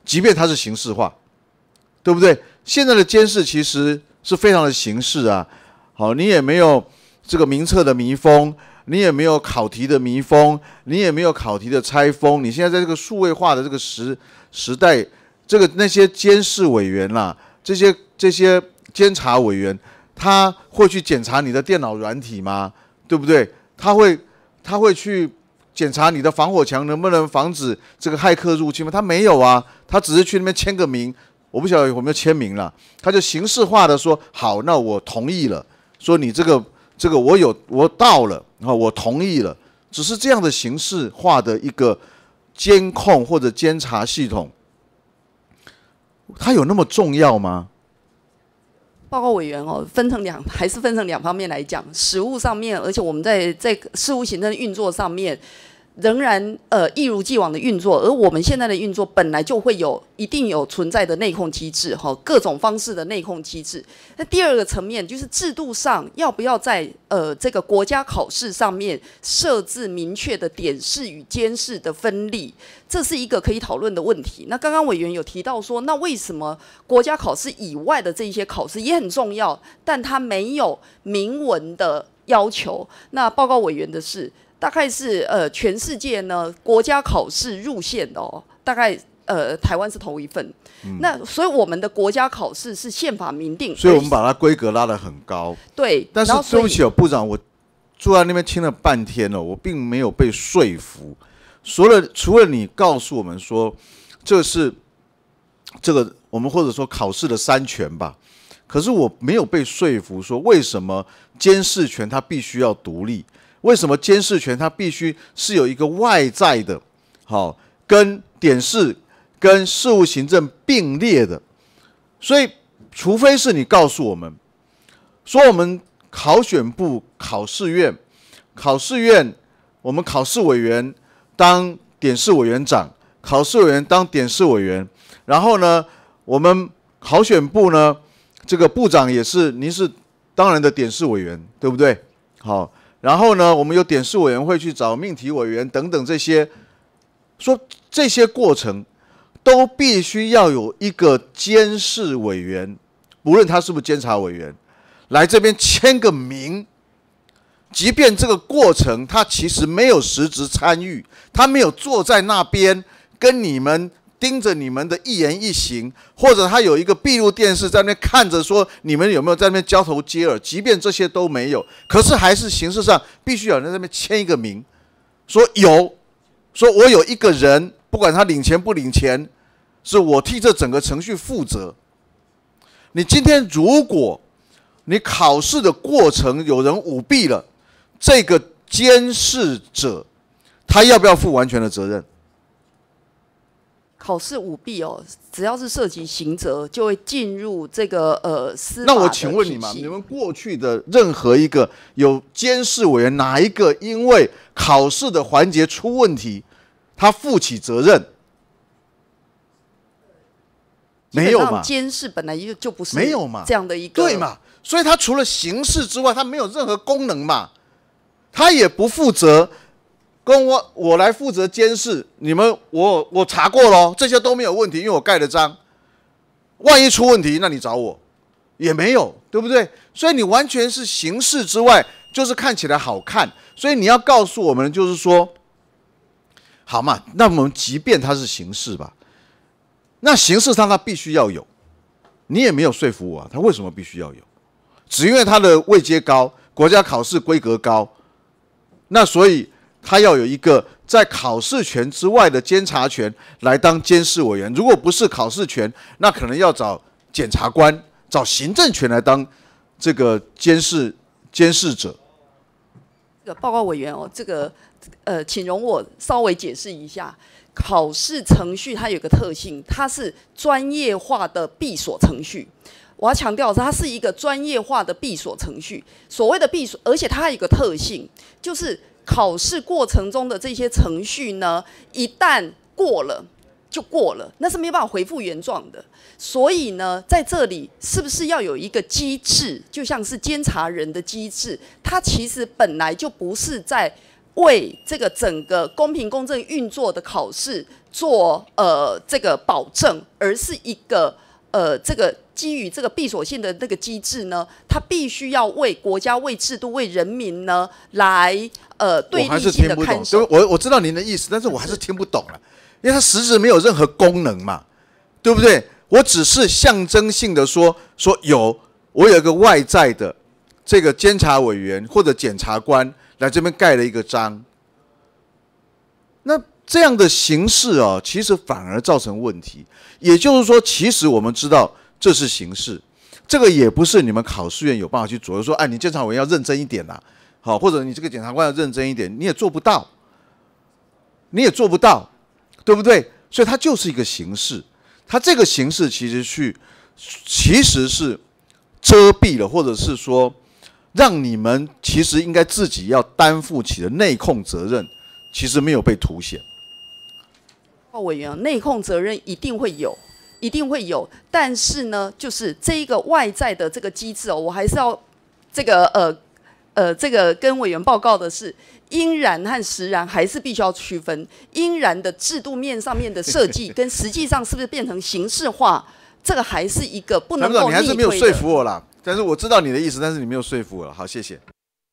即便它是形式化，对不对？现在的监视其实是非常的形式啊，好，你也没有这个名册的密封，你也没有考题的密封，你也没有考题的拆封，你现在在这个数位化的这个时时代，这个那些监视委员啦、啊，这些这些监察委员，他会去检查你的电脑软体吗？对不对？他会他会去检查你的防火墙能不能防止这个骇客入侵吗？他没有啊，他只是去那边签个名，我不晓得有没有签名了，他就形式化的说好，那我同意了，说你这个这个我有我到了啊，我同意了，只是这样的形式化的一个监控或者监察系统，它有那么重要吗？ 报告委员哦，分成两，还是分成两方面来讲。实务上面，而且我们在在事务行政运作上面，仍然呃一如既往的运作。而我们现在的运作本来就会有一定有存在的内控机制，哈，各种方式的内控机制。那第二个层面就是制度上要不要在呃这个国家考试上面设置明确的点视与监视的分立。这是一个可以讨论的问题。那刚刚委员有提到说，那为什么国家考试以外的这一些考试也很重要，但它没有明文的要求？那报告委员的是，大概是呃全世界呢国家考试入线的哦，大概呃台湾是头一份。嗯、那所以我们的国家考试是宪法明定， 所以我们把它规格拉得很高。 对， 但是对不起哦，部长，我坐在那边听了半天了，我并没有被说服。除了除了你告诉我们说，这是这个我们或者说考试的三权吧，可是我没有被说服说为什么监视权它必须要独立，为什么监视权它必须是有一个外在的，好、哦、跟点视跟事务行政并列的，所以除非是你告诉我们说我们考选部考试院考试院我们考试委员当点视委员长，考试委员当点视委员，然后呢，我们考选部呢，这个部长也是，您是当然的点视委员，对不对？好，然后呢，我们有点视委员会去找命题委员等等这些，说这些过程都必须要有一个监视委员，不论他是不是监察委员，来这边签个名。即便这个过程他其实没有实质参与，他没有坐在那边跟你们盯着你们的一言一行，或者他有一个闭路电视在那边看着说你们有没有在那边交头接耳，即便这些都没有，可是还是形式上必须有人在那边签一个名，说有，说我有一个人，不管他领钱不领钱，是我替这整个程序负责。你今天如果你考试的过程有人舞弊了，这个监视者他要不要负完全的责任？ 考试舞弊哦，只要是涉及刑责，就会进入这个呃司法的体系。 那我请问你嘛，你们过去的任何一个有监视委员，哪一个因为考试的环节出问题，他负起责任？没有嘛？ 监视本来就就不是没有嘛？ 这样的一个对嘛？所以他除了刑事之外，他没有任何功能嘛，他也不负责。跟我我来负责监视你们，我我查过了，这些都没有问题，因为我盖了章。万一出问题，那你找我，也没有，对不对？所以你完全是形式之外，就是看起来好看。所以你要告诉我们，就是说，好嘛，那我们即便它是形式吧，那形式上它必须要有，你也没有说服我啊，它为什么必须要有？只因为它的位阶高，国家考试规格高，那所以。他要有一个在考试权之外的监察权来当监视委员，如果不是考试权，那可能要找检察官、找行政权来当这个监视监视者。 这个报告委员哦，这个呃，请容我稍微解释一下，考试程序它有个特性，它是专业化的闭锁程序。我要强调的是，它是一个专业化的闭锁程序。所谓的闭锁，而且它还有一个特性，就是。考试过程中的这些程序呢，一旦过了就过了，那是没办法恢复原状的。所以呢，在这里是不是要有一个机制，就像是监察人的机制，它其实本来就不是在为这个整个公平公正运作的考试做呃这个保证，而是一个呃这个基于这个闭锁性的那个机制呢，它必须要为国家、为制度、为人民呢来呃对我还立性是听不懂， 的看守。 对，我我知道您的意思，但是我还是听不懂了，因为它实质没有任何功能嘛，对不对？我只是象征性的说说有，我有一个外在的这个监察委员或者检察官来这边盖了一个章，那这样的形式哦，其实反而造成问题。也就是说，其实我们知道这是形式，这个也不是你们考试院有办法去左右说，哎，你监察委员要认真一点啦，好，或者你这个检察官要认真一点，你也做不到，你也做不到，对不对？所以它就是一个形式，它这个形式其实去其实是遮蔽了，或者是说让你们其实应该自己要担负起的内控责任，其实没有被凸显。 委员内控责任一定会有，一定会有，但是呢，就是这一个外在的这个机制哦，我还是要这个呃呃这个跟委员报告的是，应然和实然还是必须要区分。应然的制度面上面的设计，跟实际上是不是变成形式化，这个还是一个不能够逆推的。 你还是没有说服我啦，但是我知道你的意思，但是你没有说服我了。好，谢谢。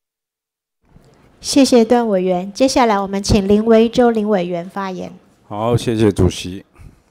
谢谢段委员。接下来我们请林维洲林委员发言。 好，谢谢主席。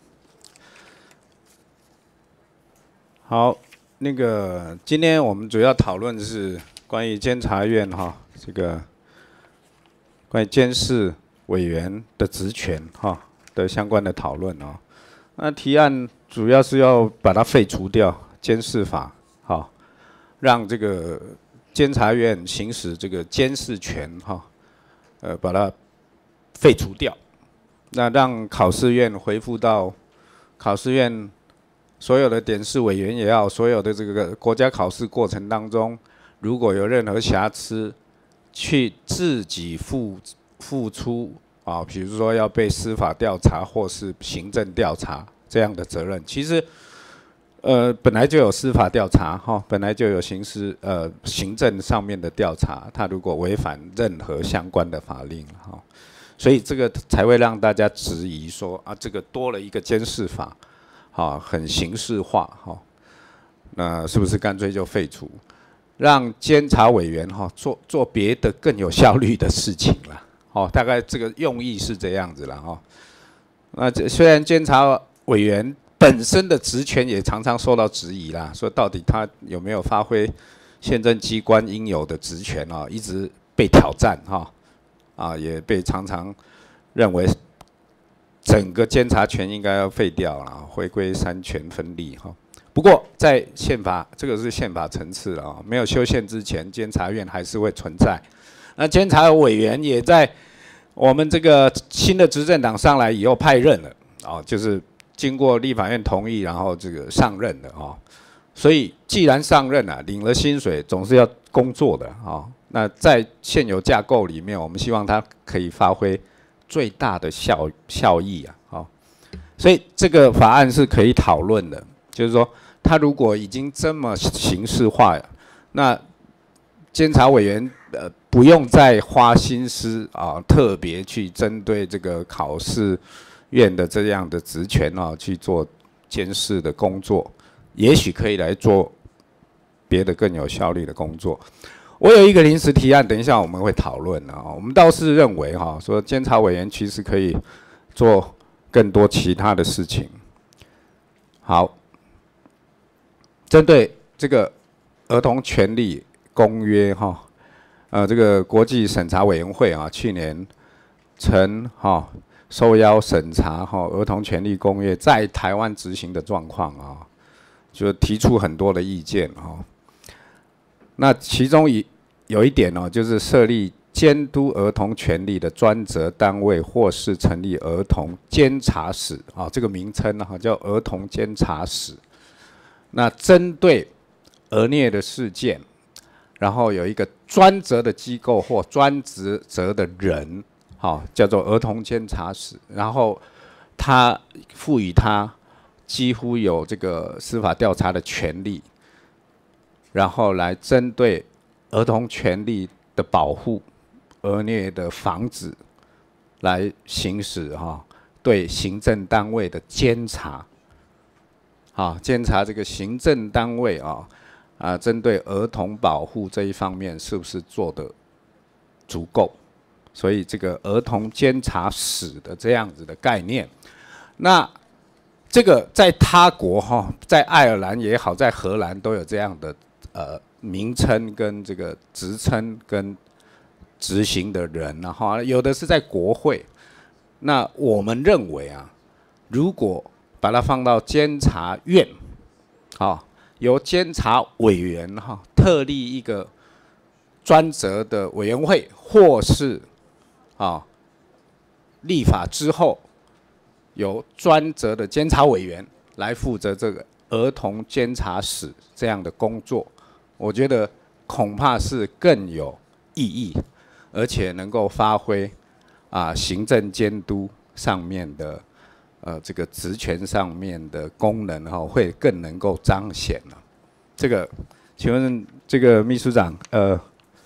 好，那个今天我们主要讨论的是关于监察院哈这个关于监事委员的职权哈的相关的讨论哦。那提案主要是要把它废除掉监事法，哈，让这个监察院行使这个监事权哈，呃，把它废除掉。那让考试院恢复到考试院所有的点试委员也好，所有的这个国家考试过程当中，如果有任何瑕疵，去自己付付出啊，比如说要被司法调查或是行政调查这样的责任，其实呃本来就有司法调查哈，本来就有刑事呃行政上面的调查，他如果违反任何相关的法令哈。所以这个才会让大家质疑说啊，这个多了一个监事法，好，很形式化哈，那是不是干脆就废除，让监察委员哈做做别的更有效率的事情啦，哦，大概这个用意是这样子啦哈。那这虽然监察委员本身的职权也常常受到质疑啦，说到底他有没有发挥宪政机关应有的职权啊，一直被挑战哈。啊，也被常常认为整个监察权应该要废掉了，回归三权分立哈。不过在宪法，这个是宪法层次了啊，没有修宪之前，监察院还是会存在。那监察委员也在我们这个新的执政党上来以后派任了啊，就是经过立法院同意，然后这个上任的啊。所以既然上任了，领了薪水，总是要工作的啊。那在现有架构里面，我们希望它可以发挥最大的效效益啊，好，所以这个法案是可以讨论的。就是说，它如果已经这么形式化，那监察委员呃不用再花心思啊，特别去针对这个考试院的这样的职权啊去做监视的工作，也许可以来做别的更有效率的工作。我有一个临时提案，等一下我们会讨论啊。我们倒是认为哈，说监察委员其实可以做更多其他的事情。好，针对这个儿童权利公约哈，呃，这个国际审查委员会啊，去年曾哈受邀审查哈儿童权利公约在台湾执行的状况啊，就提出很多的意见哈。那其中一有一点哦，就是设立监督儿童权利的专责单位，或是成立儿童监察室啊，这个名称呢叫儿童监察室。那针对儿虐的事件，然后有一个专责的机构或专职责的人，好，叫做儿童监察室，然后他赋予他几乎有这个司法调查的权利。然后来针对儿童权利的保护， 恶劣的防止来行使哈、哦、对行政单位的监察，啊，监察这个行政单位啊啊，针对儿童保护这一方面是不是做得足够？所以这个儿童监察室的这样子的概念，那这个在他国哈，在爱尔兰也好，在荷兰都有这样的呃名称跟这个职称跟执行的人然后有的是在国会。那我们认为啊，如果把它放到监察院，好，由监察委员哈特立一个专责的委员会，或是啊立法之后由专责的监察委员来负责这个儿童监察室这样的工作，我觉得恐怕是更有意义，而且能够发挥啊行政监督上面的呃这个职权上面的功能哈、哦，会更能够彰显了。这个，请问这个秘书长，呃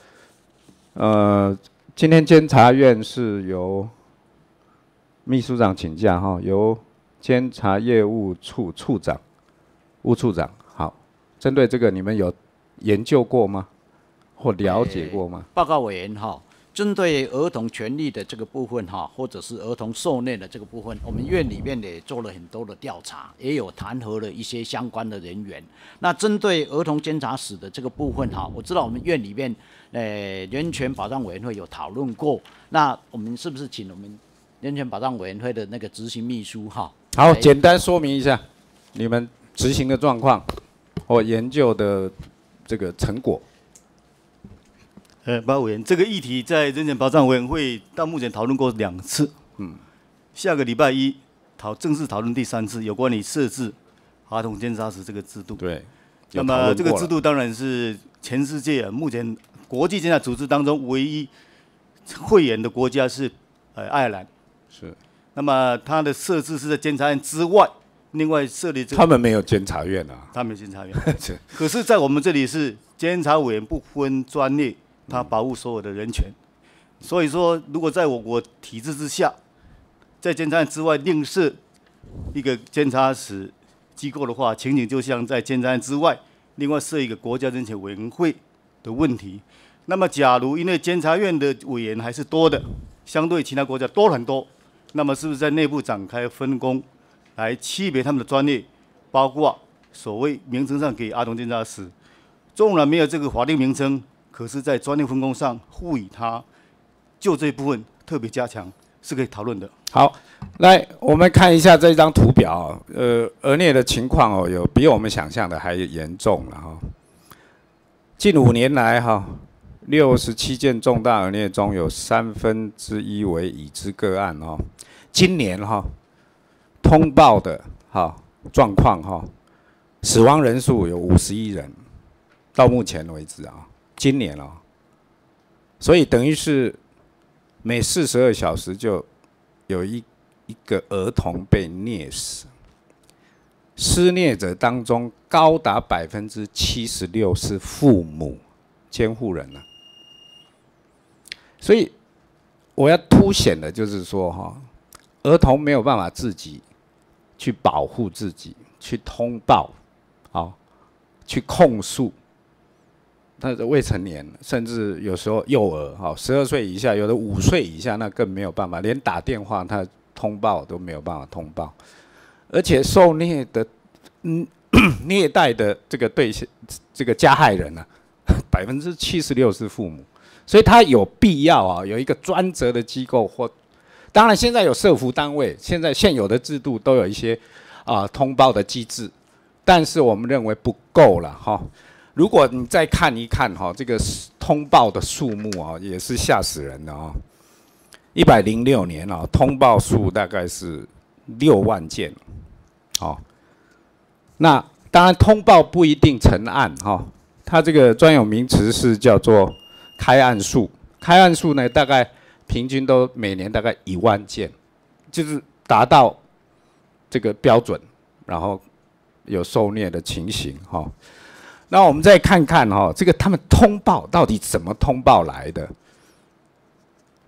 呃，今天监察院是由秘书长请假哈，由监察业务处处长吴处长。好，针对这个你们有研究过吗？或了解过吗？ 报告委员哈，针对儿童权利的这个部分哈，或者是儿童受虐的这个部分，我们院里面也做了很多的调查，也有弹劾了一些相关的人员。那针对儿童监察室的这个部分哈，我知道我们院里面呃人权保障委员会有讨论过，那我们是不是请我们人权保障委员会的那个执行秘书哈？ 好，简单说明一下你们执行的状况或研究的这个成果。 呃，报告委员，这个议题在人权保障委员会到目前讨论过两次，嗯，下个礼拜一讨正式讨论第三次，有关于设置儿童监察室这个制度。 对， 那么这个制度当然是全世界啊，目前国际监察组织当中唯一会员的国家是呃爱尔兰。 是。 那么它的设置是在监察院之外，另外设立这个。 他们没有监察院啊。 他们有监察院。可是，在我们这里是监察委员不分专业。他保护所有的人权，所以说，如果在我国体制之下，在监察院之外另设一个监察室机构的话，情景就像在监察院之外另外设一个国家人权委员会的问题。那么，假如因为监察院的委员还是多的，相对其他国家多很多，那么是不是在内部展开分工，来区别他们的专业，包括所谓名称上给儿童监察室，纵然没有这个法定名称。可是，在专业分工上赋予他，就这部分特别加强，是可以讨论的。 好，来我们看一下这张图表，呃，儿虐的情况哦，有比我们想象的还严重了哈。近五年来哈，六十七件重大儿虐中有三分之一为已知个案哦。今年哈，通报的哈状况哈，死亡人数有五十一人，到目前为止啊。今年哦，所以等于是每四十二小时就有一一个儿童被虐死，施虐者当中高达百分之七十六是父母监护人啊。所以我要凸显的就是说哈，儿童没有办法自己去保护自己，去通报，好，去控诉。他的未成年，甚至有时候幼儿，哈，十二岁以下，有的五岁以下，那更没有办法，连打电话他通报都没有办法通报，而且受虐的，嗯，虐待的这个对象，这个加害人呢、啊，百分之七十六是父母，所以他有必要啊，有一个专责的机构或，当然现在有社福单位，现在现有的制度都有一些啊通报的机制，但是我们认为不够了哈。如果你再看一看哈，这个通报的数目啊，也是吓死人的啊！一百零六年啊，通报数大概是六万件，好。那当然，通报不一定成案哈，它这个专有名词是叫做开案数。开案数呢，大概平均都每年大概一万件，就是达到这个标准，然后有受虐的情形哈。那我们再看看哈、哦，这个他们通报到底怎么通报来的？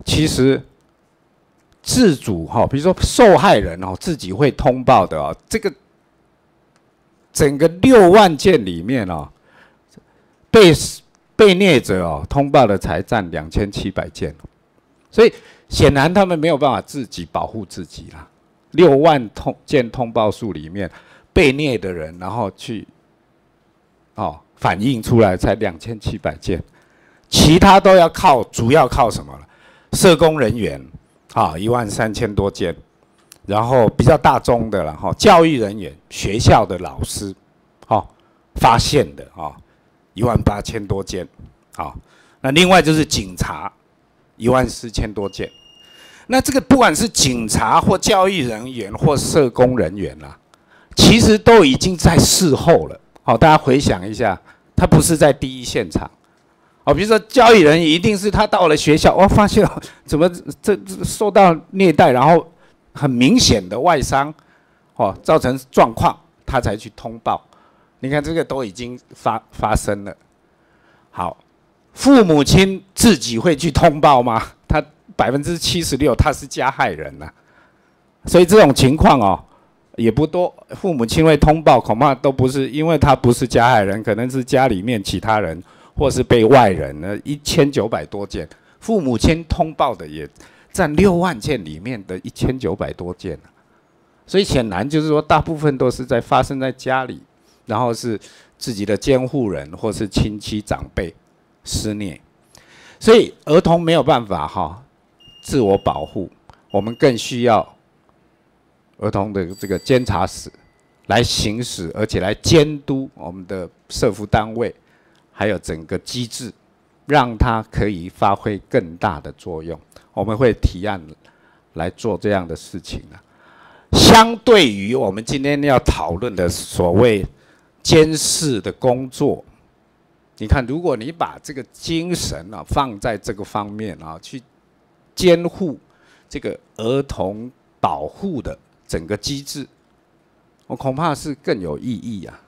其实自主哈，比如说受害人哦自己会通报的哦，这个整个六万件里面哦，被被虐者哦通报的才占两千七百件，所以显然他们没有办法自己保护自己啦。六万通件通报数里面，被虐的人然后去哦反映出来才两千七百件，其他都要靠主要靠什么了？社工人员啊一万三千多件，然后比较大宗的了哈，教育人员、学校的老师，哦发现的啊一万八千多件，好，那另外就是警察一万四千多件。那这个不管是警察或教育人员或社工人员啦、啊，其实都已经在事后了。好，大家回想一下，他不是在第一现场。哦，比如说教育人员一定是他到了学校，哦，发现怎么这这受到虐待，然后很明显的外伤，哦，造成状况，他才去通报。你看这个都已经发发生了。好，父母亲自己会去通报吗？他百分之七十六他是加害人呐、啊，所以这种情况哦也不多。父母亲会通报，恐怕都不是因为他不是加害人，可能是家里面其他人或是被外人呢，一千九百多件，父母亲通报的也占六万件里面的一千九百多件、啊、所以显然就是说，大部分都是在发生在家里，然后是自己的监护人或是亲戚长辈施虐，所以儿童没有办法哈自我保护，我们更需要儿童的这个监察室来行使，而且来监督我们的社福单位，还有整个机制，让它可以发挥更大的作用。我们会提案来做这样的事情啊。相对于我们今天要讨论的所谓监视的工作，你看，如果你把这个精神啊放在这个方面啊，去监护这个儿童保护的整个机制，我恐怕是更有意义啊。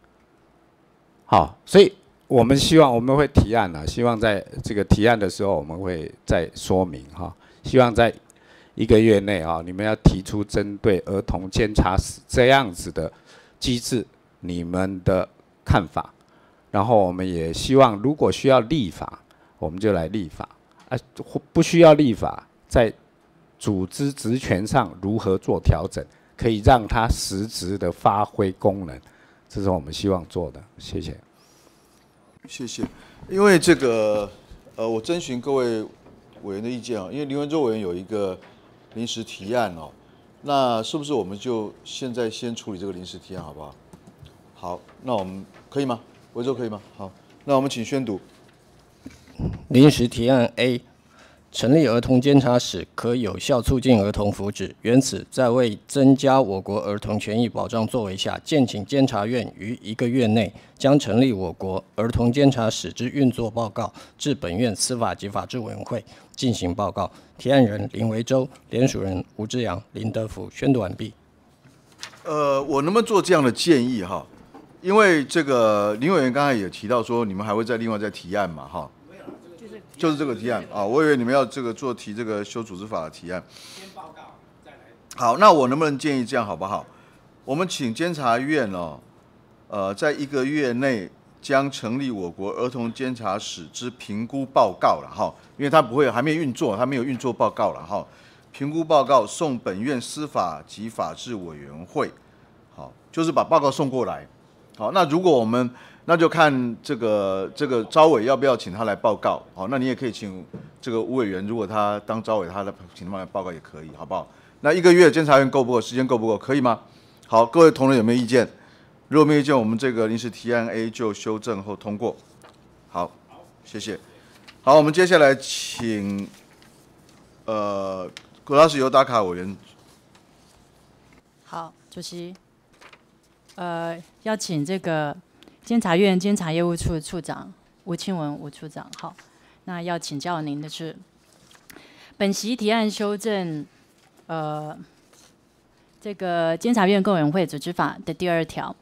好，所以我们希望我们会提案啊，希望在这个提案的时候，我们会再说明哈，希望在一个月内啊，你们要提出针对儿童监察室这样子的机制，你们的看法。然后我们也希望，如果需要立法，我们就来立法；啊，不需要立法，在组织职权上如何做调整，可以让它实质的发挥功能，这是我们希望做的。谢谢。 谢谢。因为这个，呃，我征询各位委员的意见啊，因为林文洲委员有一个临时提案哦，那是不是我们就现在先处理这个临时提案，好不好？好，那我们可以吗？文洲可以吗？好，那我们请宣读。 临时提案 A， 成立儿童监察室可有效促进儿童福祉。原此，在为增加我国儿童权益保障作为下，建请监察院于一个月内将成立我国儿童监察室之运作报告至本院司法及法制委员会进行报告。提案人林维洲，联署人吴志阳、林德福。宣读完毕。 呃，我能不能做这样的建议哈？因为这个林委员刚才也提到说，你们还会再另外再提案嘛哈？就是这个提案啊，我以为你们要这个做提这个修组织法的提案。先报告，再来。好，那我能不能建议这样好不好？我们请监察院哦，呃，在一个月内将成立我国儿童监察室之评估报告了哈，因为它不会还没运作，它没有运作报告了哈。评估报告送本院司法及法制委员会，好，就是把报告送过来。好，那如果我们那就看这个这个召委要不要请他来报告。好，那你也可以请这个吴委员，如果他当召委，他来请他来报告也可以，好不好？那一个月监察院够不够？时间够不够？可以吗？好，各位同仁有没有意见？如果没有意见，我们这个临时提案 A 就修正后通过。好，谢谢。好，我们接下来请呃国大使尤达卡委员。 好，主席。呃，邀请这个监察院监察业务处处长吴清文吴处长，好，那要请教您的是，本席提案修正，呃，这个监察院共委员会组织法的第二条，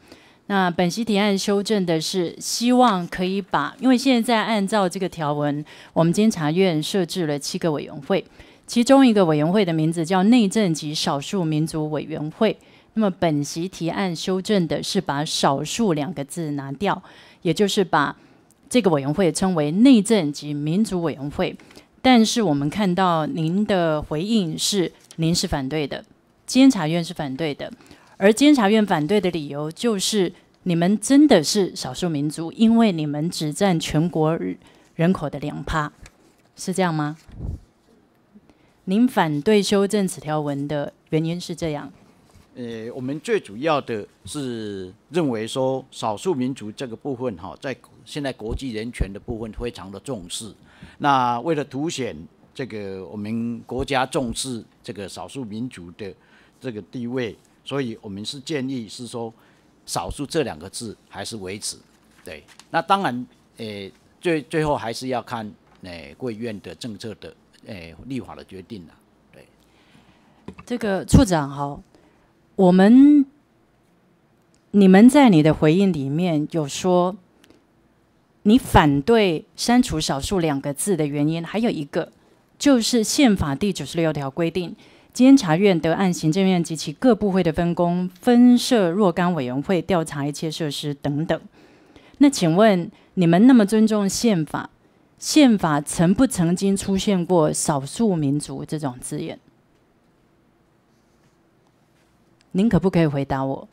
那本席提案修正的是，希望可以把，因为现在按照这个条文，我们监察院设置了七个委员会，其中一个委员会的名字叫内政及少数民族委员会。那么本席提案修正的是把少数两个字拿掉，也就是把这个委员会称为内政及民族委员会。但是我们看到您的回应是您是反对的，监察院是反对的，而监察院反对的理由就是你们真的是少数民族，因为你们只占全国人口的两趴，是这样吗？您反对修正此条文的原因是这样？ 呃，我们最主要的是认为说少数民族这个部分哈，在现在国际人权的部分非常的重视。那为了凸显这个我们国家重视这个少数民族的这个地位，所以我们是建议是说少数这两个字还是维持。对，那当然，呃，最最后还是要看呃贵院的政策的呃立法的决定啦。对， 这个处长好。我们，你们在你的回应里面有说，你反对删除少数两个字的原因，还有一个就是宪法第九十六条规定，监察院得按行政院及其各部会的分工，分设若干委员会调查一切设施等等。那请问你们那么尊重宪法，宪法曾不曾经出现过少数民族这种字眼？您可不可以回答我？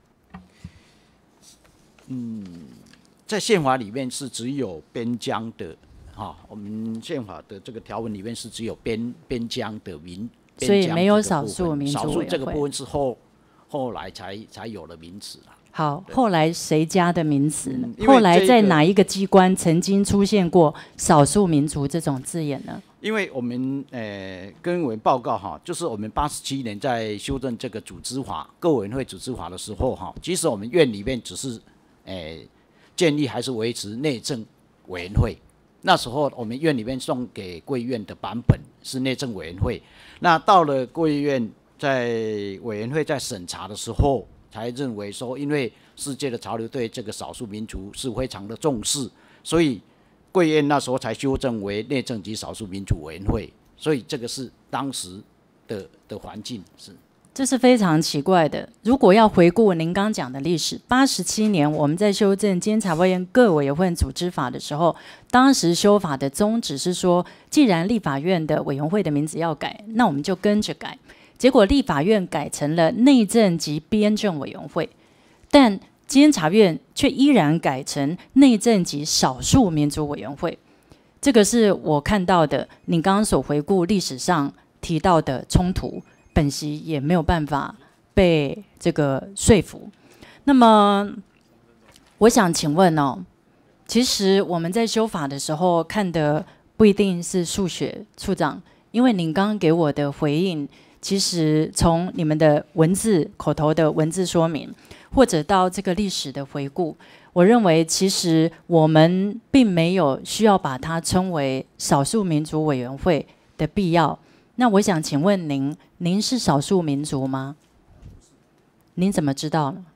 嗯，在宪法里面是只有边疆的，哈、哦，我们宪法的这个条文里面是只有边边疆的民， 所以没有少数民族少委员会。 数这个部分是后后来才才有了名词啦。 好，后来谁加的名词呢？ 嗯、 后来在哪一个机关曾经出现过少数民族这种字眼呢？ 因为我们呃跟委员报告哈，就是我们八十七年在修正这个组织法各委员会组织法的时候哈，其实我们院里面只是呃建议还是维持内政委员会。那时候我们院里面送给贵院的版本是内政委员会，那到了贵院在委员会在审查的时候，才认为说，因为世界的潮流对这个少数民族是非常的重视，所以贵院那时候才修正为内政及少数民族委员会，所以这个是当时的的环境是。 这是非常奇怪的。如果要回顾您刚讲的历史，八十七年我们在修正监察委员各委员会组织法的时候，当时修法的宗旨是说，既然立法院的委员会的名字要改，那我们就跟着改。结果立法院改成了内政及编政委员会，但监察院却依然改成内政及少数民族委员会。这个是我看到的，你刚刚所回顾历史上提到的冲突。本席也没有办法被这个说服。那么，我想请问哦，其实我们在修法的时候看的不一定是数学，处长，因为您刚刚给我的回应，其实从你们的文字口头的文字说明，或者到这个历史的回顾，我认为其实我们并没有需要把它称为少数民族委员会的必要。那我想请问您，您是少数民族吗？您怎么知道呢？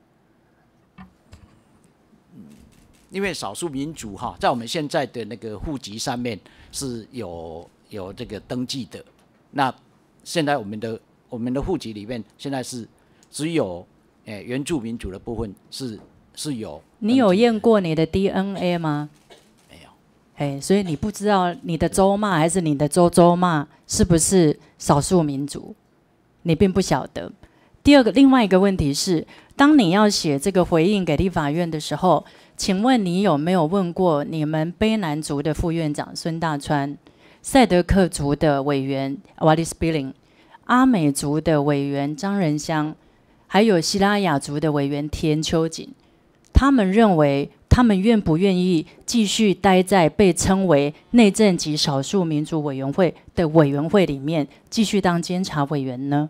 因为少数民族哈，在我们现在的那个户籍上面是有有这个登记的。那现在我们的我们的户籍里面，现在是只有诶、呃、原住民族的部分是是有。 你有验过你的 D N A 吗？ 没有。 哎，所以你不知道你的州骂还是你的州州骂是不是少数民族，你并不晓得。第二个，另外一个问题是，当你要写这个回应给立法院的时候，请问你有没有问过你们卑南族的副院长孙大川、赛德克族的委员 Wallis Billing、阿美族的委员张仁香，还有西拉雅族的委员田秋瑾，他们认为他们愿不愿意继续待在被称为内政及少数民族委员会的委员会里面，继续当监察委员呢？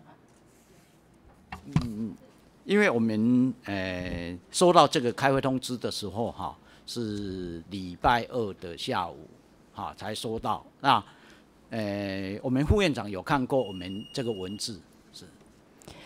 嗯，因为我们呃收到这个开会通知的时候哈，是礼拜二的下午哈才收到。那呃我们副院长有看过我们这个文字是。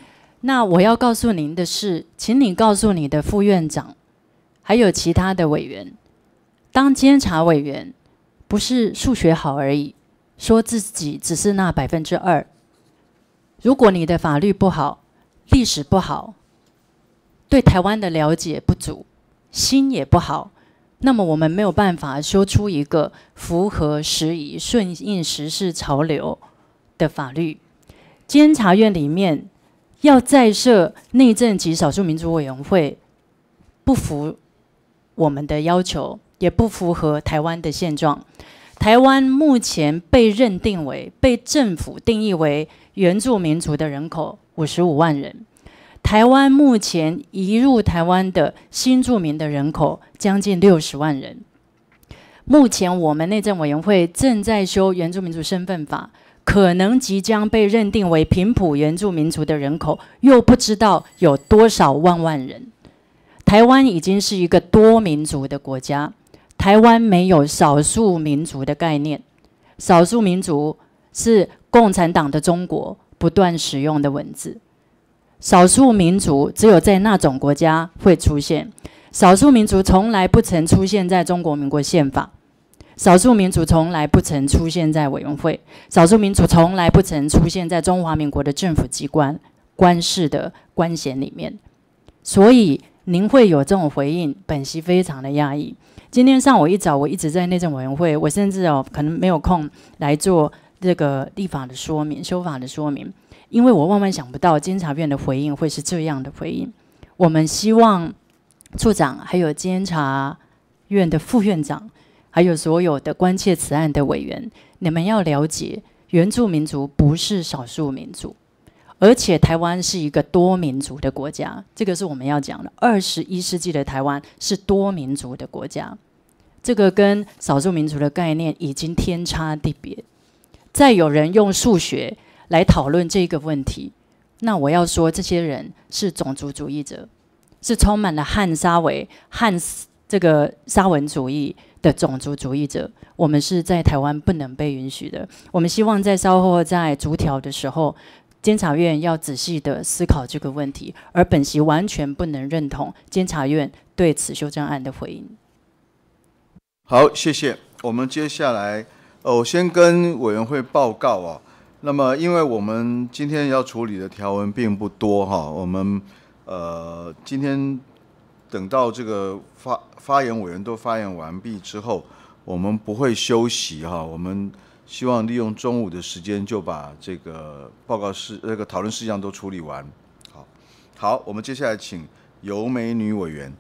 那我要告诉您的是，请你告诉你的副院长，还有其他的委员，当监察委员不是数学好而已，说自己只是那百分之二。如果你的法律不好，历史不好，对台湾的了解不足，心也不好，那么我们没有办法修出一个符合时宜、顺应时事潮流的法律。监察院里面要再设内政及少数民族委员会，不符我们的要求，也不符合台湾的现状。台湾目前被认定为、被政府定义为原住民族的人口五十五万人。台湾目前移入台湾的新住民的人口将近六十万人。目前我们内政委员会正在修原住民族身份法，可能即将被认定为平埔原住民族的人口又不知道有多少万万人。台湾已经是一个多民族的国家，台湾没有少数民族的概念，少数民族是共产党的中国不断使用的文字。少数民族只有在那种国家会出现，少数民族从来不曾出现在中国民国宪法，少数民族从来不曾出现在委员会，少数民族从来不曾出现在中华民国的政府机关、官式的官衔里面。所以您会有这种回应，本席非常的讶异。今天上午一早，我一直在内政委员会，我甚至哦可能没有空来做这个立法的说明、修法的说明。因为我万万想不到监察院的回应会是这样的回应。我们希望处长还有监察院的副院长，还有所有的关切此案的委员，你们要了解，原住民族不是少数民族，而且台湾是一个多民族的国家，这个是我们要讲的。二十一世纪的台湾是多民族的国家，这个跟少数民族的概念已经天差地别。再有人用数学来讨论这个问题，那我要说，这些人是种族主义者，是充满了汉沙维、汉这个沙文主义的种族主义者。我们是在台湾不能被允许的。我们希望在稍后在逐条的时候，监察院要仔细的思考这个问题，而本席完全不能认同监察院对此修正案的回应。 好，谢谢。我们接下来，呃，我先跟委员会报告啊。那么，因为我们今天要处理的条文并不多哈，我们呃今天等到这个发发言委员都发言完毕之后，我们不会休息哈，我们希望利用中午的时间就把这个报告事这个讨论事项都处理完。好，好，我们接下来请尤美女委员。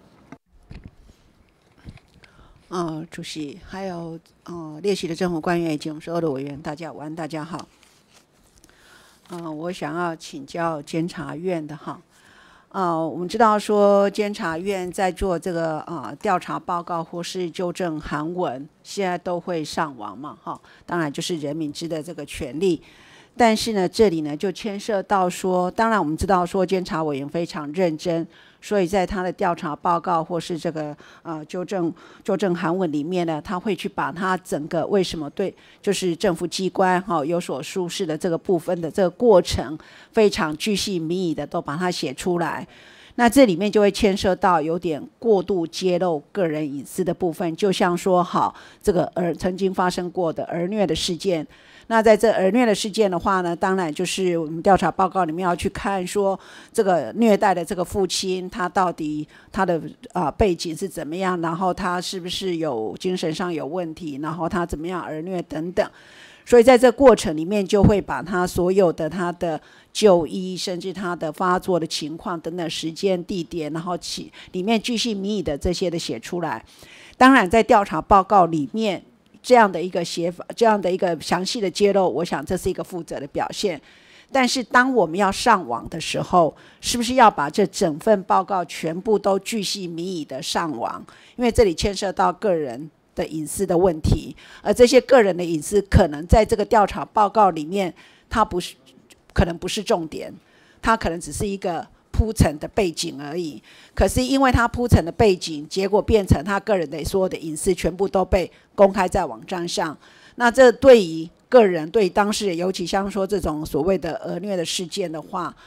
呃，主席，还有呃列席的政府官员以及我们所有的委员，大家午安，大家好。呃，我想要请教监察院的哈，呃，我们知道说监察院在做这个呃调查报告或是纠正函文，现在都会上网嘛，哈，当然就是人民知的这个权利。但是呢，这里呢就牵涉到说，当然我们知道说监察委员非常认真。所以在他的调查报告或是这个呃纠正纠正函文里面呢，他会去把他整个为什么对就是政府机关哈、哦、有所疏失的这个部分的这个过程，非常巨细靡遗的都把它写出来。那这里面就会牵涉到有点过度揭露个人隐私的部分，就像说好这个儿曾经发生过的儿虐的事件。那在这儿虐的事件的话呢，当然就是我们调查报告里面要去看说，这个虐待的这个父亲他到底他的啊、呃、背景是怎么样，然后他是不是有精神上有问题，然后他怎么样儿虐等等。所以在这过程里面就会把他所有的他的就医，甚至他的发作的情况等等时间地点，然后起里面巨细靡遗的这些的写出来。当然在调查报告里面这样的一个写法，这样的一个详细的揭露，我想这是一个负责的表现。但是当我们要上网的时候，是不是要把这整份报告全部都巨细靡遗的上网？因为这里牵涉到个人的隐私的问题，而这些个人的隐私可能在这个调查报告里面，它不是可能不是重点，它可能只是一个铺陈的背景而已。可是因为他铺陈的背景，结果变成他个人的所有的隐私全部都被公开在网站上。那这对于个人，对于当事人，尤其像说这种所谓的儿虐的事件的话，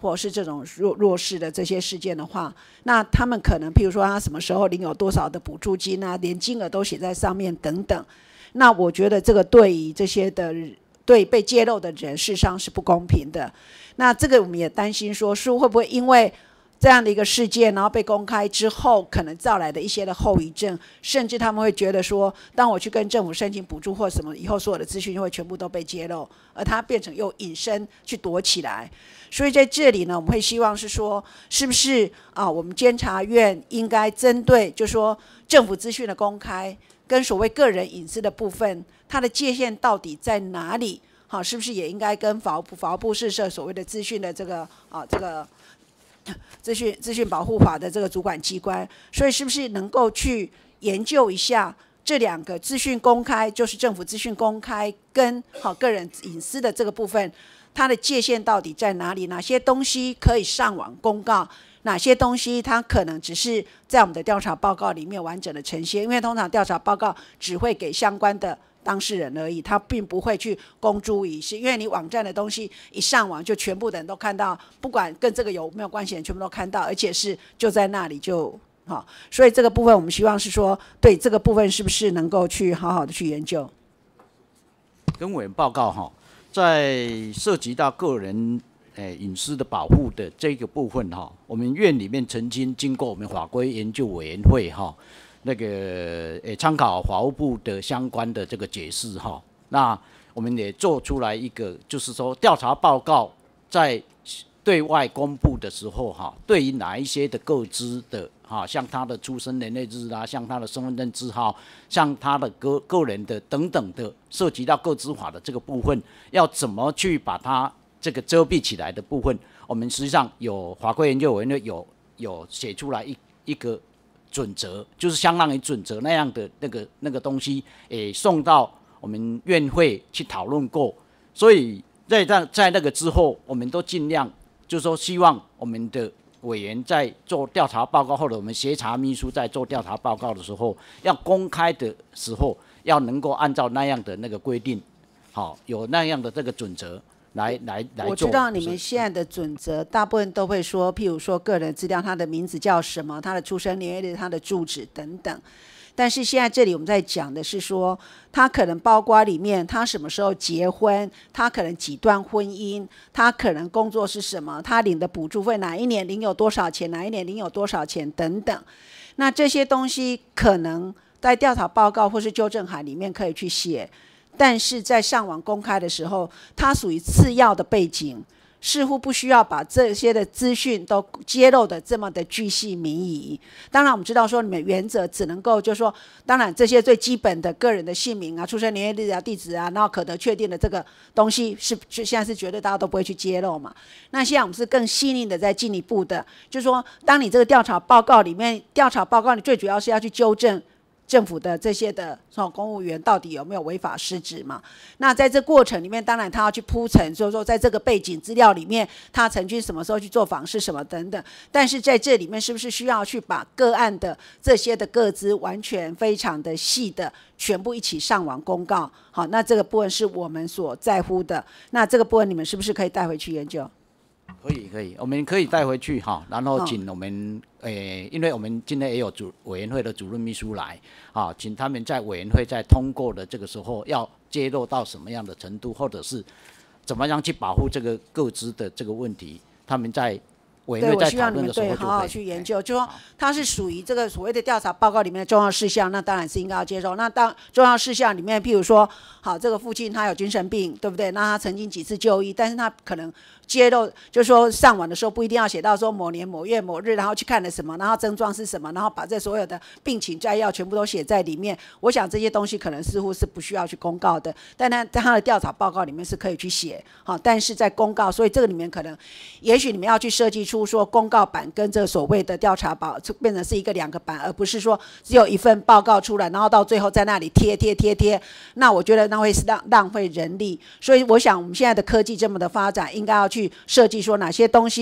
或是这种弱弱势的这些事件的话，那他们可能譬如说他什么时候领有多少的补助金啊，连金额都写在上面等等。那我觉得这个对于这些的对被揭露的人事实上是不公平的。那这个我们也担心说，是会不会因为这样的一个事件，然后被公开之后，可能造来的一些的后遗症，甚至他们会觉得说，当我去跟政府申请补助或什么，以后所有的资讯就会全部都被揭露，而它变成又隐身去躲起来。所以在这里呢，我们会希望是说，是不是啊？我们监察院应该针对，就说政府资讯的公开跟所谓个人隐私的部分，它的界限到底在哪里？好，是不是也应该跟法务部、法务部是设所谓的资讯的这个啊这个。资讯资讯保护法的这个主管机关，所以是不是能够去研究一下这两个资讯公开，就是政府资讯公开跟好个人隐私的这个部分，它的界限到底在哪里？哪些东西可以上网公告？哪些东西它可能只是在我们的调查报告里面完整的呈现？因为通常调查报告只会给相关的当事人而已，他并不会去公诸于世，因为你网站的东西一上网就全部的人都看到，不管跟这个有没有关系的人全部都看到，而且是就在那里就好，所以这个部分我们希望是说，对这个部分是不是能够去好好的去研究？ 跟委员报告哈，在涉及到个人诶隐私的保护的这个部分哈，我们院里面曾经经过我们法规研究委员会哈。那个诶，参考法务部的相关的这个解释哈，那我们也做出来一个，就是说调查报告在对外公布的时候哈，对于哪一些的个资的哈，像他的出生年月日啦，像他的身份证字号，像他的个个人的等等的，涉及到个资法的这个部分，要怎么去把它这个遮蔽起来的部分，我们实际上有法规研究委员会有有写出来一一个。准则就是相当于准则那样的那个那个东西，诶，送到我们院会去讨论过。所以在在在那个之后，我们都尽量就是说，希望我们的委员在做调查报告，或者我们协查秘书在做调查报告的时候，要公开的时候，要能够按照那样的那个规定，好，有那样的这个准则。来来来做。 我知道你们现在的准则，大部分都会说，譬如说个人资料，他的名字叫什么，他的出生年月日，他的住址等等。但是现在这里我们在讲的是说，他可能包括里面他什么时候结婚，他可能几段婚姻，他可能工作是什么，他领的补助费哪一年领有多少钱，哪一年领有多少钱等等。那这些东西可能在调查报告或是纠正函里面可以去写。但是在上网公开的时候，它属于次要的背景，似乎不需要把这些的资讯都揭露的这么的巨细靡遗。当然我们知道说你们原则只能够就是说，当然这些最基本的个人的姓名啊、出生年月日啊、地址啊，然后可得确定的这个东西是现在是绝对大家都不会去揭露嘛。那现在我们是更细腻的在进一步的，就是说当你这个调查报告里面，调查报告你最主要是要去纠正政府的这些的公务员到底有没有违法失职嘛？那在这过程里面，当然他要去铺陈，就是说在这个背景资料里面，他曾经什么时候去做访视什么等等。但是在这里面，是不是需要去把个案的这些的个资完全非常的细的全部一起上网公告？好，那这个部分是我们所在乎的。那这个部分你们是不是可以带回去研究？ 可以可以，我们可以带回去哈，然后请我们诶、哦呃，因为我们今天也有主委员会的主任秘书来啊，请他们在委员会在通过的这个时候，要揭露到什么样的程度，或者是怎么样去保护这个个资的这个问题，他们在委员会在讨论的时候就会好好去研究，就说它是属于这个所谓的调查报告里面的重要事项，那当然是应该要接受。那当重要事项里面，譬如说，好，这个父亲他有精神病，对不对？那他曾经几次就医，但是他可能揭露，就是说上网的时候不一定要写到说某年某月某日，然后去看了什么，然后症状是什么，然后把这所有的病情摘要全部都写在里面。我想这些东西可能似乎是不需要去公告的，但他在他的调查报告里面是可以去写，好，但是在公告，所以这个里面可能，也许你们要去设计出说公告版跟这个所谓的调查报变成是一个两个版，而不是说只有一份报告出来，然后到最后在那里贴贴贴贴，那我觉得那会是浪浪费人力。所以我想我们现在的科技这么的发展，应该要去设计说哪些东西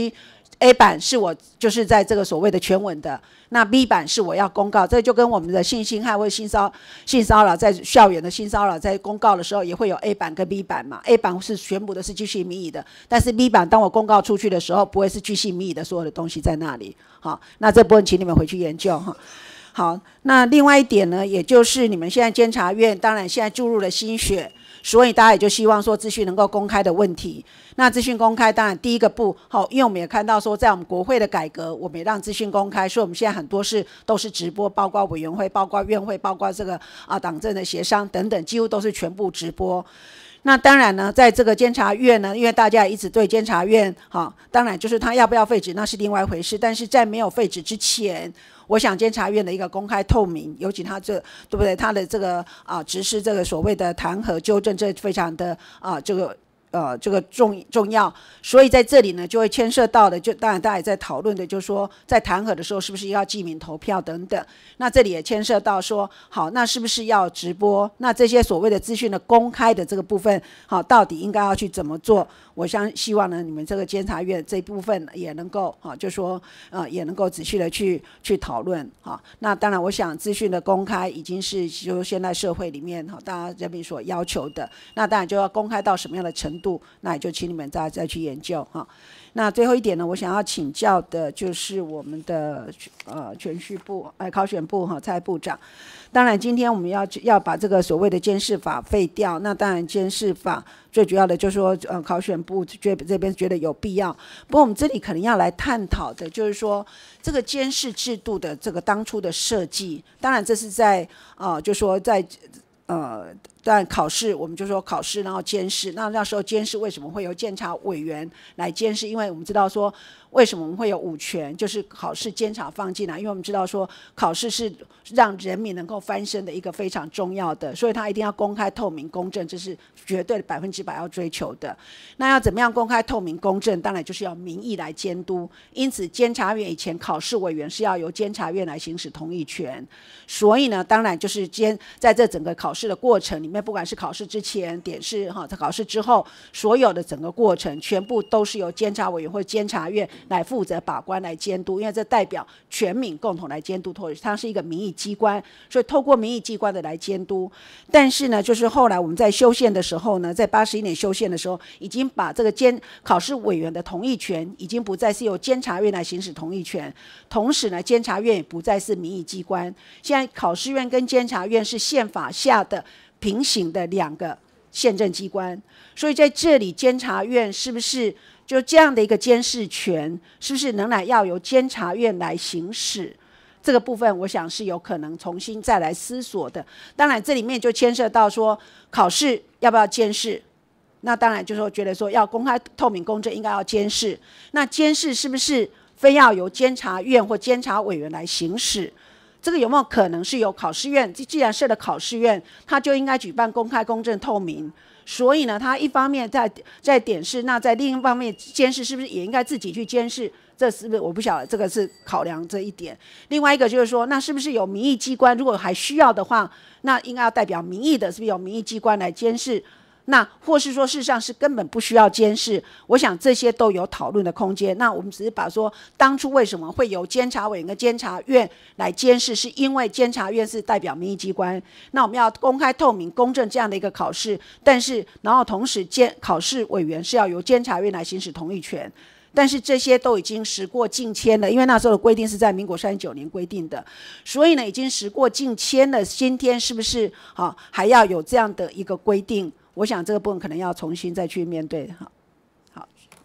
A 版是我就是在这个所谓的全文的，那 B 版是我要公告，这就跟我们的性侵害或性骚性骚扰在校园的性骚扰在公告的时候也会有 A 版跟 B 版嘛 ，A 版是全部的是巨细靡遗的，但是 B 版当我公告出去的时候，不会是巨细靡遗的所有的东西在那里。好，那这部分请你们回去研究哈。好，那另外一点呢，也就是你们现在监察院当然现在注入了心血，所以大家也就希望说资讯能够公开的问题。那资讯公开当然第一个步，好，因为我们也看到说在我们国会的改革，我们也让资讯公开，所以我们现在很多事都是直播，包括委员会，包括院会，包括这个啊党政的协商等等，几乎都是全部直播。那当然呢，在这个监察院呢，因为大家一直对监察院，哈，当然就是他要不要废止那是另外一回事，但是在没有废止之前，我想监察院的一个公开透明，尤其他这对不对？他的这个啊实施这个所谓的弹劾纠正，这非常的啊这个。呃，这个重重要，所以在这里呢，就会牵涉到的，就当然大家也在讨论的，就是说在弹劾的时候，是不是要记名投票等等。那这里也牵涉到说，好，那是不是要直播？那这些所谓的资讯的公开的这个部分，好，到底应该要去怎么做？我相希望呢，你们这个监察院这一部分也能够，啊，就说呃，也能够仔细的去去讨论，哈。那当然，我想资讯的公开已经是就现在社会里面哈，大家人民所要求的。那当然就要公开到什么样的程度？度，那也就请你们再再去研究哈。那最后一点呢，我想要请教的就是我们的呃铨叙部、哎考选部哈蔡部长。当然，今天我们要要把这个所谓的监视法废掉。那当然，监视法最主要的就是说，呃，考选部觉这边觉得有必要。不过我们这里可能要来探讨的就是说，这个监视制度的这个当初的设计，当然这是在呃，就说在呃。但考试我们就说考试，然后监视。那那时候监视为什么会由监察委员来监视？因为我们知道说，为什么我们会有五权，就是考试监察放进来。因为我们知道说，考试是让人民能够翻身的一个非常重要的，所以它一定要公开、透明、公正，这是绝对百分之百要追求的。那要怎么样公开、透明、公正？当然就是要民意来监督。因此，监察院以前考试委员是要由监察院来行使同意权。所以呢，当然就是监在这整个考试的过程里面。里面不管是考试之前、点试哈，在考试之后，所有的整个过程全部都是由监察委员会、监察院来负责把关、来监督，因为这代表全民共同来监督，它是一个民意机关，所以透过民意机关的来监督。但是呢，就是后来我们在修宪的时候呢，在八十一年修宪的时候，已经把这个监考试委员的同意权，已经不再是由监察院来行使同意权，同时呢，监察院也不再是民意机关。现在考试院跟监察院是宪法下的平行的两个宪政机关，所以在这里监察院是不是就这样的一个监视权，是不是仍然要由监察院来行使？这个部分我想是有可能重新再来思索的。当然这里面就牵涉到说考试要不要监视，那当然就是说觉得说要公开、透明、公正，应该要监视。那监视是不是非要由监察院或监察委员来行使？这个有没有可能是由考试院？既然设了考试院，它就应该举办公开、公正、透明。所以呢，它一方面在在点视，那在另一方面监视，是不是也应该自己去监视？这是不是我不晓得，这个是考量这一点。另外一个就是说，那是不是有民意机关？如果还需要的话，那应该要代表民意的，是不是有民意机关来监视？那或是说事实上是根本不需要监视，我想这些都有讨论的空间。那我们只是把说当初为什么会由监察委员跟监察院来监视，是因为监察院是代表民意机关，那我们要公开、透明、公正这样的一个考试，但是然后同时监考试委员是要由监察院来行使同意权。但是这些都已经时过境迁了，因为那时候的规定是在民国三十九年规定的，所以呢已经时过境迁了。今天是不是好还要有这样的一个规定？我想这个部分可能要重新再去面对。好，好，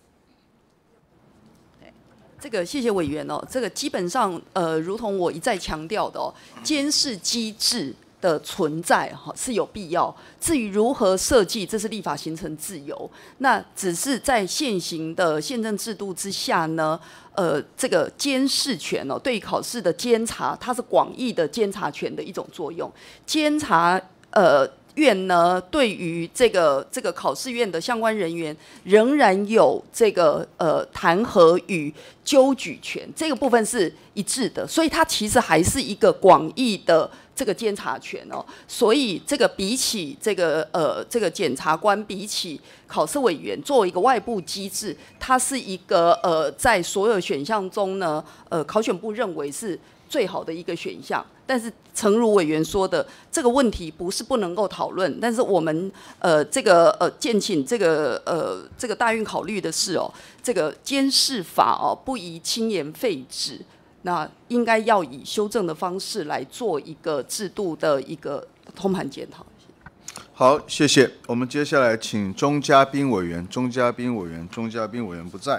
这个谢谢委员哦。这个基本上呃，如同我一再强调的哦，监视机制的存在哈是有必要。至于如何设计，这是立法形成自由。那只是在现行的宪政制度之下呢，呃，这个监视权哦，对于考试的监察，它是广义的监察权的一种作用。监察呃。 院呢，对于这个这个考试院的相关人员，仍然有这个呃弹劾与纠举权，这个部分是一致的，所以它其实还是一个广义的这个监察权哦。所以这个比起这个呃这个检察官，比起考试委员作为一个外部机制，它是一个呃在所有选项中呢，呃考选部认为是最好的一个选项。但是，诚如委员说的，这个问题不是不能够讨论，但是我们呃这个呃建请这个呃这个大运考虑的是哦，这个监视法哦不宜轻言废止，那应该要以修正的方式来做一个制度的一个通盘检讨。 好，谢谢。我们接下来请钟嘉宾委员，钟嘉宾委员，钟嘉宾委员不在。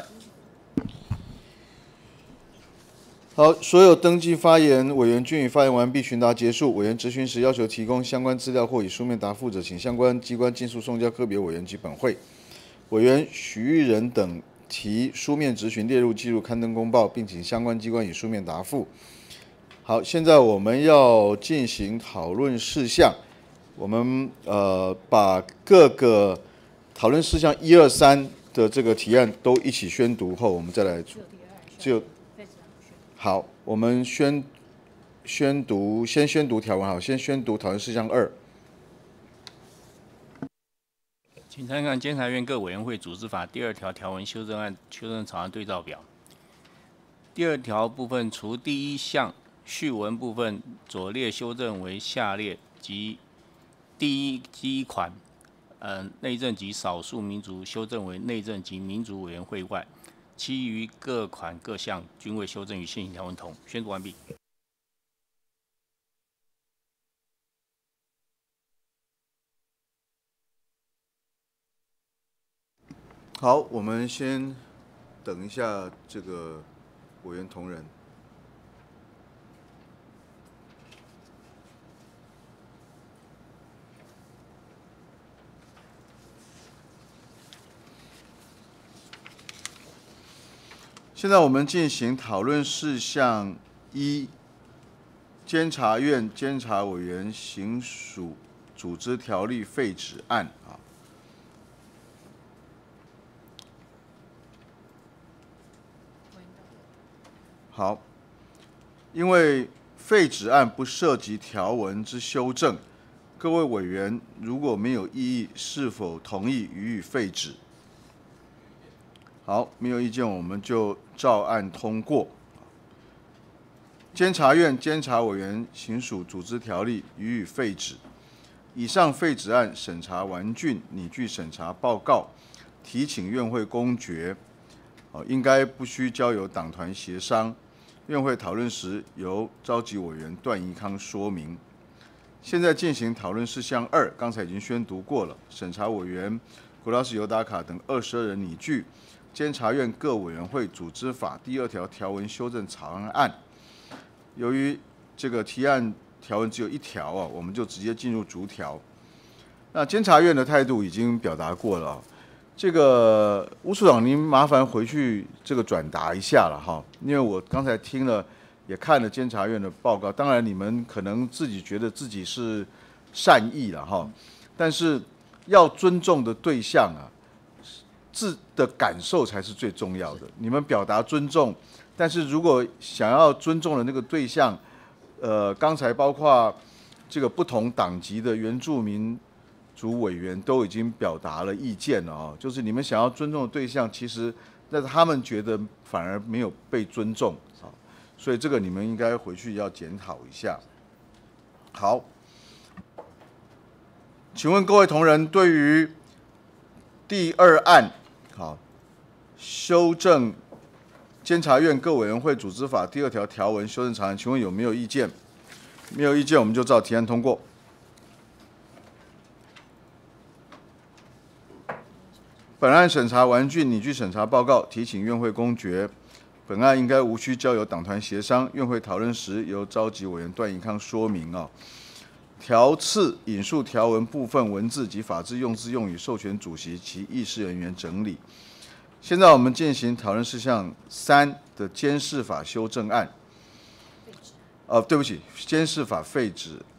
好，所有登记发言委员均已发言完毕，询答结束。委员质询时要求提供相关资料或以书面答复者，请相关机关尽速送交科别委员及本会。委员许玉仁等提书面质询列入记录刊登公报，并请相关机关以书面答复。好，现在我们要进行讨论事项。我们呃把各个讨论事项一二三的这个提案都一起宣读后，我们再来只有。好，我们宣宣读，先宣读条文。好，先宣读讨论事项二。 请参看监察院各委员会组织法第二条条文修正案修正草案对照表。第二条部分除第一项序文部分左列修正为下列及第一第一款，呃，内政及少数民族修正为内政及民族委员会外。其余各款各项均未修正与现行条文同。宣读完毕。 好，我们先等一下这个委员同仁。现在我们进行讨论事项一，监察院监察委员行属组织条例废止案啊。好，因为废止案不涉及条文之修正，各位委员如果没有异议，是否同意予以废止？好，没有意见，我们就照案通过。监察院监察委员行属组织条例予以废止。以上废止案审查完竣，拟具审查报告，提请院会公决。哦，应该不需交由党团协商。院会讨论时，由召集委员段宜康说明。现在进行讨论事项二，刚才已经宣读过了。审查委员国大师尤达卡等二十二人拟具。监察院各委员会组织法第二条条文修正草案案，由于这个提案条文只有一条啊，我们就直接进入逐条。那监察院的态度已经表达过了，这个吴处长您麻烦回去这个转达一下了哈，因为我刚才听了也看了监察院的报告，当然你们可能自己觉得自己是善意了哈，但是要尊重的对象啊。自的感受才是最重要的。你们表达尊重，但是如果想要尊重的那个对象，呃，刚才包括这个不同党籍的原住民族委员都已经表达了意见了啊，就是你们想要尊重的对象，其实那他们觉得反而没有被尊重啊，所以这个你们应该回去要检讨一下。好，请问各位同仁，对于第二案。好，修正监察院各委员会组织法第二条条文修正草案，请问有没有意见？没有意见，我们就照提案通过。本案审查完竣，拟具审查报告，提请院会公决。本案应该无需交由党团协商，院会讨论时由召集委员段宜康说明啊。条次引述条文部分文字及法制用字用语，授权主席及议事人员整理。现在我们进行讨论事项三的监视法修正案。呃，对不起，监视法废止案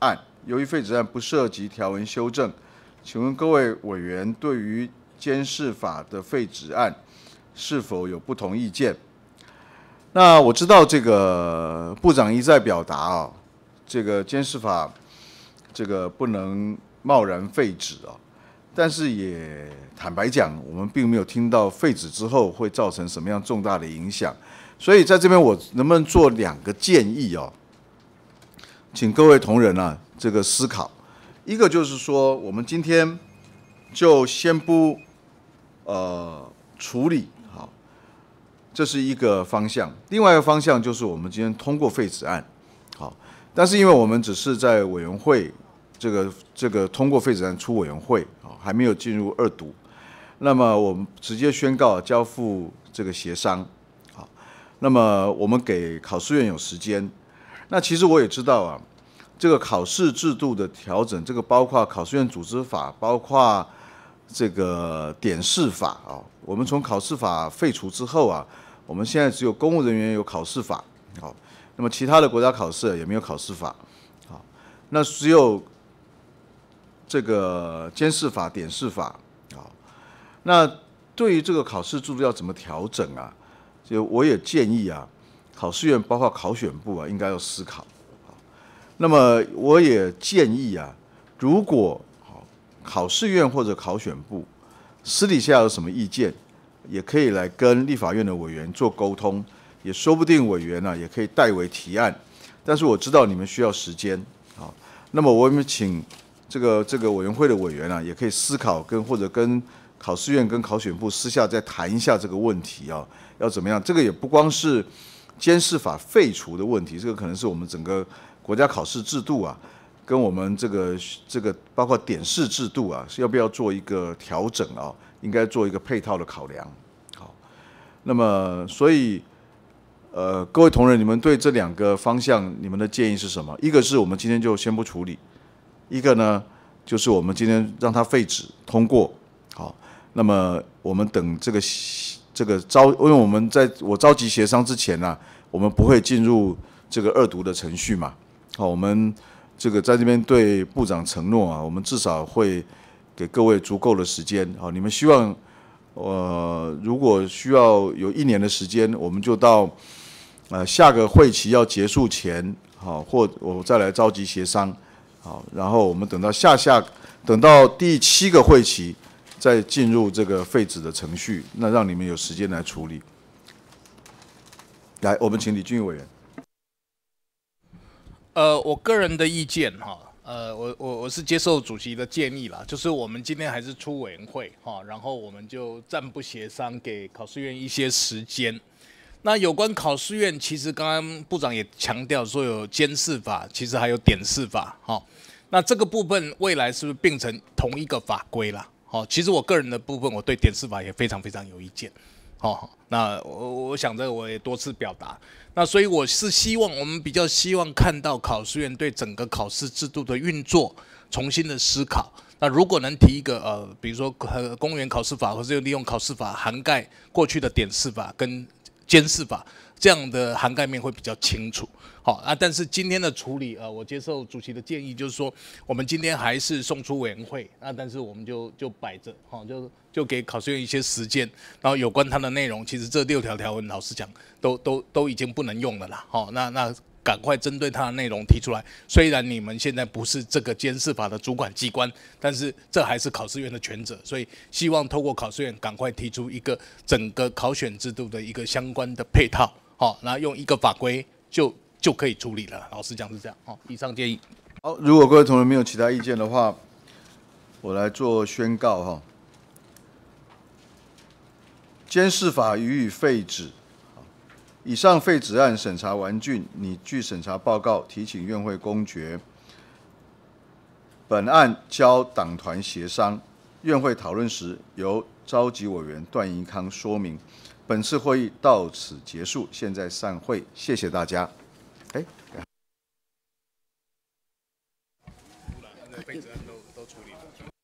由于废止案不涉及条文修正，请问各位委员对于监视法的废止案是否有不同意见？那我知道这个部长一再表达啊，这个监视法这个不能贸然废止啊，但是也坦白讲，我们并没有听到废止之后会造成什么样重大的影响，所以在这边我能不能做两个建议哦？请各位同仁啊，这个思考，一个就是说，我们今天就先不呃处理。这是一个方向，另外一个方向就是我们今天通过废止案，好，但是因为我们只是在委员会这个这个通过废止案出委员会，啊，还没有进入二读，那么我们直接宣告交付这个协商，好，那么我们给考试院有时间，那其实我也知道啊，这个考试制度的调整，这个包括考试院组织法，包括这个点试法啊，我们从考试法废除之后啊。我们现在只有公务人员有考试法，好，那么其他的国家考试也没有考试法，好，那只有这个监视法、点试法，好，那对于这个考试制度要怎么调整啊？就我也建议啊，考试院包括考选部啊，应该要思考，好，那么我也建议啊，如果好考试院或者考选部私底下有什么意见，也可以来跟立法院的委员做沟通，也说不定委员呢、啊、也可以代为提案。但是我知道你们需要时间，好，那么我们请这个这个委员会的委员啊，也可以思考跟或者跟考试院跟考选部私下再谈一下这个问题啊，要怎么样？这个也不光是监视法废除的问题，这个可能是我们整个国家考试制度啊，跟我们这个这个包括点试制度啊，是要不要做一个调整啊？应该做一个配套的考量，好，那么所以，呃，各位同仁，你们对这两个方向，你们的建议是什么？一个是我们今天就先不处理，一个呢，就是我们今天让它废止通过，好，那么我们等这个这个召，因为我们在我召集协商之前呢、啊，我们不会进入这个二读的程序嘛，好，我们这个在这边对部长承诺啊，我们至少会。给各位足够的时间，好，你们希望，呃，如果需要有一年的时间，我们就到，呃，下个会期要结束前，好，或我再来召集协商，好，然后我们等到下下，等到第七个会期，再进入这个废止的程序，那让你们有时间来处理。来，我们请李俊毅委员。 呃，我个人的意见哈。呃，我我我是接受主席的建议啦，就是我们今天还是出委员会哈，然后我们就暂不协商，给考试院一些时间。那有关考试院，其实刚刚部长也强调说有监视法，其实还有点试法哈。那这个部分未来是不是变成同一个法规啦？好，其实我个人的部分，我对点试法也非常非常有意见。好，那我我想这个我也多次表达。那所以我是希望，我们比较希望看到考试院对整个考试制度的运作重新的思考。那如果能提一个呃，比如说呃公务员考试法，或者利用考试法涵盖过去的点试法跟监视法，这样的涵盖面会比较清楚。好啊，但是今天的处理，呃，我接受主席的建议，就是说我们今天还是送出委员会，那但是我们就就摆着，好，就就给考试院一些时间，然后有关它的内容，其实这六条条文，老实讲，都都都已经不能用了啦，好，那那赶快针对它的内容提出来。虽然你们现在不是这个监视法的主管机关，但是这还是考试院的权责，所以希望透过考试院赶快提出一个整个考选制度的一个相关的配套，好，那用一个法规就。就可以处理了，老实讲是这样。好，以上建议。 好，如果各位同仁没有其他意见的话，我来做宣告哈。监视法予以废止。以上废止案审查完竣，拟据审查报告提请院会公决。本案交党团协商，院会讨论时由召集委员段宜康说明。本次会议到此结束，现在散会，谢谢大家。哎， 废止案都都处理了。